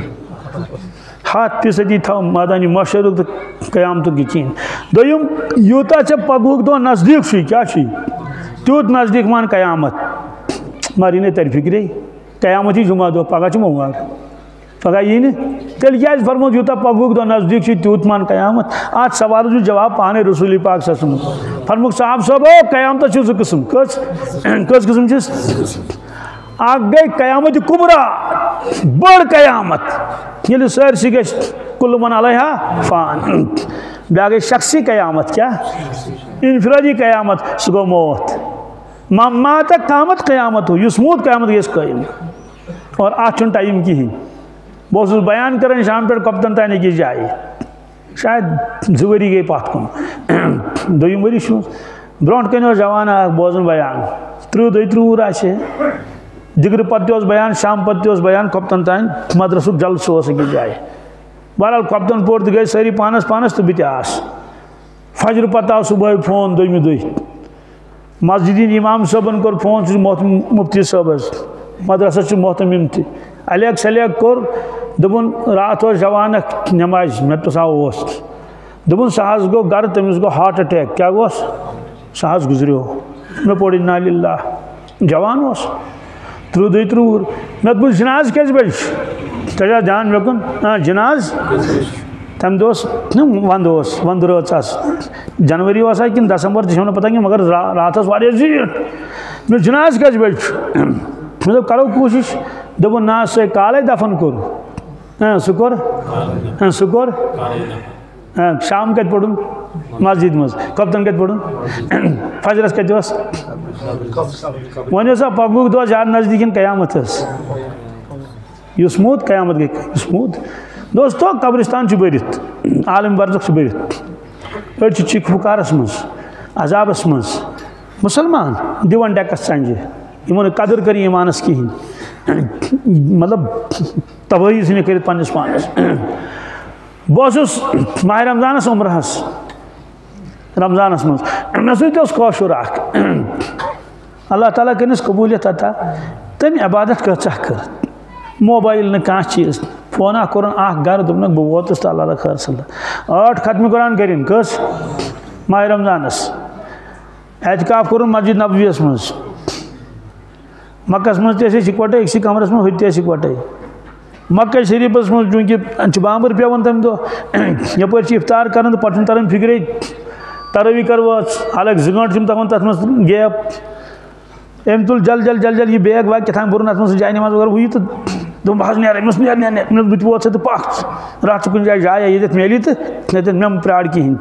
ہاتھ فیصدی تھا مادانی معاشرک تو قیامتک یقین دویم یوتا چھ پگوک دہ نزدیک چھ کیا چھ تیوت نزدیک مان قیامت ماری نے تر فکری قیامت ہی جمعہ دو پگہ چھ موار پگہ یہ نہیں تیل کیا اس فرمود یوتا پگوک دو نزدیک چھ تیوت مان قیامت آج سوال جو جواب پانے رسولی پاک سسم فرمود صاحب صاحب قیامت چھ قسم کس کس قسم چھ آگ گئی قیامت کبرا بڑ قیامت یہ سر سی گئی کل من علیہ فان بیا گئی شخصی قیامت کیا انفرادی قیامت سہ گو موت مات قامت قیامت ہو یس موت قیامت گیس قائم اور آٹھ ٹائم کی ہی بہت بیان کریں شام پہ کپتن تانے کی جائے شاید زوری گئی پات کن دویم وری شو برونٹ کنو جوانا بوزن بیان ترو دوی ترو راشے دگر پتیوز بیان شام پتیوز بیان کپتن تانے مدرسک جلد سو سکی جائے بہرحال کپتن پورت گئی ساری پانس پانس تو بیتی آس فجر پتا صبح فون دوی میں دوی مسجدین امام صاحبن کر فون سے مفتی صاحب مدرسہ سے محتمم تھی الیک سلیک کر دبن رات اور جوانک نماز میں تو ساو اس دبن ساز گو گر تمس گو ہارٹ اٹیک کیا گوس ساز گزریو میں پوڑی نالی اللہ جوان اس ترو دوی ترور میں تو جناز کیس بیش تجا جان میں کن جناز تم دوست وند اس وند روز اس جنوری واسا کن دسمبر تشون پتہ کہ مگر رات اس واری زیٹ میں جناز کیس بیش مطلب کرو کوشش دبو نا سے کالے دفن کرو ہاں سکر ہاں سکر شام کت پڑھن مسجد مز کپتن کت پڑھن فجرس کت دوس ونیو سا پگوک دو زیاد نزدیکن قیامت اس یس موت قیامت گئی یس موت دوستو قبرستان چھ برت عالم برزخ چھ برت اڑ چھ چیک پکارس مز عذابس مز مسلمان دیوان ڈیکس سنجے یمن قدر کری ایمانس کہین مطلب تباہی سے کرت پنس پانس بہس ماہ رمضانس عمرہس رمضانس مز مے سوس کوشر اخ اللہ تعالیٰ کنس قبولیت عطا تم عبادت کچھ کر موبائل نہ چیز فونا کورن اخ گر دپنک بہ ووتس تو اللہ خیر صلی ٲٹھ ختم قرآن کرن کس ماہ رمضانس اعتکاف کور مسجد نبویس مز مکس مز تیسے اکوٹے اکسی کمرس مز ہوتی اکوٹے مکہ شریفس مز چونکہ بامبر پیون تم دہ یپر افطار کران پتہ تران فکرے تراوی کرواس الگ زٕ گنٹہٕ تم تھون تر مز گیپ ام تل جل جل جل جل یہ بیگ ویگ کتان برن ات مز جائے نماز وغیرہ ہوئی تو دم بہت نیر امس نیر نیر نیر بت ووت تو پاک رات کن جائے جایا یہ میلی تو نتن میم پراڑ کہین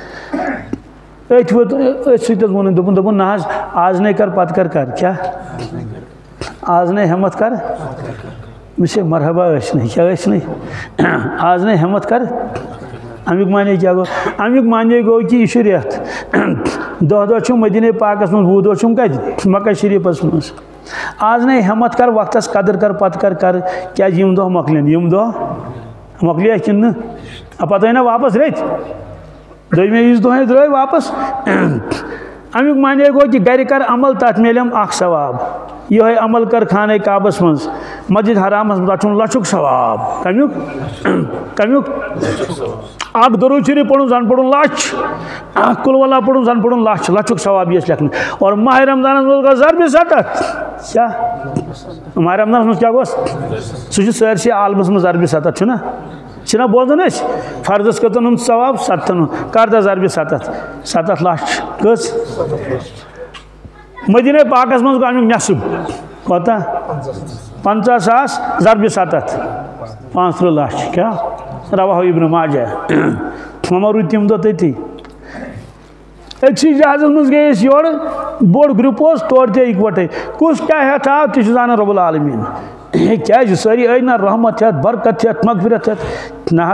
ات ووت ات ست ون دپن دپن نہ آز نے کر پت کر کر کیا آز نے ہمت کر مجھے مرحبا ٲس نہیں کیا ٲس نہیں آز نے ہمت کر امیک معنی کیا گو امیک معنی گو کہ یہ ریت دہ دہ چھم مدینہ پاکس من وُہ دہ چھم کت مکہ شریفس مز آز نے ہمت کر وقتس قدر کر پت کر کر کیا یم دہ مکلین یم دہ مکلیا کن پتہ نا واپس رت دویمہ عیز دہ درائے واپس امیک معنی گو کہ گھر کر عمل تات میلم اخ ثواب یہ عمل کر خانہ کعبس مز مسجد حرامس مز رٹن لچھک ثواب کمیک کمیک اک درود شریف پڑھن زن پڑھن لچھ اک کل واللہ پڑھن زن پڑھن لچھ لچھک ثواب یہ لکھنے اور ماہ رمضان مز ضرب ستت کیا ماہ رمضان مز کیا گوس سہ سرسی عالمس مز ضرب ستت چھنا چھنا بوزن اس فرضس کتن ہند ثواب ستن کردہ ضرب ستت ستت لچھ کس مدینہ پاکس مز گو امیک نصب کوتا پنچہ ساس ضرب ستت پانچ ترہ لچھ کیا رواہ ابن ماجہ ہما روی تم دہ تھی اکسی جہاز مز گئی یور بوڑ گروپ تور تے اکوٹے کس کیا ہیت آو تہ زان رب العالمین کیا ساری آئی نا رحمت ہیت برکت ہیت مغفرت ہیت نہ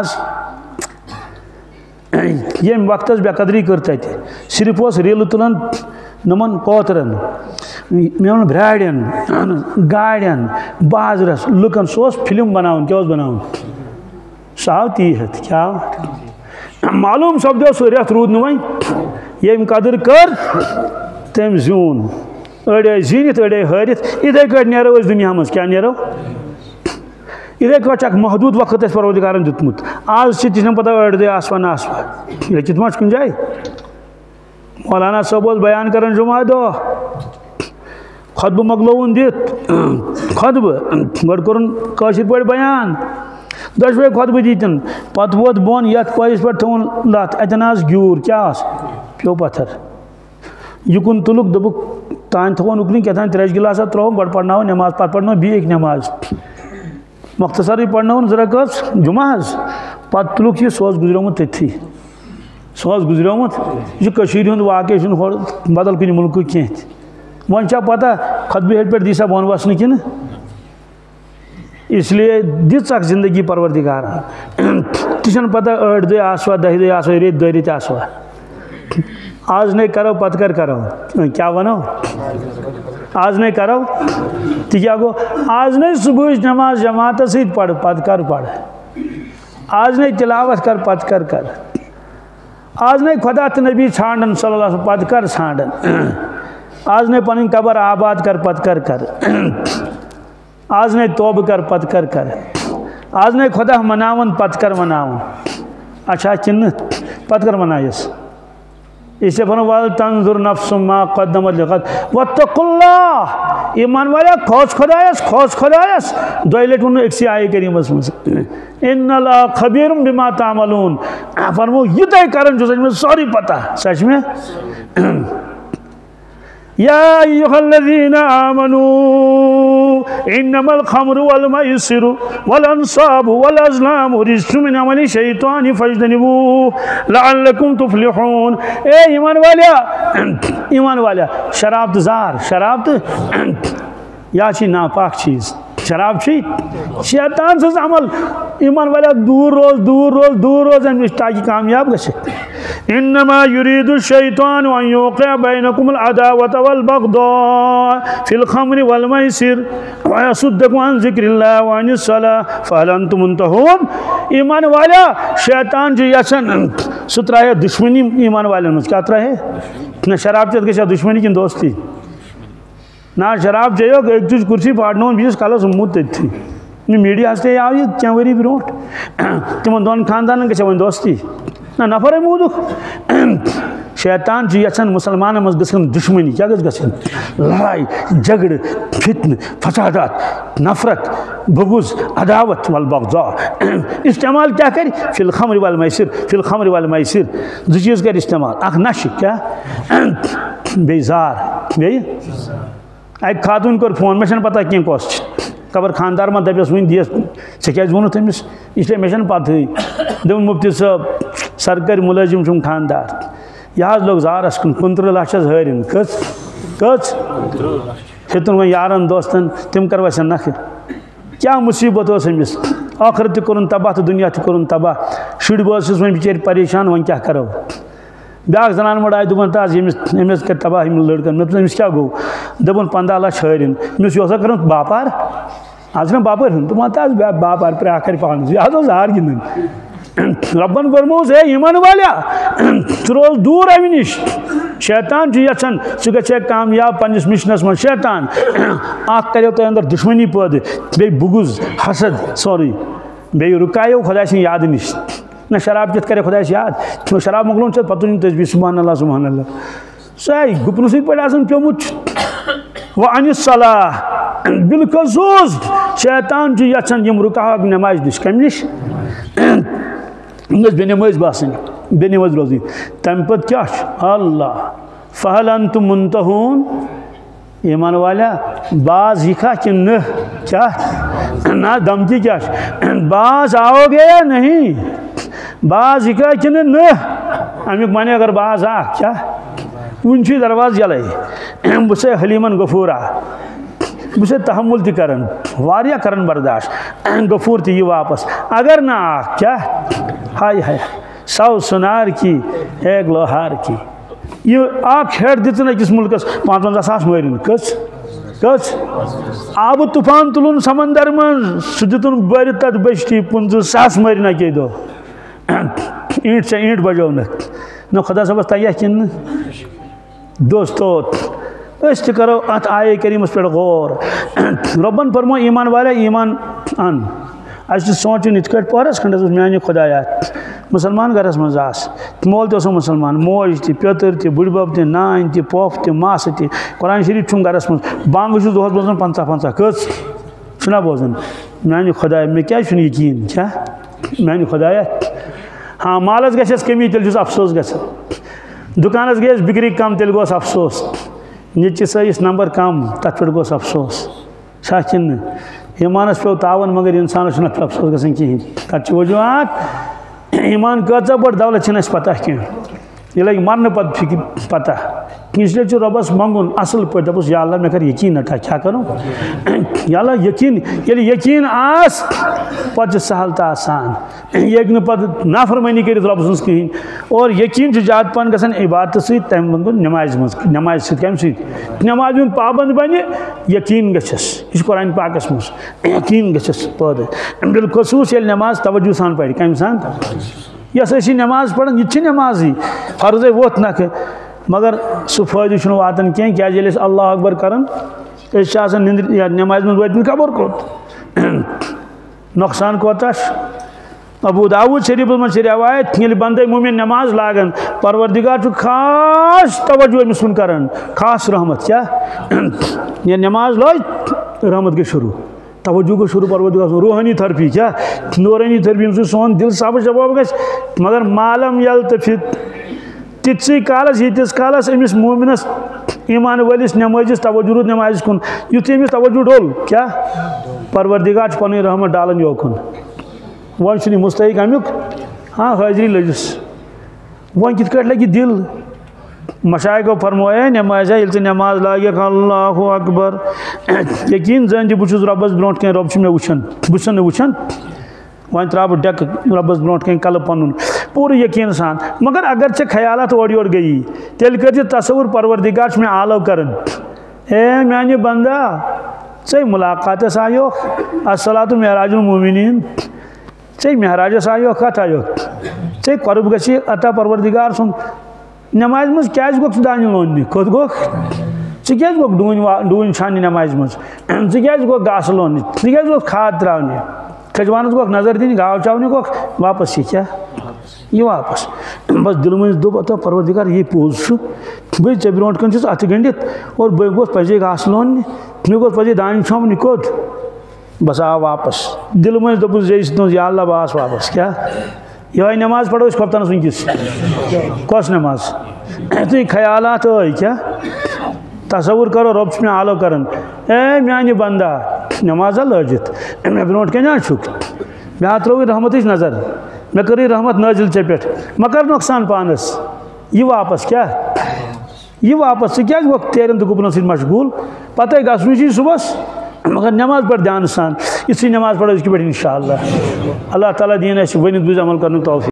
یم وقت بے قدری کر تتہ صرف اس ریل تلان نمن کوترن میون براڑین گاڑین بازرس لکن سہ فلم بناون کیا بناون سہ آو تی ہیت کیا معلوم سپدو سہ ریت رود نہ وۄنۍ یم قدر کر تم زیون اڑ آئی زینت اڑ آئی ہارت اتھے کٹ نیرو اس دنیا مز کیا نیرو اتھے کٹ اک محدود وقت اس پروردگارن دیتمت آز چھ تہ پتہ اڑ دے آسوا نہ آسوا لیکن ما کن جائے مولانا صاحب بیان کرن جمعہ دہ خطبہ مکلون دت خطبہ گۄڈٕ کوٚرُن کٲشِر پٲٹھۍ بیان دۄشوے خطبہ دیتن پتہ ووت بۄن یتھ پٲیِس پٮ۪ٹھ تھوٚوُن لتھ اتٮ۪ن آس گیوٗر کیٛاہ آس پیوٚو پتھر یکن تلک دوٚپُکھ تان تھوٚوُن اُکنٕے کیٛاہ ترٛیش گِلاسا ترٛووُم گۄڈٕ پرناو نٮ۪ماز پتہٕ پرناو بیٚیہِ نٮ۪ماز مختصرٕے پرناوُن زٕ رکٲژ جمعہ حظ پتہٕ تُلُکھ یہِ سُہ اوس گُزریومُت تٔتھی سُہ اوس گُزریومُت یہِ چھُ کٔشیٖرِ ہُنٛد واقعہٕ چھُنہٕ ہورٕ بدل کُنہِ مُلکُک کینٛہہ تہِ وۄنۍ چھا پتہ خطبہٕ ہیٚرِ پٮ۪ٹھ دی سا بۄن وسنہٕ کِنہٕ اس لیے دِژ اکھ زندگی پروردگارن تہِ چھنہٕ پتہ ٲٹھ دۄہ آسوا دہہِ دۄہ آسوا ریٚتۍ دۄیہِ ریٚتۍ آسوا آز نہیں کرو پتہ کر کرو کیا ونو آز نہیں کرو تو کیا گو آز نہیں صبح نماز جماعت سید پڑھ پتہ کر پڑھ آج نہیں تلاوت کر پتہ کر کر آج نہیں خدا تو نبی ژھانڈن صلی اللہ علیہ وسلم پتہ کر ژھانڈن آج نہیں پنن قبر آباد کر پتہ کر کر آج نہیں توبہ کر پتہ کر کر آج نہیں خدا مناون پتہ کر مناون اچھا کن پتہ کر منائیس اس لیے فرمایا وَلْ تَنْظُرْ نَفْسٌ مَا قَدَّمَتْ لِغَدٍ وَاتَّقُوا اللَّهَ ایمان والا خوف خدایس خوف خدایس دۄیہِ لٹہِ ووٚن أکسٕے آیہِ کریٖمس منٛز اِنَّ اللَّهَ خَبِیرٌ بِمَا تَعْمَلُونَ فرمو یہِ تۄہہِ کران چھُو سۄ چھِ مےٚ سورُے پتہ سۄ چھِ مےٚ يا أيها الذين آمنوا إنما الخمر والميسر والأنصاب والأزلام رجس من عمل الشيطان فاجتنبوه لعلكم تفلحون اے ایمان والیا ایمان والیا شراب تو زار شراب تو یا چی ناپاک چیز شراب چی شیطان سے عمل ایمان والا دور روز دور روز دور روز ان تاکہ کامیاب گژھِ انما يريد الشيطان ان يوقع بينكم العداوة والبغضاء في الخمر والميسر ويصدكم عن ذكر الله وعن الصلاة فهل انتم منتهون ایمان والا شیطان جو یسن سہ تراہے دشمنی ایمان والن مز کیا تراہے نہ شراب چیت گژھِ دشمنی کن دوستی نا شراب چیو ایک چیز کرسی پھاڑنو بیس کالس موت تھی میڈیا ہستے آو یہ کیا ؤری برونٹ تمن دون خاندان گژھِ وۄنۍ دوستی نہ نفر موٗدُکھ شیطان چھ یژھان مسلمانن مز گژھن دشمنی کیا گژھِ گژھن لڑائی جھگڑ فتنہ فسادات نفرت بغض عداوت والبغضاء استعمال کیا کر فی الخمر والمیسر فی الخمر والمیسر دو چیز کر استعمال اخ نشہ کیا بیزار بیٚیہِ اکہ خاتون کور فون مےٚ چھنہٕ پتہ کینٛہہ کۄس چھِ خبر خاندار ما دپیس ون دیس ژےٚ کیٛازِ ووٚنُتھ أمِس اس لیے مےٚ چھنہٕ پتہٕے دوٚپُن مفتی صٲب سرکٲرۍ مُلٲزِم چھُم خاندار یہِ حظ لوٚگ زارس کُن کُنترٕہ لچھ حظ ہٲرِن کٔژ کٔژ ہیٚتُن وۄنۍ یارن دوستن تِم کروسن نکھٕ کیٛاہ مُصیبت ٲس أمِس ٲخرت تہِ کوٚرُن تباہ تہٕ دُنیا تہِ کوٚرُن تباہ شُرۍ بٲژٕس وۄنۍ بِچٲرۍ پریشان وۄنۍ کیٛاہ کرو بیاکھ زنان موٚڑ آیہِ دوٚپُن تاز ییٚمِس أمِس کٔرۍ تباہ یِم لڑکن مےٚ دوٚپُس أمِس کیٛاہ گوٚو دوٚپُن پنٛداہ لچھ ہٲرِن أمِس یہِ اوسا کٔرمٕژ باپار آز چھُنہ باپٲرۍ ہُنٛد دوٚپُن تاز باپار پرٛاکھ کرِ پانس یہِ حظ اوس زار گِنٛدان رۄبن فرمووُس ہے ایٖمان والیا ژٕ روز دوٗر اَمہِ نِش شیطان چھُ یژھان ژٕ گژھِ کامیاب پننِس مِشنس منٛز شیطان اکھ کریو تۄہہِ انٛدر دُشمنی پٲدٕ بیٚیہِ بُغض حسد سورُے بیٚیہِ رُکایو خۄداے سٕنٛدِ یادٕ نِش نہ شراب کِتھ کرے خۄدایس یاد شراب مۄکلووُن ژےٚ پتہٕ تُلِن تسبیٖح سبحان اللہ سبحان اللہ سُہ ہے گُپنہٕ سۭتۍ پٲٹھۍ آسان پیوٚمُت وعن الصلاة بالخصوٗص شیطان چھُ یژھان یِم رُکاوکھ نٮ۪مازِ نِش کمہِ نِش یِم گٔژھ بے نٮ۪مٲزۍ باسٕنۍ بے نٮ۪مٲزۍ روزٕنۍ تمہِ پتہٕ کیٛاہ چھُ اللہ فہل انتم منتہون ایٖمان والیاہ باز یِکھا کِنہٕ نہٕ کیٛاہ نہ دھمکی کیٛاہ چھِ باز آو گے یا نہیں باز یِکھا کِنہٕ نہٕ امیُک معنی اگر باز آ کیٛاہ وُنہِ چھُے دروازٕ یلے بہٕ چھُسے حلیٖمن غفوٗرا بہٕ چھُسے تحمُل تہِ کران واریاہ کران برداشت غفوٗر تہِ یہِ واپس اگر نہٕ آکھ کیٛاہ ہاے ہاے سو سُنار کی ایک لوہار کی یہ اکھ ہیڈ دِژٕن أکِس مُلکس پانٛژوَنٛزاہ ساس مٲرِن کٔژ کٔژ آبہٕ طوٗفان تُلُن سمندر منٛز سُہ دِتُن بٔرِتھ تتھ بٔشتی پٕنٛژٕہ ساس مٲرِن اَکے دۄہ اینٹ سے اینٹ بجاونکھ نہ خدا صٲبس تگیہ کِنہٕ نہٕ دوستو أسۍ تہِ کرو اتھ آیے کریٖمس پٮ۪ٹھ غور رۄبن فرمو ایٖمان والیاہ ایٖمان ان اَسہِ چھُ سونٛچُن یِتھ کٲٹھۍ پۄہرس کھنٛڈس اوس میانہِ خۄدایا مسلمان گرس منٛز آس مول تہِ اوسُم مُسلمان موج تہِ پیٚتٕر تہِ بٕڈبب تہِ نانۍ تہِ پۄپھ تہِ ماسہٕ تہِ قرآن شریٖف چھُم گرس منٛز بانٛگہٕ چھُس دۄہس بوزان پنٛژاہ پنٛژاہ کٔژ چھُنا بوزان میانہِ خۄدایا مےٚ کیٛازِ چھُنہٕ یقیٖن کیٛاہ میانہِ خۄدایا ہاں مالس گژھٮ۪س کمی تیٚلہِ چھُس افسوس گژھان دُکانس گٔیس بِکری کم تیٚلہِ گوٚس افسوس نیٚچِس ٲیِس نمبر کم تتھ پٮ۪ٹھ گوٚس افسوس چھا کِنہٕ نہٕ ایٖمانس پیوٚو تاوان مگر اِنسانس چھُنہٕ افسوس گژھان کِہیٖنۍ تتھ چھِ وجوٗہات ایٖمان کۭژاہ بٔڑ دولت چھنہٕ اَسہِ پتہ کینٛہہ یہِ لگہِ مرنہٕ پتہٕ فِکر پتہ اس لیے چھُ رۄبس منٛگُن اصل پٲٹھۍ دپُس یا اللہ مےٚ کر یقیٖن اٹھا کیٛاہ کرو یا اللہ یقیٖن ییٚلہِ یقیٖن آس پتہٕ چھُ سہل تہٕ آسان یہِ ہیٚکہِ نہٕ پتہٕ نافرمٲنی کٔرِتھ رۄبہٕ سٕنٛز کِہیٖنۍ اور یقیٖن چھُ زیادٕ پہن گژھان عبادتہٕ سۭتۍ تمہِ منٛگُن نٮ۪مازِ منٛز نٮ۪مازِ سۭتۍ کمہِ سۭتۍ نٮ۪مازِ ہُنٛد پابنٛد بنہِ یقیٖن گژھٮ۪س یہِ چھُ قرآنِ پاکس منٛز یقیٖن گژھٮ۪س پٲدٕ بالخصوٗص ییٚلہِ نٮ۪ماز توجوٗ سان پرِ کمہِ سان یۄس أسۍ یہِ نٮ۪ماز پران یہِ تہِ چھِ نٮ۪مازٕے فرضے ووٚتھ نکھٕ مگر سُہ فٲیدٕ چھُنہٕ واتان کینٛہہ کیٛازِ ییٚلہِ أسۍ اللہ اکبر کران أسۍ چھِ آسان نِندرِ یا نٮ۪مازِ منٛز وٲتۍمٕتۍ خبر کوٚت نۄقصان کوتاہ چھُ ابوٗ داوٗد شریٖفس منٛز چھِ رٮ۪وایت ییٚلہِ بنٛدے موٗمِن نٮ۪ماز لاگان پروردِگار چھُ خاص توجوٗ أمِس کُن کران خاص رحمت کیٛاہ ییٚلہِ نٮ۪ماز لٲج رحمت گٔے شروٗع توجوٗ گوٚو شروٗع پروردِگار سُنٛد روحٲنی تھرپی کیٛاہ نوٗرٲنی تھرپی ییٚمہِ سۭتۍ سون دِل صاف شفاف گژھِ مگر مالم یلتفت تِتسٕے کالس ییٖتِس کالس أمِس موٗمِنس ایٖمان وٲلِس نٮ۪مٲزِس توجوٗ روٗد نٮ۪مازِ کُن یُتھُے أمِس توجوٗ ڈوٚل کیٛاہ پروردِگار چھُ پنٕنۍ رحمت ڈالان یوکُن وۄنۍ چھُنہٕ یہِ مُستحق امیُک ہاں حٲضری لٔجِس وۄنۍ کِتھ کٲٹھۍ لگہِ دِل مشایخو فرموے نٮ۪مازِ ییٚلہِ ژٕ نٮ۪ماز لاگکھ اللہ اکبر یقیٖن زٲنۍ زِ بہٕ چھُس رۄبس برونٛٹھ کَنۍ رۄب چھُ مےٚ وٕچھان بہٕ چھُسن نہٕ وٕچھان وۄنۍ ترٛاو بہٕ ڈٮ۪کہٕ رۄبس برونٛٹھ کَنۍ کلہٕ پنُن پوٗرٕ یقیٖن سان مگر اگر ژےٚ خیالات اورٕ یورٕ گٔیی تیٚلہِ کٔرۍ زِ تصوُر پروردِگار چھُ مےٚ آلو کران اے میانہِ بندا ژے مُلاقاتس آیوکھ الصلاۃ معراج المومنیٖن ژے معراجس آیوکھ کتھ آیوکھ ژے قۄرب گژھی عطا پروردِگار سُنٛد نٮ۪مازِ منٛز کیٛازِ گوٚکھ ژٕ دانہِ لوننہِ کوٚت گوٚکھ ژٕ کیٛازِ گوٚکھ ڈوٗنۍ وا ڈوٗنۍ چھانہِ نٮ۪مازِ منٛز ژٕ کیٛازِ گوٚکھ گاسہٕ لوننہِ ژٕ کیٛازِ گوٚکھ کھاد ترٛاونہِ کھٔجوانس گوٚکھ نظر دِنہِ گاو چاونہِ گوٚکھ واپس یہِ کیٛاہ یہ واپس بس دل مز دپ پروردگار یہ پوز بھائی ے برو کن ات گنڈت اور بہ گوس پزے گاس لون مے گوس پزے دان چھوم کوت بس آو واپس دل مز دپس جی ستن یا اللہ باس واپس کیا یہ نماز پڑھو اس کپتانس ونکس کس نماز تھی خیالات آئی کیا تصور کرو رب میں آلو کرن اے میانی بندہ نماز لجت مے برو کن چھک مے تروی رحمت نظر مے کری رحمت نازل ے پہ مگر نقصان پانس یہ واپس کیا یہ واپس ثہ وقت تیرن تو گپن سی مشغول پتہ گھن چی صبح مگر نماز پڑھ دھیان سان اسی نماز پڑھو اس کی پہ انشاءاللہ اللہ تعالیٰ دین اس ونت بز عمل کرنے توفیق